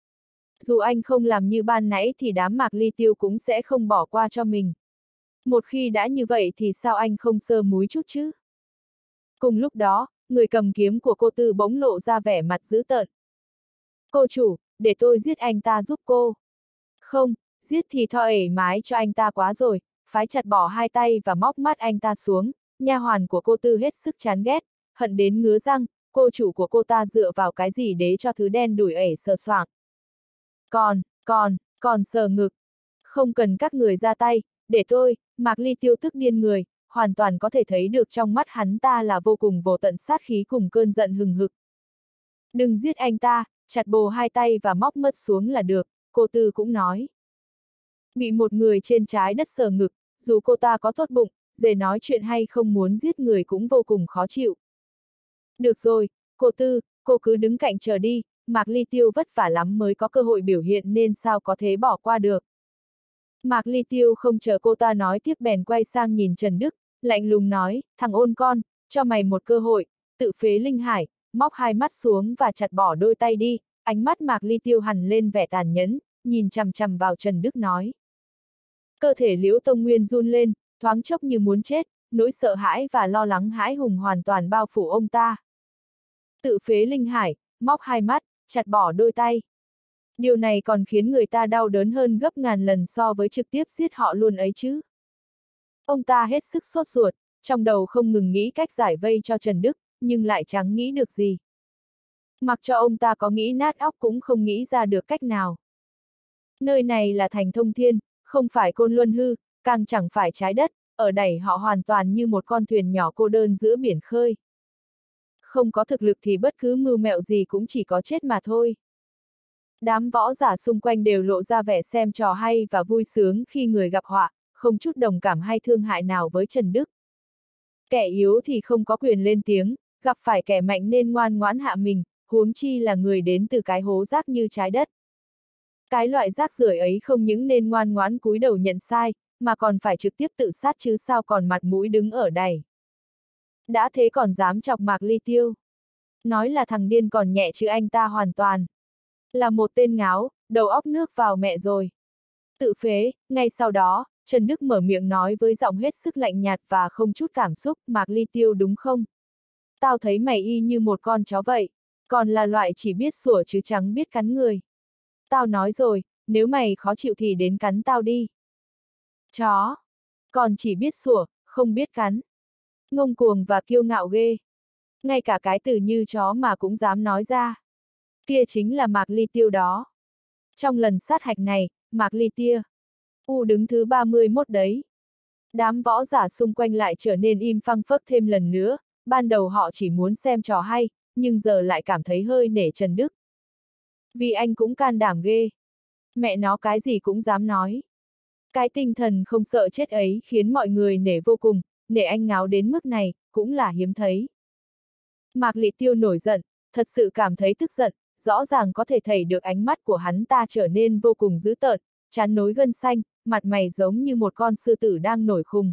Dù anh không làm như ban nãy thì đám Mạc Ly Tiêu cũng sẽ không bỏ qua cho mình. Một khi đã như vậy thì sao anh không sơ múi chút chứ? Cùng lúc đó, người cầm kiếm của cô Tư bỗng lộ ra vẻ mặt dữ tợn. Cô chủ, để tôi giết anh ta giúp cô. Không, giết thì thò ể mái cho anh ta quá rồi, phái chặt bỏ hai tay và móc mắt anh ta xuống. Nha hoàn của cô Tư hết sức chán ghét, hận đến ngứa răng, cô chủ của cô ta dựa vào cái gì để cho thứ đen đủi ể sờ soạng. Còn, còn, còn sờ ngực. Không cần các người ra tay, để tôi, Mạc Ly Tiêu tức điên người, hoàn toàn có thể thấy được trong mắt hắn ta là vô cùng vô tận sát khí cùng cơn giận hừng hực. Đừng giết anh ta, chặt bồ hai tay và móc mất xuống là được, cô Tư cũng nói. Bị một người trên trái đất sờ ngực, dù cô ta có tốt bụng, dễ nói chuyện hay không muốn giết người cũng vô cùng khó chịu. Được rồi, cô Tư, cô cứ đứng cạnh chờ đi, Mạc Ly Tiêu vất vả lắm mới có cơ hội biểu hiện nên sao có thể bỏ qua được. Mạc Ly Tiêu không chờ cô ta nói tiếp bèn quay sang nhìn Trần Đức, lạnh lùng nói, thằng ôn con, cho mày một cơ hội, tự phế linh hải, móc hai mắt xuống và chặt bỏ đôi tay đi. Ánh mắt Mạc Ly Tiêu hằn lên vẻ tàn nhẫn, nhìn chằm chằm vào Trần Đức nói. Cơ thể Liễu Tông Nguyên run lên, thoáng chốc như muốn chết, nỗi sợ hãi và lo lắng hãi hùng hoàn toàn bao phủ ông ta. Tự phế linh hải, móc hai mắt, chặt bỏ đôi tay. Điều này còn khiến người ta đau đớn hơn gấp ngàn lần so với trực tiếp giết họ luôn ấy chứ. Ông ta hết sức sốt ruột, trong đầu không ngừng nghĩ cách giải vây cho Trần Đức, nhưng lại chẳng nghĩ được gì. Mặc cho ông ta có nghĩ nát óc cũng không nghĩ ra được cách nào. Nơi này là thành Thông Thiên, không phải Côn Luân Hư, càng chẳng phải trái đất, ở đẩy họ hoàn toàn như một con thuyền nhỏ cô đơn giữa biển khơi. Không có thực lực thì bất cứ mưu mẹo gì cũng chỉ có chết mà thôi. Đám võ giả xung quanh đều lộ ra vẻ xem trò hay và vui sướng khi người gặp họa, không chút đồng cảm hay thương hại nào với Trần Đức. Kẻ yếu thì không có quyền lên tiếng, gặp phải kẻ mạnh nên ngoan ngoãn hạ mình, huống chi là người đến từ cái hố rác như trái đất. Cái loại rác rưởi ấy không những nên ngoan ngoãn cúi đầu nhận sai, mà còn phải trực tiếp tự sát chứ sao còn mặt mũi đứng ở đày. Đã thế còn dám chọc Mạc Ly Tiêu. Nói là thằng điên còn nhẹ chứ anh ta hoàn toàn là một tên ngáo, đầu óc nước vào mẹ rồi. Tự phế, ngay sau đó, Trần Đức mở miệng nói với giọng hết sức lạnh nhạt và không chút cảm xúc, Mạc Ly Tiêu đúng không? Tao thấy mày y như một con chó vậy, còn là loại chỉ biết sủa chứ chẳng biết cắn người. Tao nói rồi, nếu mày khó chịu thì đến cắn tao đi. Chó, còn chỉ biết sủa, không biết cắn. Ngông cuồng và kiêu ngạo ghê. Ngay cả cái từ như chó mà cũng dám nói ra. Kia chính là Mạc Ly Tiêu đó. Trong lần sát hạch này, Mạc Ly Tia. U đứng thứ ba mươi mốt đấy. Đám võ giả xung quanh lại trở nên im phăng phắc thêm lần nữa, ban đầu họ chỉ muốn xem trò hay, nhưng giờ lại cảm thấy hơi nể Trần Đức. Vì anh cũng can đảm ghê. Mẹ nó cái gì cũng dám nói. Cái tinh thần không sợ chết ấy khiến mọi người nể vô cùng, nể anh ngáo đến mức này, cũng là hiếm thấy. Mạc Ly Tiêu nổi giận, thật sự cảm thấy tức giận, rõ ràng có thể thấy được ánh mắt của hắn ta trở nên vô cùng dữ tợn, trán nối gân xanh, mặt mày giống như một con sư tử đang nổi khùng.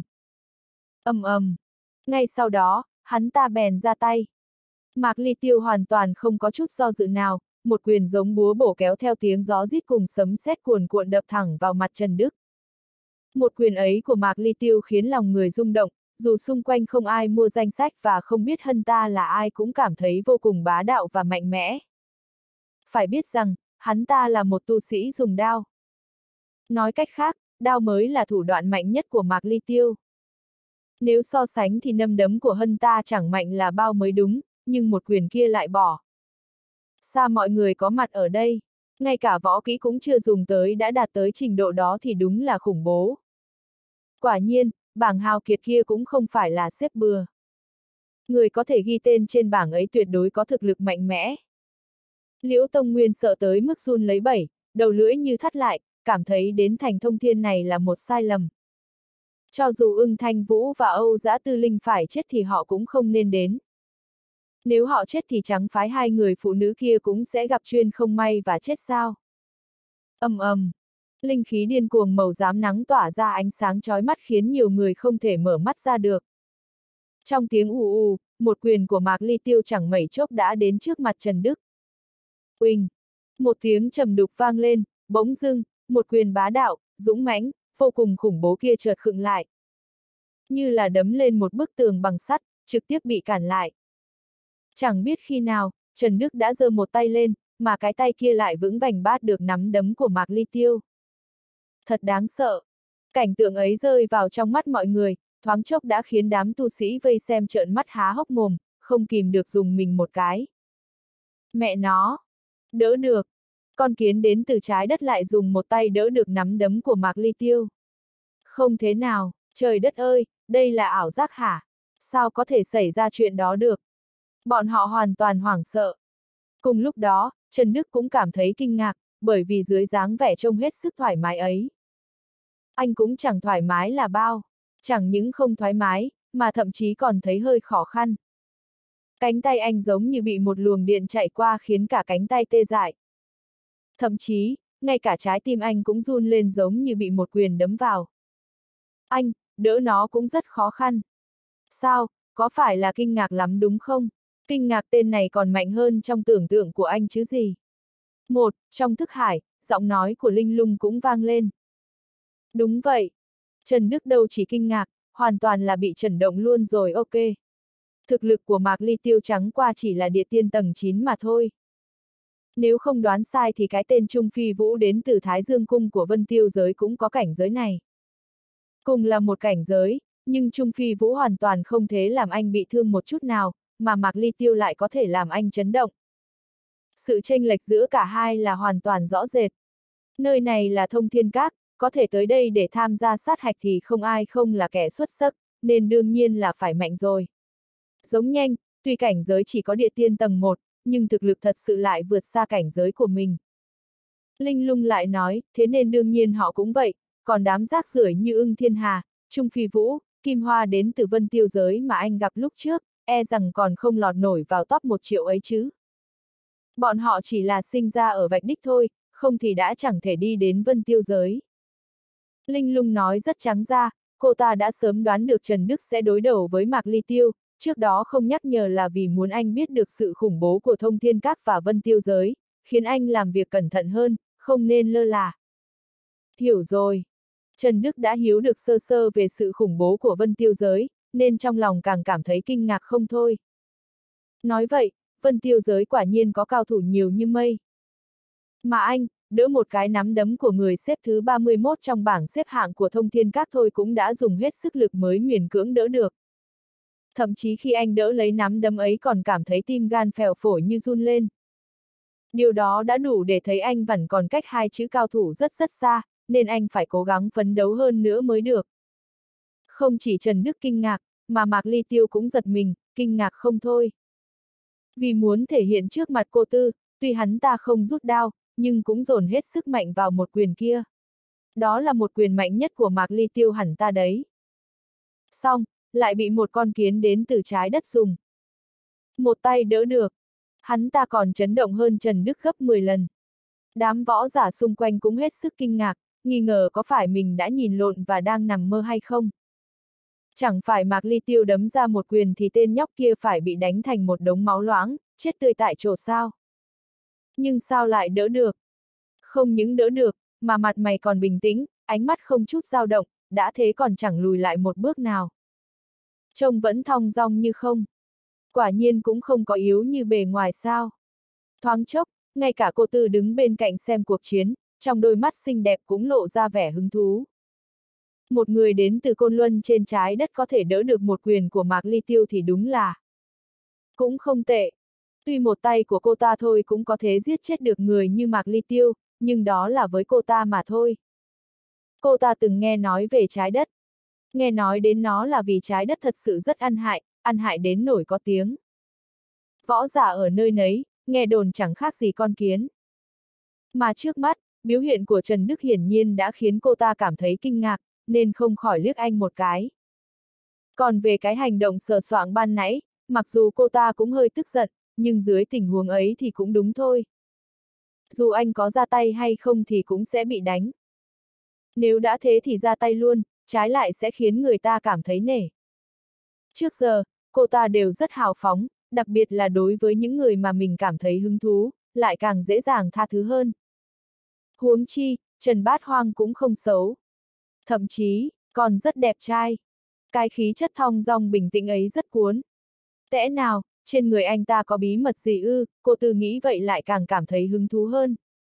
Ầm ầm. Ngay sau đó, hắn ta bèn ra tay. Mạc Ly Tiêu hoàn toàn không có chút do dự nào, một quyền giống búa bổ kéo theo tiếng gió rít cùng sấm sét cuồn cuộn đập thẳng vào mặt Trần Đức. Một quyền ấy của Mạc Ly Tiêu khiến lòng người rung động, dù xung quanh không ai mua danh sách và không biết hắn ta là ai cũng cảm thấy vô cùng bá đạo và mạnh mẽ. Phải biết rằng, hắn ta là một tu sĩ dùng đao. Nói cách khác, đao mới là thủ đoạn mạnh nhất của Mạc Ly Tiêu. Nếu so sánh thì nâm đấm của hắn ta chẳng mạnh là bao mới đúng, nhưng một quyền kia lại bỏ. Sao mọi người có mặt ở đây, ngay cả võ kỹ cũng chưa dùng tới đã đạt tới trình độ đó thì đúng là khủng bố. Quả nhiên, bảng hào kiệt kia cũng không phải là xếp bừa. Người có thể ghi tên trên bảng ấy tuyệt đối có thực lực mạnh mẽ. Liễu Tông Nguyên sợ tới mức run lấy bẩy, đầu lưỡi như thắt lại, cảm thấy đến thành thông thiên này là một sai lầm. Cho dù Ưng Thanh Vũ và Âu Dã Tư Linh phải chết thì họ cũng không nên đến. Nếu họ chết thì trắng phái hai người phụ nữ kia cũng sẽ gặp chuyên không may và chết sao. Ầm ầm. Linh khí điên cuồng màu xám nắng tỏa ra ánh sáng chói mắt khiến nhiều người không thể mở mắt ra được. Trong tiếng ù ù, một quyền của Mạc Ly Tiêu chẳng mấy chốc đã đến trước mặt Trần Đức. Uỳnh! Một tiếng trầm đục vang lên, bỗng dưng, một quyền bá đạo, dũng mãnh, vô cùng khủng bố kia chợt khựng lại. Như là đấm lên một bức tường bằng sắt, trực tiếp bị cản lại. Chẳng biết khi nào, Trần Đức đã giơ một tay lên, mà cái tay kia lại vững vàng bắt được nắm đấm của Mạc Ly Tiêu. Thật đáng sợ. Cảnh tượng ấy rơi vào trong mắt mọi người, thoáng chốc đã khiến đám tu sĩ vây xem trợn mắt há hốc mồm, không kìm được dùng mình một cái. Mẹ nó! Đỡ được! Con kiến đến từ trái đất lại dùng một tay đỡ được nắm đấm của Mạc Ly Tiêu. Không thế nào, trời đất ơi, đây là ảo giác hả? Sao có thể xảy ra chuyện đó được? Bọn họ hoàn toàn hoảng sợ. Cùng lúc đó, Trần Đức cũng cảm thấy kinh ngạc, bởi vì dưới dáng vẻ trông hết sức thoải mái ấy. Anh cũng chẳng thoải mái là bao, chẳng những không thoải mái, mà thậm chí còn thấy hơi khó khăn. Cánh tay anh giống như bị một luồng điện chạy qua khiến cả cánh tay tê dại. Thậm chí, ngay cả trái tim anh cũng run lên giống như bị một quyền đấm vào. Anh, đỡ nó cũng rất khó khăn. Sao, có phải là kinh ngạc lắm đúng không? Kinh ngạc tên này còn mạnh hơn trong tưởng tượng của anh chứ gì. Một, trong thức hải, giọng nói của Linh Lung cũng vang lên. Đúng vậy. Trần Đức đâu chỉ kinh ngạc, hoàn toàn là bị chấn động luôn rồi ok. Thực lực của Mạc Ly Tiêu trắng qua chỉ là địa tiên tầng chín mà thôi. Nếu không đoán sai thì cái tên Trung Phi Vũ đến từ Thái Dương Cung của Vân Tiêu giới cũng có cảnh giới này. Cùng là một cảnh giới, nhưng Trung Phi Vũ hoàn toàn không thể làm anh bị thương một chút nào, mà Mạc Ly Tiêu lại có thể làm anh chấn động. Sự chênh lệch giữa cả hai là hoàn toàn rõ rệt. Nơi này là Thông Thiên Các, có thể tới đây để tham gia sát hạch thì không ai không là kẻ xuất sắc, nên đương nhiên là phải mạnh rồi. Giống nhanh, tuy cảnh giới chỉ có địa tiên tầng một, nhưng thực lực thật sự lại vượt xa cảnh giới của mình. Linh Lung lại nói, thế nên đương nhiên họ cũng vậy, còn đám rác rưởi như Ưng Thiên Hà, Trung Phi Vũ, Kim Hoa đến từ Vân Tiêu giới mà anh gặp lúc trước, e rằng còn không lọt nổi vào top một triệu ấy chứ. Bọn họ chỉ là sinh ra ở vạch đích thôi, không thì đã chẳng thể đi đến Vân Tiêu giới. Linh Lung nói rất trắng ra, cô ta đã sớm đoán được Trần Đức sẽ đối đầu với Mạc Ly Tiêu, trước đó không nhắc nhở là vì muốn anh biết được sự khủng bố của Thông Thiên Các và Vân Tiêu giới, khiến anh làm việc cẩn thận hơn, không nên lơ là. Hiểu rồi. Trần Đức đã hiểu được sơ sơ về sự khủng bố của Vân Tiêu giới, nên trong lòng càng cảm thấy kinh ngạc không thôi. Nói vậy, Vân Tiêu giới quả nhiên có cao thủ nhiều như mây. Mà anh, đỡ một cái nắm đấm của người xếp thứ ba mươi mốt trong bảng xếp hạng của Thông Thiên Các thôi cũng đã dùng hết sức lực mới miễn cưỡng đỡ được. Thậm chí khi anh đỡ lấy nắm đấm ấy còn cảm thấy tim gan phèo phổi như run lên. Điều đó đã đủ để thấy anh vẫn còn cách hai chữ cao thủ rất rất xa, nên anh phải cố gắng phấn đấu hơn nữa mới được. Không chỉ Trần Đức kinh ngạc, mà Mạc Ly Tiêu cũng giật mình, kinh ngạc không thôi. Vì muốn thể hiện trước mặt cô Tư, tuy hắn ta không rút đao, nhưng cũng dồn hết sức mạnh vào một quyền kia. Đó là một quyền mạnh nhất của Mạc Ly Tiêu hẳn ta đấy. Xong, lại bị một con kiến đến từ trái đất dùng. Một tay đỡ được. Hắn ta còn chấn động hơn Trần Đức gấp mười lần. Đám võ giả xung quanh cũng hết sức kinh ngạc, nghi ngờ có phải mình đã nhìn lộn và đang nằm mơ hay không. Chẳng phải Mạc Ly Tiêu đấm ra một quyền thì tên nhóc kia phải bị đánh thành một đống máu loãng, chết tươi tại chỗ sao? Nhưng sao lại đỡ được? Không những đỡ được, mà mặt mày còn bình tĩnh, ánh mắt không chút dao động, đã thế còn chẳng lùi lại một bước nào. Trông vẫn thong dong như không. Quả nhiên cũng không có yếu như bề ngoài sao. Thoáng chốc, ngay cả cô Tư đứng bên cạnh xem cuộc chiến, trong đôi mắt xinh đẹp cũng lộ ra vẻ hứng thú. Một người đến từ Côn Luân trên trái đất có thể đỡ được một quyền của Mạc Ly Tiêu thì đúng là cũng không tệ. Tuy một tay của cô ta thôi cũng có thể giết chết được người như Mạc Ly Tiêu, nhưng đó là với cô ta mà thôi. Cô ta từng nghe nói về trái đất. Nghe nói đến nó là vì trái đất thật sự rất ăn hại, ăn hại đến nổi có tiếng. Võ giả ở nơi nấy, nghe đồn chẳng khác gì con kiến. Mà trước mắt, biểu hiện của Trần Đức hiển nhiên đã khiến cô ta cảm thấy kinh ngạc, nên không khỏi liếc anh một cái. Còn về cái hành động sờ soạng ban nãy, mặc dù cô ta cũng hơi tức giận, nhưng dưới tình huống ấy thì cũng đúng thôi. Dù anh có ra tay hay không thì cũng sẽ bị đánh. Nếu đã thế thì ra tay luôn, trái lại sẽ khiến người ta cảm thấy nể. Trước giờ, cô ta đều rất hào phóng, đặc biệt là đối với những người mà mình cảm thấy hứng thú, lại càng dễ dàng tha thứ hơn. Huống chi, Trần Bát Hoang cũng không xấu. Thậm chí, còn rất đẹp trai. Cái khí chất thong dong bình tĩnh ấy rất cuốn. Tẽ nào, trên người anh ta có bí mật gì ư, cô Tư nghĩ vậy lại càng cảm thấy hứng thú hơn.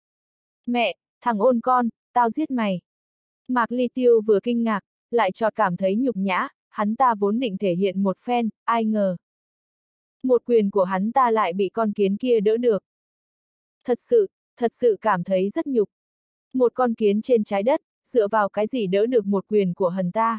Mẹ, thằng ôn con, tao giết mày. Mạc Ly Tiêu vừa kinh ngạc, lại chợt cảm thấy nhục nhã, hắn ta vốn định thể hiện một phen, ai ngờ. Một quyền của hắn ta lại bị con kiến kia đỡ được. Thật sự, thật sự cảm thấy rất nhục. Một con kiến trên trái đất, dựa vào cái gì đỡ được một quyền của hắn ta.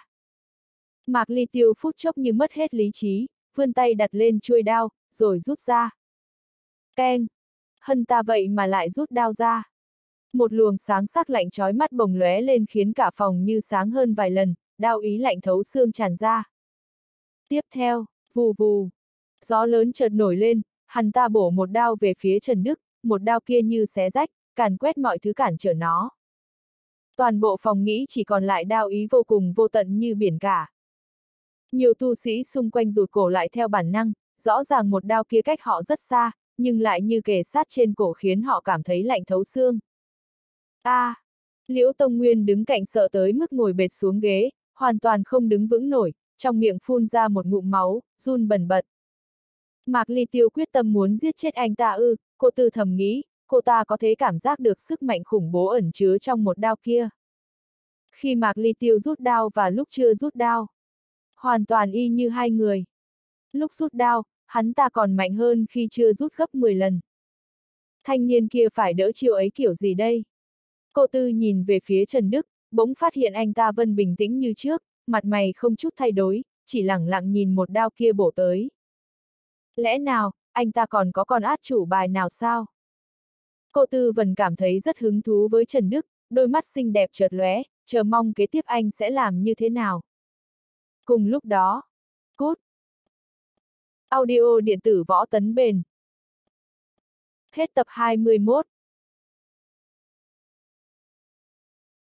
Mạc Ly Tiêu phút chốc như mất hết lý trí, vươn tay đặt lên chuôi đao, rồi rút ra. Keng! Hân ta vậy mà lại rút đao ra. Một luồng sáng sắc lạnh chói mắt bồng lóe lên khiến cả phòng như sáng hơn vài lần, đao ý lạnh thấu xương tràn ra. Tiếp theo, vù vù. Gió lớn chợt nổi lên, hắn ta bổ một đao về phía Trần Đức, một đao kia như xé rách, càn quét mọi thứ cản trở nó. Toàn bộ phòng nghĩ chỉ còn lại đao ý vô cùng vô tận như biển cả. Nhiều tu sĩ xung quanh rụt cổ lại theo bản năng, rõ ràng một đao kia cách họ rất xa, nhưng lại như kề sát trên cổ khiến họ cảm thấy lạnh thấu xương. A! À, Liễu Tông Nguyên đứng cạnh sợ tới mức ngồi bệt xuống ghế, hoàn toàn không đứng vững nổi, trong miệng phun ra một ngụm máu, run bần bật. Mạc Ly Tiêu quyết tâm muốn giết chết anh ta ư, cô Tư thầm nghĩ, cô ta có thể cảm giác được sức mạnh khủng bố ẩn chứa trong một đao kia. Khi Mạc Ly Tiêu rút đao và lúc chưa rút đao, hoàn toàn y như hai người. Lúc rút đao, hắn ta còn mạnh hơn khi chưa rút gấp mười lần. Thanh niên kia phải đỡ chiêu ấy kiểu gì đây? Cô Tư nhìn về phía Trần Đức, bỗng phát hiện anh ta vẫn bình tĩnh như trước, mặt mày không chút thay đổi, chỉ lẳng lặng nhìn một đao kia bổ tới. Lẽ nào, anh ta còn có con át chủ bài nào sao? Cô Tư vẫn cảm thấy rất hứng thú với Trần Đức, đôi mắt xinh đẹp chợt lóe, chờ mong kế tiếp anh sẽ làm như thế nào. Cùng lúc đó, cút. Audio điện tử Võ Tấn Bền. Hết tập hai mươi mốt.